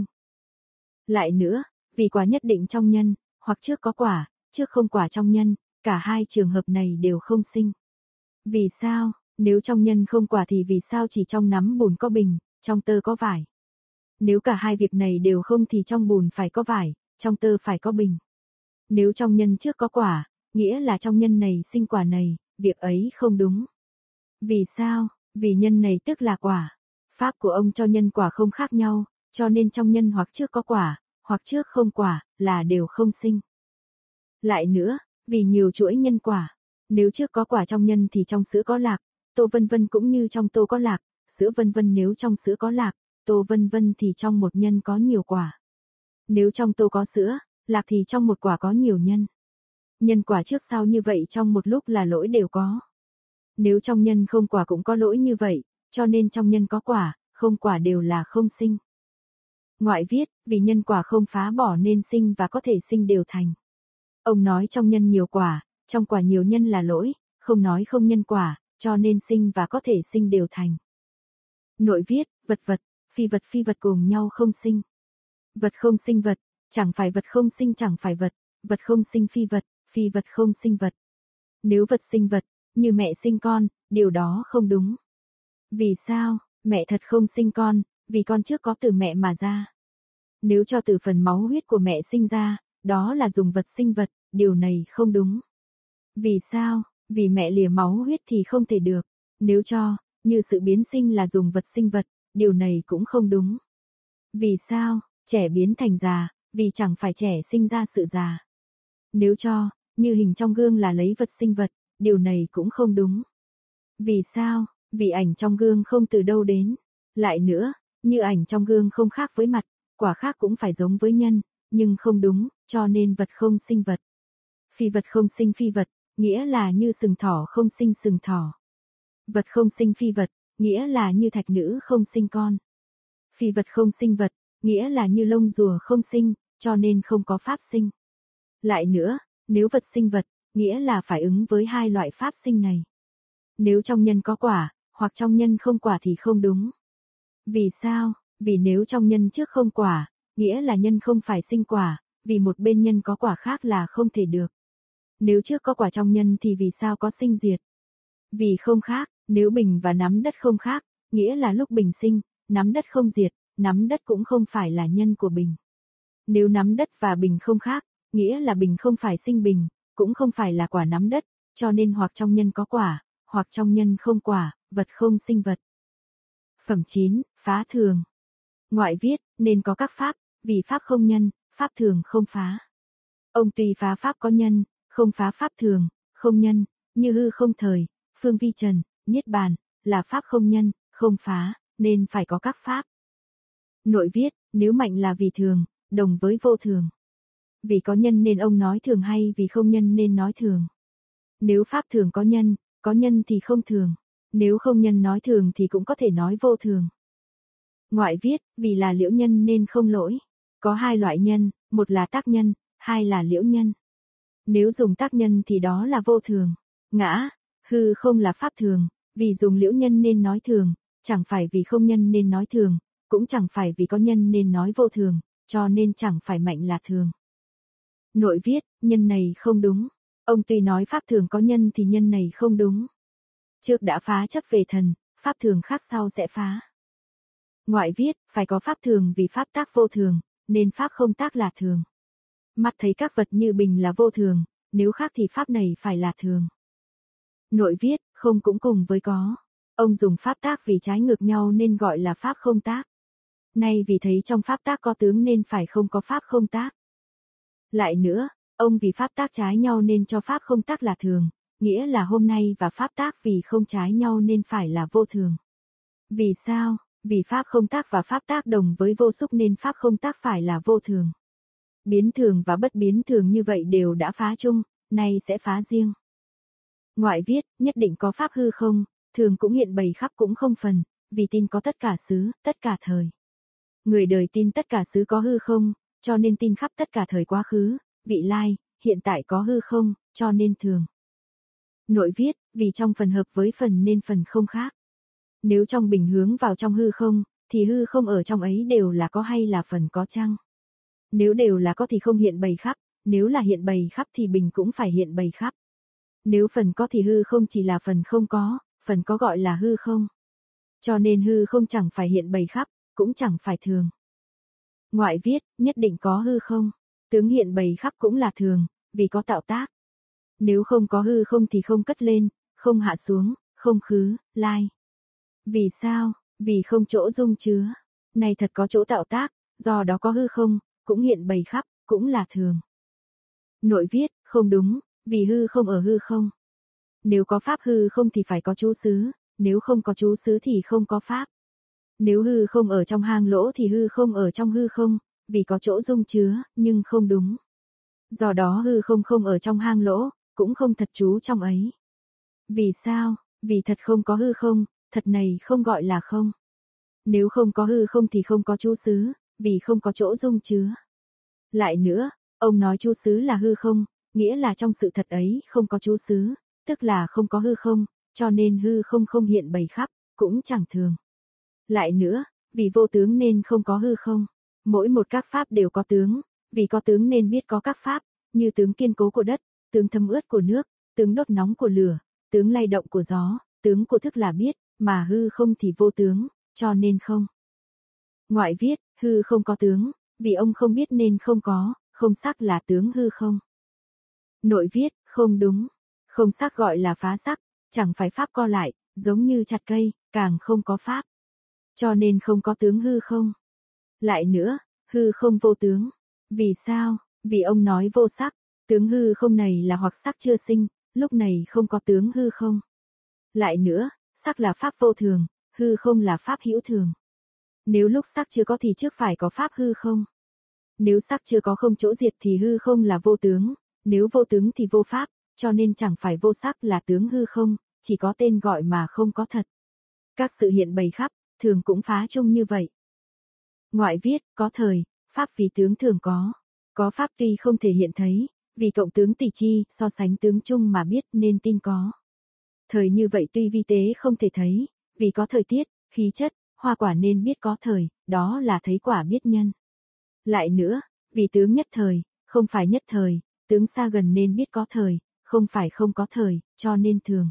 Lại nữa, vì quả nhất định trong nhân, hoặc trước có quả, trước không quả trong nhân, cả hai trường hợp này đều không sinh. Vì sao? Nếu trong nhân không quả thì vì sao chỉ trong nắm bùn có bình, trong tơ có vải? Nếu cả hai việc này đều không thì trong bùn phải có vải, trong tơ phải có bình. Nếu trong nhân trước có quả, nghĩa là trong nhân này sinh quả này, việc ấy không đúng. Vì sao? Vì nhân này tức là quả. Pháp của ông cho nhân quả không khác nhau, cho nên trong nhân hoặc trước có quả, hoặc trước không quả, là đều không sinh. Lại nữa, vì nhiều chuỗi nhân quả. Nếu trước có quả trong nhân thì trong sữa có lạc, tô vân vân cũng như trong tô có lạc, sữa vân vân nếu trong sữa có lạc, tô vân vân thì trong một nhân có nhiều quả. Nếu trong tô có sữa, lạc thì trong một quả có nhiều nhân. Nhân quả trước sau như vậy trong một lúc là lỗi đều có. Nếu trong nhân không quả cũng có lỗi như vậy, cho nên trong nhân có quả, không quả đều là không sinh. Ngoại viết, vì nhân quả không phá bỏ nên sinh và có thể sinh đều thành. Ông nói trong nhân nhiều quả, trong quả nhiều nhân là lỗi, không nói không nhân quả, cho nên sinh và có thể sinh đều thành. Nội viết, vật phi vật cùng nhau không sinh. Vật không sinh vật, chẳng phải vật không sinh chẳng phải vật, vật không sinh phi vật không sinh vật. Nếu vật sinh vật, như mẹ sinh con, điều đó không đúng. Vì sao? Mẹ thật không sinh con, vì con trước có từ mẹ mà ra. Nếu cho từ phần máu huyết của mẹ sinh ra, đó là dùng vật sinh vật, điều này không đúng. Vì sao? Vì mẹ lìa máu huyết thì không thể được. Nếu cho, như sự biến sinh là dùng vật sinh vật, điều này cũng không đúng. Vì sao? Trẻ biến thành già, vì chẳng phải trẻ sinh ra sự già. Nếu cho, như hình trong gương là lấy vật sinh vật, điều này cũng không đúng. Vì sao? Vì ảnh trong gương không từ đâu đến. Lại nữa, như ảnh trong gương không khác với mặt, quả khác cũng phải giống với nhân, nhưng không đúng, cho nên vật không sinh vật. Phi vật không sinh phi vật, nghĩa là như sừng thỏ không sinh sừng thỏ. Vật không sinh phi vật, nghĩa là như thạch nữ không sinh con. Phi vật không sinh vật, nghĩa là như lông rùa không sinh, cho nên không có pháp sinh. Lại nữa, nếu vật sinh vật, nghĩa là phải ứng với hai loại pháp sinh này. Nếu trong nhân có quả, hoặc trong nhân không quả thì không đúng. Vì sao? Vì nếu trong nhân trước không quả, nghĩa là nhân không phải sinh quả, vì một bên nhân có quả khác là không thể được. Nếu trước có quả trong nhân thì vì sao có sinh diệt? Vì không khác, nếu bình và nắm đất không khác, nghĩa là lúc bình sinh, nắm đất không diệt, nắm đất cũng không phải là nhân của bình. Nếu nắm đất và bình không khác, nghĩa là bình không phải sinh bình, cũng không phải là quả nắm đất, cho nên hoặc trong nhân có quả, hoặc trong nhân không quả, vật không sinh vật. Phẩm 9, phá thường. Ngoại viết, nên có các pháp, vì pháp không nhân, pháp thường không phá. Ông tuy phá pháp có nhân, không phá pháp thường, không nhân, như hư không thời, phương vi trần, niết bàn, là pháp không nhân, không phá, nên phải có các pháp. Nội viết, nếu mạnh là vì thường, đồng với vô thường. Vì có nhân nên ông nói thường hay vì không nhân nên nói thường. Nếu pháp thường có nhân thì không thường. Nếu không nhân nói thường thì cũng có thể nói vô thường. Ngoại viết, vì là liễu nhân nên không lỗi. Có hai loại nhân, một là tác nhân, hai là liễu nhân. Nếu dùng tác nhân thì đó là vô thường. Ngã, hư không là pháp thường, vì dùng liễu nhân nên nói thường, chẳng phải vì không nhân nên nói thường, cũng chẳng phải vì có nhân nên nói vô thường, cho nên chẳng phải mạnh là thường. Nội viết, nhân này không đúng. Ông tuy nói pháp thường có nhân thì nhân này không đúng. Trước đã phá chấp về thần, pháp thường khác sau sẽ phá. Ngoại viết, phải có pháp thường vì pháp tác vô thường, nên pháp không tác là thường. Mắt thấy các vật như bình là vô thường, nếu khác thì pháp này phải là thường. Nội viết, không cũng cùng với có. Ông dùng pháp tác vì trái ngược nhau nên gọi là pháp không tác. Nay vì thấy trong pháp tác có tướng nên phải không có pháp không tác. Lại nữa, ông vì pháp tác trái nhau nên cho pháp không tác là thường, nghĩa là hôm nay và pháp tác vì không trái nhau nên phải là vô thường. Vì sao? Vì pháp không tác và pháp tác đồng với vô xúc nên pháp không tác phải là vô thường. Biến thường và bất biến thường như vậy đều đã phá chung, nay sẽ phá riêng. Ngoại viết, nhất định có pháp hư không, thường cũng hiện bày khắp cũng không phần, vì tin có tất cả xứ, tất cả thời. Người đời tin tất cả xứ có hư không, cho nên tin khắp tất cả thời quá khứ, vị lai, hiện tại có hư không, cho nên thường. Nội viết, vì trong phần hợp với phần nên phần không khác. Nếu trong bình hướng vào trong hư không, thì hư không ở trong ấy đều là có hay là phần có chăng? Nếu đều là có thì không hiện bày khắp, nếu là hiện bày khắp thì bình cũng phải hiện bày khắp. Nếu phần có thì hư không chỉ là phần không có, phần có gọi là hư không. Cho nên hư không chẳng phải hiện bày khắp, cũng chẳng phải thường. Ngoại viết, nhất định có hư không, tướng hiện bày khắp cũng là thường, vì có tạo tác. Nếu không có hư không thì không cất lên, không hạ xuống, không khứ, lai. Vì sao? Vì không chỗ dung chứa. Này thật có chỗ tạo tác, do đó có hư không, cũng hiện bày khắp, cũng là thường. Nội viết, không đúng, vì hư không ở hư không. Nếu có pháp hư không thì phải có trú xứ, nếu không có trú xứ thì không có pháp. Nếu hư không ở trong hang lỗ thì hư không ở trong hư không, vì có chỗ dung chứa, nhưng không đúng. Do đó hư không không ở trong hang lỗ, cũng không thật trú trong ấy. Vì sao? Vì thật không có hư không, thật này không gọi là không. Nếu không có hư không thì không có trú xứ, vì không có chỗ dung chứa. Lại nữa, ông nói trú xứ là hư không, nghĩa là trong sự thật ấy không có trú xứ, tức là không có hư không, cho nên hư không không hiện bày khắp, cũng chẳng thường. Lại nữa, vì vô tướng nên không có hư không. Mỗi một các pháp đều có tướng, vì có tướng nên biết có các pháp, như tướng kiên cố của đất, tướng thấm ướt của nước, tướng đốt nóng của lửa, tướng lay động của gió, tướng của thức là biết, mà hư không thì vô tướng, cho nên không. Ngoại viết, hư không có tướng, vì ông không biết nên không có, không sắc là tướng hư không. Nội viết, không đúng, không sắc gọi là phá sắc, chẳng phải pháp co lại, giống như chặt cây, càng không có pháp. Cho nên không có tướng hư không. Lại nữa, hư không vô tướng. Vì sao? Vì ông nói vô sắc, tướng hư không này là hoặc sắc chưa sinh, lúc này không có tướng hư không. Lại nữa, sắc là pháp vô thường, hư không là pháp hữu thường. Nếu lúc sắc chưa có thì trước phải có pháp hư không. Nếu sắc chưa có không chỗ diệt thì hư không là vô tướng, nếu vô tướng thì vô pháp, cho nên chẳng phải vô sắc là tướng hư không, chỉ có tên gọi mà không có thật. Các sự hiện bày khắp, thường cũng phá chung như vậy. Ngoại viết, có thời, pháp vì tướng thường có pháp tuy không thể hiện thấy, vì cộng tướng tỷ chi, so sánh tướng chung mà biết nên tin có. Thời như vậy tuy vi tế không thể thấy, vì có thời tiết, khí chất, hoa quả nên biết có thời, đó là thấy quả biết nhân. Lại nữa, vì tướng nhất thời, không phải nhất thời, tướng xa gần nên biết có thời, không phải không có thời, cho nên thường.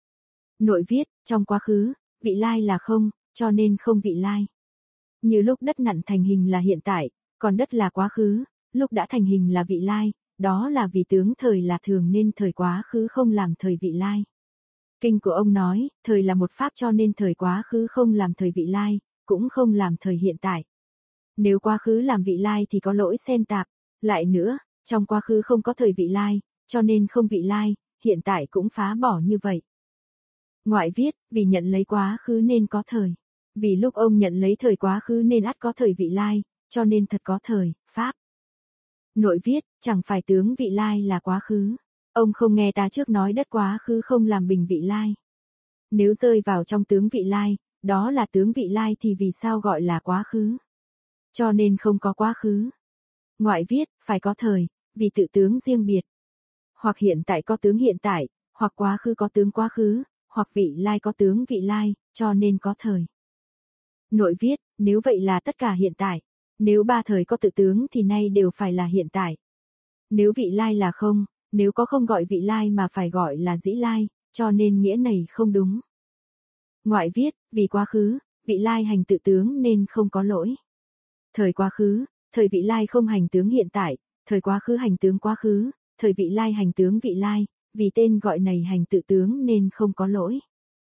Nội viết, trong quá khứ, vị lai là không, cho nên không vị lai. Như lúc đất nặn thành hình là hiện tại, còn đất là quá khứ, lúc đã thành hình là vị lai, đó là vì tướng thời là thường nên thời quá khứ không làm thời vị lai. Kinh của ông nói, thời là một pháp cho nên thời quá khứ không làm thời vị lai, cũng không làm thời hiện tại. Nếu quá khứ làm vị lai thì có lỗi xen tạp, lại nữa, trong quá khứ không có thời vị lai, cho nên không vị lai, hiện tại cũng phá bỏ như vậy. Ngoại viết, vì nhận lấy quá khứ nên có thời. Vì lúc ông nhận lấy thời quá khứ nên ắt có thời vị lai, cho nên thật có thời, pháp. Nội viết, chẳng phải tướng vị lai là quá khứ. Ông không nghe ta trước nói đất quá khứ không làm bình vị lai. Nếu rơi vào trong tướng vị lai, đó là tướng vị lai thì vì sao gọi là quá khứ? Cho nên không có quá khứ. Ngoại viết, phải có thời, vì tự tướng riêng biệt. Hoặc hiện tại có tướng hiện tại, hoặc quá khứ có tướng quá khứ, hoặc vị lai có tướng vị lai, cho nên có thời. Nội viết, nếu vậy là tất cả hiện tại. Nếu ba thời có tự tướng thì nay đều phải là hiện tại. Nếu vị lai là không, nếu có không gọi vị lai mà phải gọi là dĩ lai, cho nên nghĩa này không đúng. Ngoại viết, vì quá khứ, vị lai hành tự tướng nên không có lỗi. Thời quá khứ, thời vị lai không hành tướng hiện tại, thời quá khứ hành tướng quá khứ, thời vị lai hành tướng vị lai, vì tên gọi này hành tự tướng nên không có lỗi.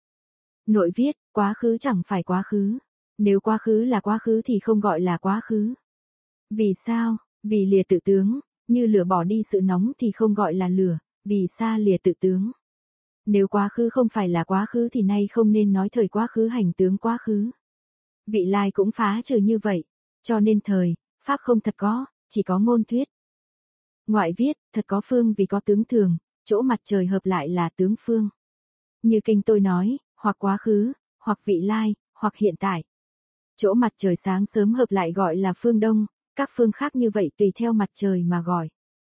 Nội viết, quá khứ chẳng phải quá khứ. Nếu quá khứ là quá khứ thì không gọi là quá khứ. Vì sao? Vì lìa tự tướng, như lửa bỏ đi sự nóng thì không gọi là lửa, vì xa lìa tự tướng. Nếu quá khứ không phải là quá khứ thì nay không nên nói thời quá khứ hành tướng quá khứ. Vị lai cũng phá trừ như vậy, cho nên thời, pháp không thật có, chỉ có ngôn thuyết. Ngoại viết, thật có phương vì có tướng thường, chỗ mặt trời hợp lại là tướng phương. Như kinh tôi nói, hoặc quá khứ, hoặc vị lai, hoặc hiện tại. Chỗ mặt trời sáng sớm hợp lại gọi là phương đông, các phương khác như vậy tùy theo mặt trời mà gọi.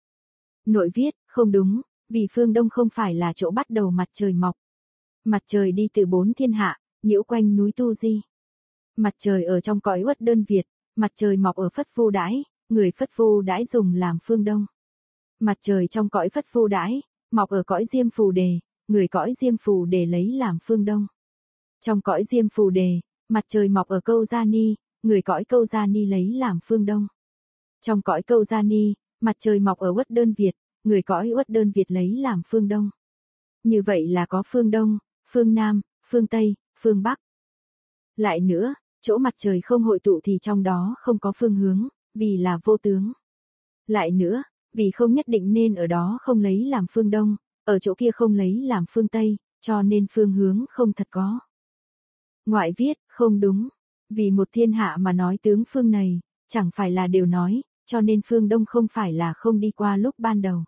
Nội viết, không đúng, vì phương đông không phải là chỗ bắt đầu mặt trời mọc. Mặt trời đi từ bốn thiên hạ, nhiễu quanh núi Tu Di. Mặt trời ở trong cõi Uất Đơn Việt, mặt trời mọc ở Phất Vu Đãi, người Phất Vu Đãi dùng làm phương đông. Mặt trời trong cõi Phất Vu Đãi, mọc ở cõi Diêm Phù Đề, người cõi Diêm Phù Đề lấy làm phương đông. Trong cõi Diêm Phù Đề, mặt trời mọc ở Câu Gia Ni, người cõi Câu Gia Ni lấy làm phương đông. Trong cõi Câu Gia Ni, mặt trời mọc ở Uất Đơn Việt, người cõi Uất Đơn Việt lấy làm phương đông. Như vậy là có phương đông, phương nam, phương tây, phương bắc. Lại nữa, chỗ mặt trời không hội tụ thì trong đó không có phương hướng, vì là vô tướng. Lại nữa, vì không nhất định nên ở đó không lấy làm phương đông, ở chỗ kia không lấy làm phương tây, cho nên phương hướng không thật có. Ngoại viết, không đúng, vì một thiên hạ mà nói tướng phương này, chẳng phải là đều nói, cho nên phương đông không phải là không đi qua lúc ban đầu.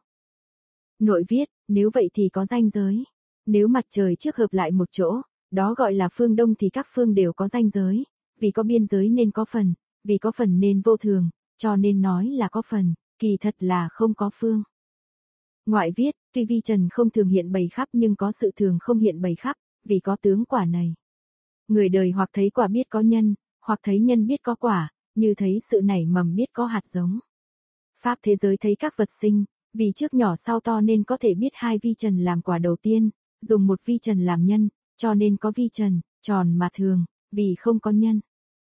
Nội viết, nếu vậy thì có ranh giới. Nếu mặt trời trước hợp lại một chỗ, đó gọi là phương đông thì các phương đều có ranh giới, vì có biên giới nên có phần, vì có phần nên vô thường, cho nên nói là có phần, kỳ thật là không có phương. Ngoại viết, tuy vi trần không thường hiện bày khắp nhưng có sự thường không hiện bày khắp, vì có tướng quả này. Người đời hoặc thấy quả biết có nhân, hoặc thấy nhân biết có quả, như thấy sự nảy mầm biết có hạt giống. Pháp thế giới thấy các vật sinh, vì trước nhỏ sau to nên có thể biết hai vi trần làm quả đầu tiên, dùng một vi trần làm nhân, cho nên có vi trần, tròn mà thường, vì không có nhân.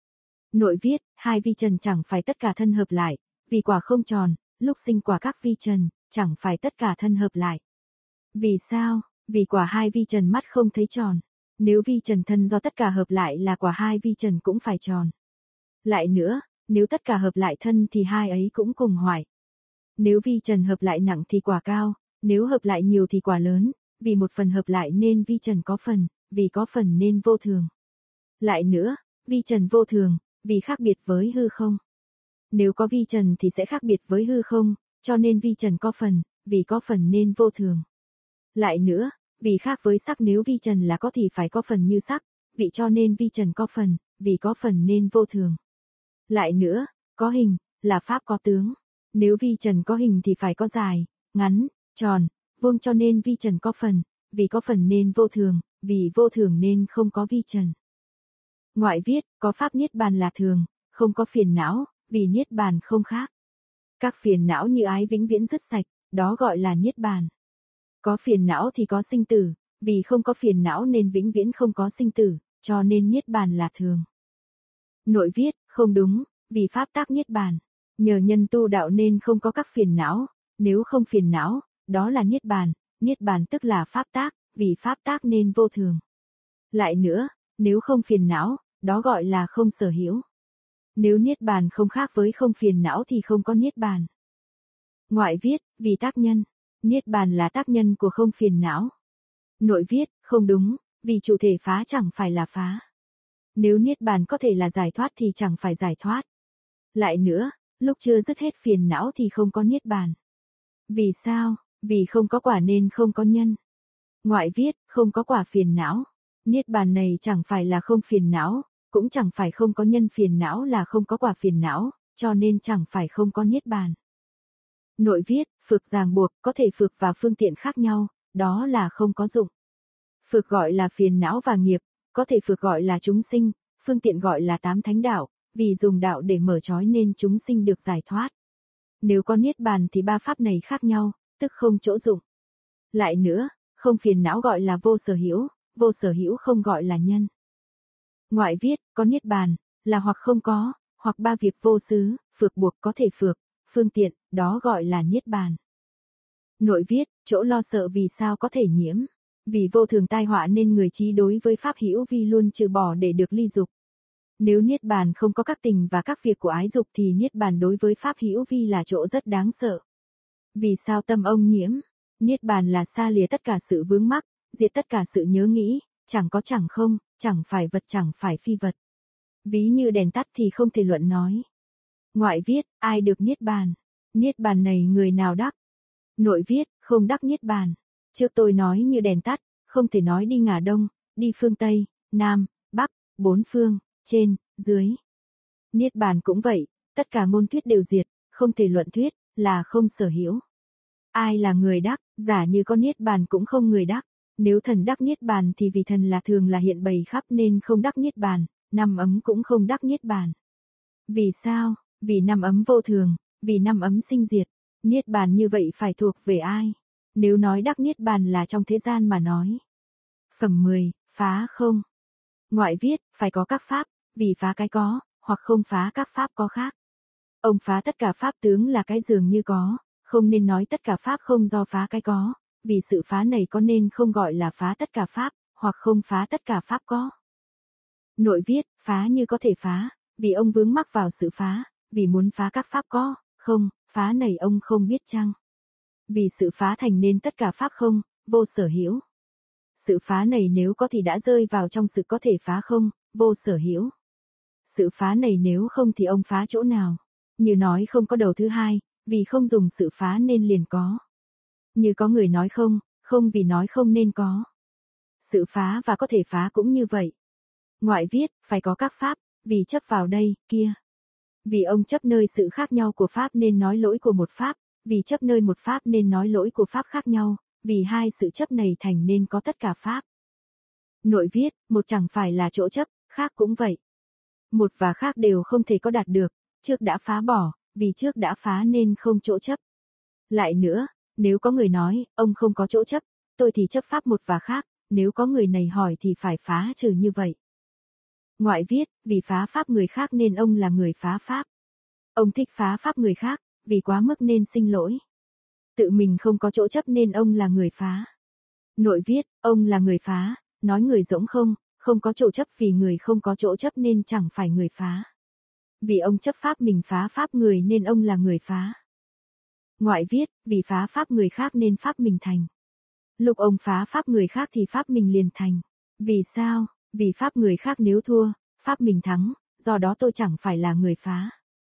Nội viết, hai vi trần chẳng phải tất cả thân hợp lại, vì quả không tròn, lúc sinh quả các vi trần, chẳng phải tất cả thân hợp lại. Vì sao? Vì quả hai vi trần mắt không thấy tròn. Nếu vi trần thân do tất cả hợp lại là quả hai vi trần cũng phải tròn. Lại nữa, nếu tất cả hợp lại thân thì hai ấy cũng cùng hoại. Nếu vi trần hợp lại nặng thì quả cao, nếu hợp lại nhiều thì quả lớn, vì một phần hợp lại nên vi trần có phần, vì có phần nên vô thường. Lại nữa, vi trần vô thường, vì khác biệt với hư không. Nếu có vi trần thì sẽ khác biệt với hư không, cho nên vi trần có phần, vì có phần nên vô thường. Lại nữa, vì khác với sắc nếu vi trần là có thì phải có phần như sắc, vị cho nên vi trần có phần, vì có phần nên vô thường. Lại nữa, có hình, là pháp có tướng. Nếu vi trần có hình thì phải có dài, ngắn, tròn, vuông cho nên vi trần có phần, vì có phần nên vô thường, vì vô thường nên không có vi trần. Ngoại viết, có pháp niết bàn là thường, không có phiền não, vì niết bàn không khác. Các phiền não như ái vĩnh viễn dứt sạch, đó gọi là niết bàn. Có phiền não thì có sinh tử, vì không có phiền não nên vĩnh viễn không có sinh tử, cho nên niết bàn là thường. Nội viết, không đúng, vì pháp tác niết bàn. Nhờ nhân tu đạo nên không có các phiền não, Nếu không phiền não, đó là niết bàn tức là pháp tác, vì pháp tác nên vô thường. Lại nữa, nếu không phiền não, đó gọi là không sở hữu. Nếu niết bàn không khác với không phiền não thì không có niết bàn. Ngoại viết, vì tác nhân, niết bàn là tác nhân của không phiền não. Nội viết, không đúng, vì chủ thể phá chẳng phải là phá. Nếu niết bàn có thể là giải thoát thì chẳng phải giải thoát. Lại nữa, lúc chưa dứt hết phiền não thì không có niết bàn. Vì sao? Vì không có quả nên không có nhân. Ngoại viết, không có quả phiền não. Niết bàn này chẳng phải là không phiền não, cũng chẳng phải không có nhân phiền não là không có quả phiền não, cho nên chẳng phải không có niết bàn. Nội viết, phược ràng buộc, có thể phược và phương tiện khác nhau, đó là không có dụng. Phược gọi là phiền não và nghiệp, có thể phược gọi là chúng sinh, phương tiện gọi là tám thánh đạo, vì dùng đạo để mở trói nên chúng sinh được giải thoát. Nếu có niết bàn thì ba pháp này khác nhau, tức không chỗ dụng. Lại nữa, không phiền não gọi là vô sở hữu không gọi là nhân. Ngoại viết, có niết bàn, là hoặc không có, hoặc ba việc vô xứ, phược buộc có thể phược, phương tiện, đó gọi là niết bàn. Nội viết, chỗ lo sợ vì sao có thể nhiễm. Vì vô thường tai họa nên người trí đối với pháp hữu vi luôn trừ bỏ để được ly dục. Nếu niết bàn không có các tình và các việc của ái dục thì niết bàn đối với pháp hữu vi là chỗ rất đáng sợ. Vì sao tâm ông nhiễm? Niết bàn là xa lìa tất cả sự vướng mắc, diệt tất cả sự nhớ nghĩ, chẳng có chẳng không, chẳng phải vật chẳng phải phi vật. Ví như đèn tắt thì không thể luận nói. Ngoại viết, ai được niết bàn? Niết bàn này người nào đắc? Nội viết, không đắc niết bàn. Trước tôi nói như đèn tắt, không thể nói đi ngả đông, đi phương Tây, Nam, Bắc, bốn phương, trên, dưới. Niết bàn cũng vậy, tất cả ngôn thuyết đều diệt, không thể luận thuyết, là không sở hữu. Ai là người đắc, giả như có niết bàn cũng không người đắc. Nếu thần đắc niết bàn thì vì thần là thường là hiện bày khắp nên không đắc niết bàn, năm ấm cũng không đắc niết bàn. Vì sao? Vì năm ấm vô thường, vì năm ấm sinh diệt. Niết bàn như vậy phải thuộc về ai? Nếu nói đắc niết bàn là trong thế gian mà nói. Phẩm 10, phá không. Ngoại viết, phải có các pháp, vì phá cái có, hoặc không phá các pháp có khác. Ông phá tất cả pháp tướng là cái dường như có, không nên nói tất cả pháp không do phá cái có, vì sự phá này có nên không gọi là phá tất cả pháp, hoặc không phá tất cả pháp có. Nội viết, phá như có thể phá, vì ông vướng mắc vào sự phá, vì muốn phá các pháp có, không, phá này ông không biết chăng? Vì sự phá thành nên tất cả pháp không, vô sở hữu. Sự phá này nếu có thì đã rơi vào trong sự có thể phá không, vô sở hữu. Sự phá này nếu không thì ông phá chỗ nào? Như nói không có đầu thứ hai, vì không dùng sự phá nên liền có. Như có người nói không, không vì nói không nên có. Sự phá và có thể phá cũng như vậy. Ngoại viết, phải có các pháp, vì chấp vào đây, kia. Vì ông chấp nơi sự khác nhau của pháp nên nói lỗi của một pháp, vì chấp nơi một pháp nên nói lỗi của pháp khác nhau, vì hai sự chấp này thành nên có tất cả pháp. Nội viết, một chẳng phải là chỗ chấp, khác cũng vậy. Một và khác đều không thể có đạt được, trước đã phá bỏ, vì trước đã phá nên không chỗ chấp. Lại nữa, nếu có người nói, ông không có chỗ chấp, tôi thì chấp pháp một và khác, nếu có người này hỏi thì phải phá trừ như vậy. Ngoại viết, vì phá pháp người khác nên ông là người phá pháp. Ông thích phá pháp người khác, vì quá mức nên sinh lỗi. Tự mình không có chỗ chấp nên ông là người phá. Nội viết, ông là người phá, nói người rỗng không, không có chỗ chấp vì người không có chỗ chấp nên chẳng phải người phá. Vì ông chấp pháp mình phá pháp người nên ông là người phá. Ngoại viết, vì phá pháp người khác nên pháp mình thành. Lúc ông phá pháp người khác thì pháp mình liền thành. Vì sao? Vì pháp người khác nếu thua, pháp mình thắng, do đó tôi chẳng phải là người phá.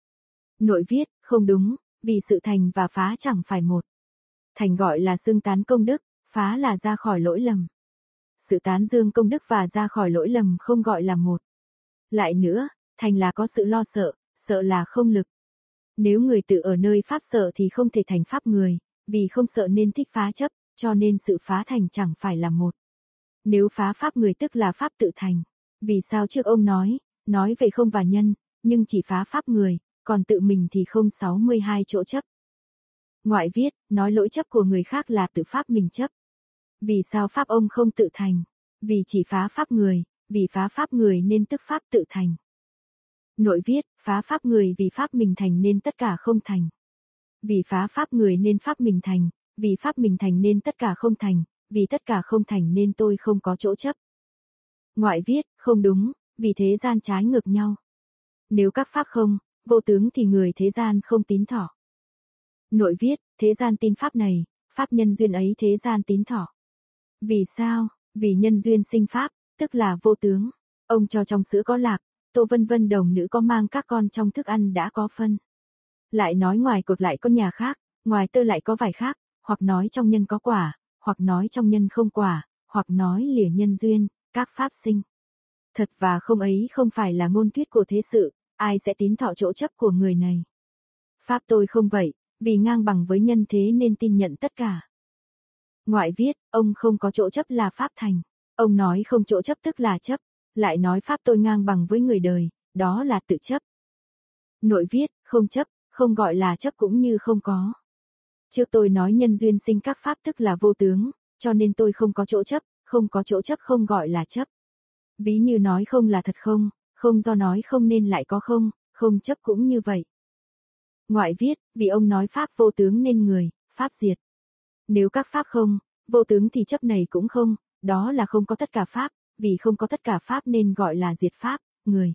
Nội viết, không đúng, vì sự thành và phá chẳng phải một. Thành gọi là xưng tán công đức, phá là ra khỏi lỗi lầm. Sự tán dương công đức và ra khỏi lỗi lầm không gọi là một. Lại nữa, thành là có sự lo sợ, sợ là không lực. Nếu người tự ở nơi pháp sợ thì không thể thành pháp người, vì không sợ nên thích phá chấp, cho nên sự phá thành chẳng phải là một. Nếu phá pháp người tức là pháp tự thành. Vì sao trước ông nói về không và nhân, nhưng chỉ phá pháp người, còn tự mình thì không 62 chỗ chấp. Ngoại viết, nói lỗi chấp của người khác là tự pháp mình chấp. Vì sao pháp ông không tự thành? Vì chỉ phá pháp người, vì phá pháp người nên tức pháp tự thành. Nội viết, phá pháp người vì pháp mình thành nên tất cả không thành. Vì phá pháp người nên pháp mình thành, vì pháp mình thành nên tất cả không thành, vì tất cả không thành nên tôi không có chỗ chấp. Ngoại viết, không đúng, vì thế gian trái ngược nhau. Nếu các pháp không, vô tướng thì người thế gian không tín thọ. Nội viết, thế gian tin pháp này, pháp nhân duyên ấy thế gian tín thọ. Vì sao? Vì nhân duyên sinh pháp, tức là vô tướng. Ông cho trong sữa có lạc, Tô Vân Vân đồng nữ có mang các con trong thức ăn đã có phân. Lại nói ngoài cột lại có nhà khác, ngoài tơ lại có vải khác, hoặc nói trong nhân có quả, hoặc nói trong nhân không quả, hoặc nói lìa nhân duyên, các pháp sinh. Thật và không ấy không phải là ngôn thuyết của thế sự, ai sẽ tín thọ chỗ chấp của người này. Pháp tôi không vậy, vì ngang bằng với nhân thế nên tin nhận tất cả. Ngoại viết, ông không có chỗ chấp là pháp thành. Ông nói không chỗ chấp tức là chấp, lại nói pháp tôi ngang bằng với người đời, đó là tự chấp. Nội viết, không chấp, không gọi là chấp cũng như không có. Trước tôi nói nhân duyên sinh các pháp tức là vô tướng, cho nên tôi không có chỗ chấp, không có chỗ chấp không gọi là chấp. Ví như nói không là thật không, không do nói không nên lại có không, không chấp cũng như vậy. Ngoại viết, vì ông nói pháp vô tướng nên người, pháp diệt. Nếu các pháp không, vô tướng thì chấp này cũng không, đó là không có tất cả pháp, vì không có tất cả pháp nên gọi là diệt pháp, người.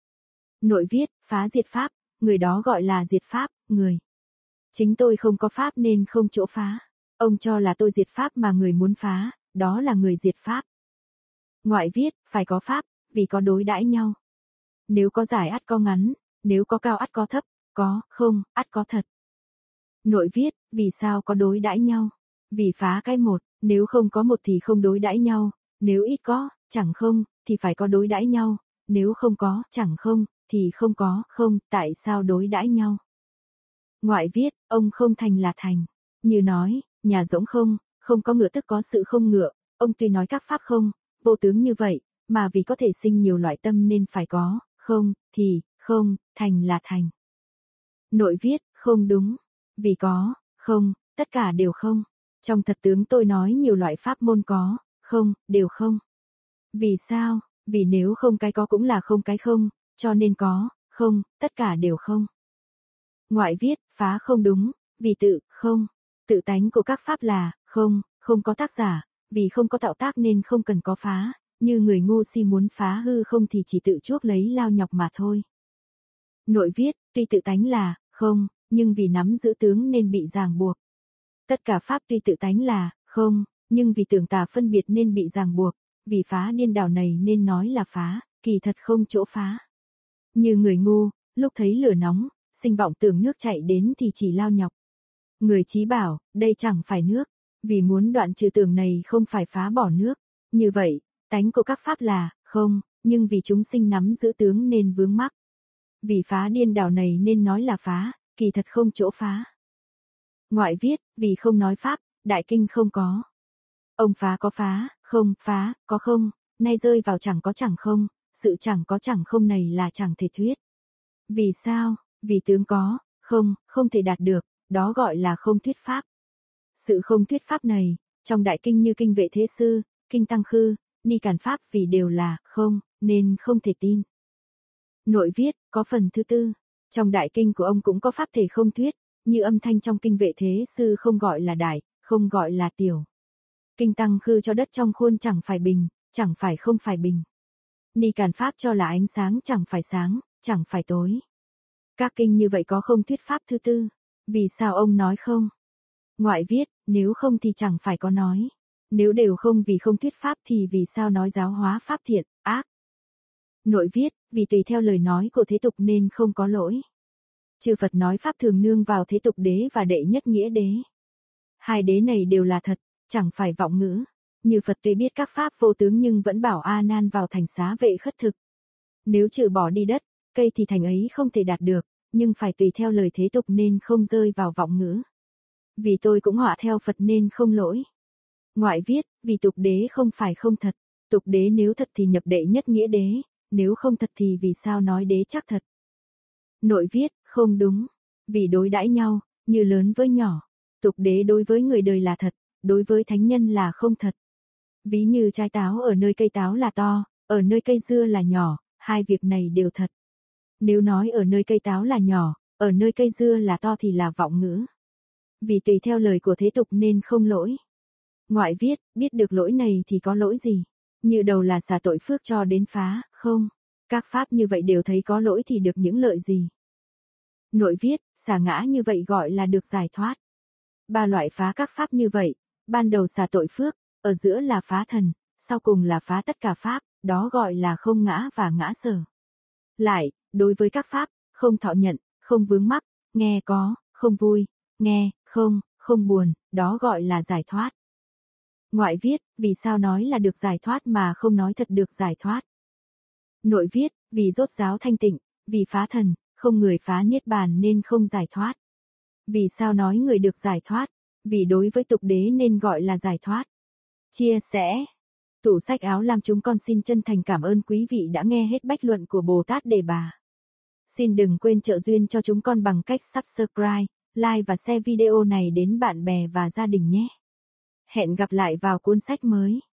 Nội viết, phá diệt pháp, người đó gọi là diệt pháp, người. Chính tôi không có pháp nên không chỗ phá. Ông cho là tôi diệt pháp mà người muốn phá, đó là người diệt pháp. Ngoại viết, phải có pháp, vì có đối đãi nhau. Nếu có dài ắt có ngắn, nếu có cao ắt có thấp, có, không, ắt có thật. Nội viết, vì sao có đối đãi nhau? Vì phá cái một, nếu không có một thì không đối đãi nhau, nếu ít có, chẳng không, thì phải có đối đãi nhau, nếu không có, chẳng không, thì không có, không, tại sao đối đãi nhau? Ngoại viết, ông không thành là thành. Như nói, nhà rỗng không, không có ngựa tức có sự không ngựa, ông tuy nói các pháp không, vô tướng như vậy, mà vì có thể sinh nhiều loại tâm nên phải có, không, thì, không, thành là thành. Nội viết, không đúng. Vì có, không, tất cả đều không. Trong thật tướng tôi nói nhiều loại pháp môn có, không, đều không. Vì sao? Vì nếu không cái có cũng là không cái không, cho nên có, không, tất cả đều không. Ngoại viết, phá không đúng, vì tự, không. Tự tánh của các pháp là, không, không có tác giả, vì không có tạo tác nên không cần có phá, như người ngu si muốn phá hư không thì chỉ tự chuốc lấy lao nhọc mà thôi. Nội viết, tuy tự tánh là, không, nhưng vì nắm giữ tướng nên bị ràng buộc. Tất cả pháp tuy tự tánh là, không, nhưng vì tưởng tà phân biệt nên bị ràng buộc, vì phá điên đảo này nên nói là phá, kỳ thật không chỗ phá. Như người ngu, lúc thấy lửa nóng, sinh vọng tưởng nước chạy đến thì chỉ lao nhọc. Người trí bảo, đây chẳng phải nước, vì muốn đoạn trừ tưởng này không phải phá bỏ nước. Như vậy, tánh của các pháp là, không, nhưng vì chúng sinh nắm giữ tướng nên vướng mắc. Vì phá điên đảo này nên nói là phá, kỳ thật không chỗ phá. Ngoại viết, vì không nói pháp, đại kinh không có. Ông phá có phá, không, phá, có không, nay rơi vào chẳng có chẳng không, sự chẳng có chẳng không này là chẳng thể thuyết. Vì sao? Vì tướng có, không, không thể đạt được, đó gọi là không thuyết pháp. Sự không thuyết pháp này, trong đại kinh như kinh Vệ Thế Sư, kinh Tăng Khư, Ni Càn Pháp vì đều là không, nên không thể tin. Nội viết, có phần thứ tư, trong đại kinh của ông cũng có pháp thể không thuyết, như âm thanh trong kinh Vệ Thế Sư không gọi là đại, không gọi là tiểu. Kinh Tăng Khư cho đất trong khuôn chẳng phải bình, chẳng phải không phải bình. Ni Càn Pháp cho là ánh sáng chẳng phải sáng, chẳng phải tối. Các kinh như vậy có không thuyết pháp thứ tư. Vì sao ông nói không? Ngoại viết, nếu không thì chẳng phải có nói. Nếu đều không vì không thuyết pháp thì vì sao nói giáo hóa pháp thiện, ác? Nội viết, vì tùy theo lời nói của thế tục nên không có lỗi. Chư Phật nói pháp thường nương vào thế tục đế và đệ nhất nghĩa đế. Hai đế này đều là thật, chẳng phải vọng ngữ. Như Phật tuy biết các pháp vô tướng nhưng vẫn bảo A Nan vào thành xá vệ khất thực. Nếu trừ bỏ đi đất, cây thì thành ấy không thể đạt được, nhưng phải tùy theo lời thế tục nên không rơi vào vọng ngữ. Vì tôi cũng họa theo Phật nên không lỗi. Ngoại viết, vì tục đế không phải không thật, tục đế nếu thật thì nhập đệ nhất nghĩa đế, nếu không thật thì vì sao nói đế chắc thật. Nội viết, không đúng, vì đối đãi nhau, như lớn với nhỏ, tục đế đối với người đời là thật, đối với thánh nhân là không thật. Ví như trái táo ở nơi cây táo là to, ở nơi cây dưa là nhỏ, hai việc này đều thật. Nếu nói ở nơi cây táo là nhỏ, ở nơi cây dưa là to thì là vọng ngữ. vì tùy theo lời của thế tục nên không lỗi. Ngoại viết, biết được lỗi này thì có lỗi gì? Như đầu là xả tội phước cho đến phá, không. Các pháp như vậy đều thấy có lỗi thì được những lợi gì? Nội viết, xả ngã như vậy gọi là được giải thoát. Ba loại phá các pháp như vậy, ban đầu xả tội phước, ở giữa là phá thần, sau cùng là phá tất cả pháp, đó gọi là không ngã và ngã sở. Lại, đối với các pháp, không thọ nhận, không vướng mắc, nghe có, không vui, nghe, không buồn, đó gọi là giải thoát. Ngoại viết, vì sao nói là được giải thoát mà không nói thật được giải thoát? Nội viết, vì rốt ráo thanh tịnh, vì phá thần, không người phá niết bàn nên không giải thoát. Vì sao nói người được giải thoát? Vì đối với tục đế nên gọi là giải thoát. Chia sẻ. Tủ sách áo lam chúng con xin chân thành cảm ơn quý vị đã nghe hết bách luận của Bồ Tát Đề Bà. Xin đừng quên trợ duyên cho chúng con bằng cách subscribe, like và share video này đến bạn bè và gia đình nhé. Hẹn gặp lại vào cuốn sách mới.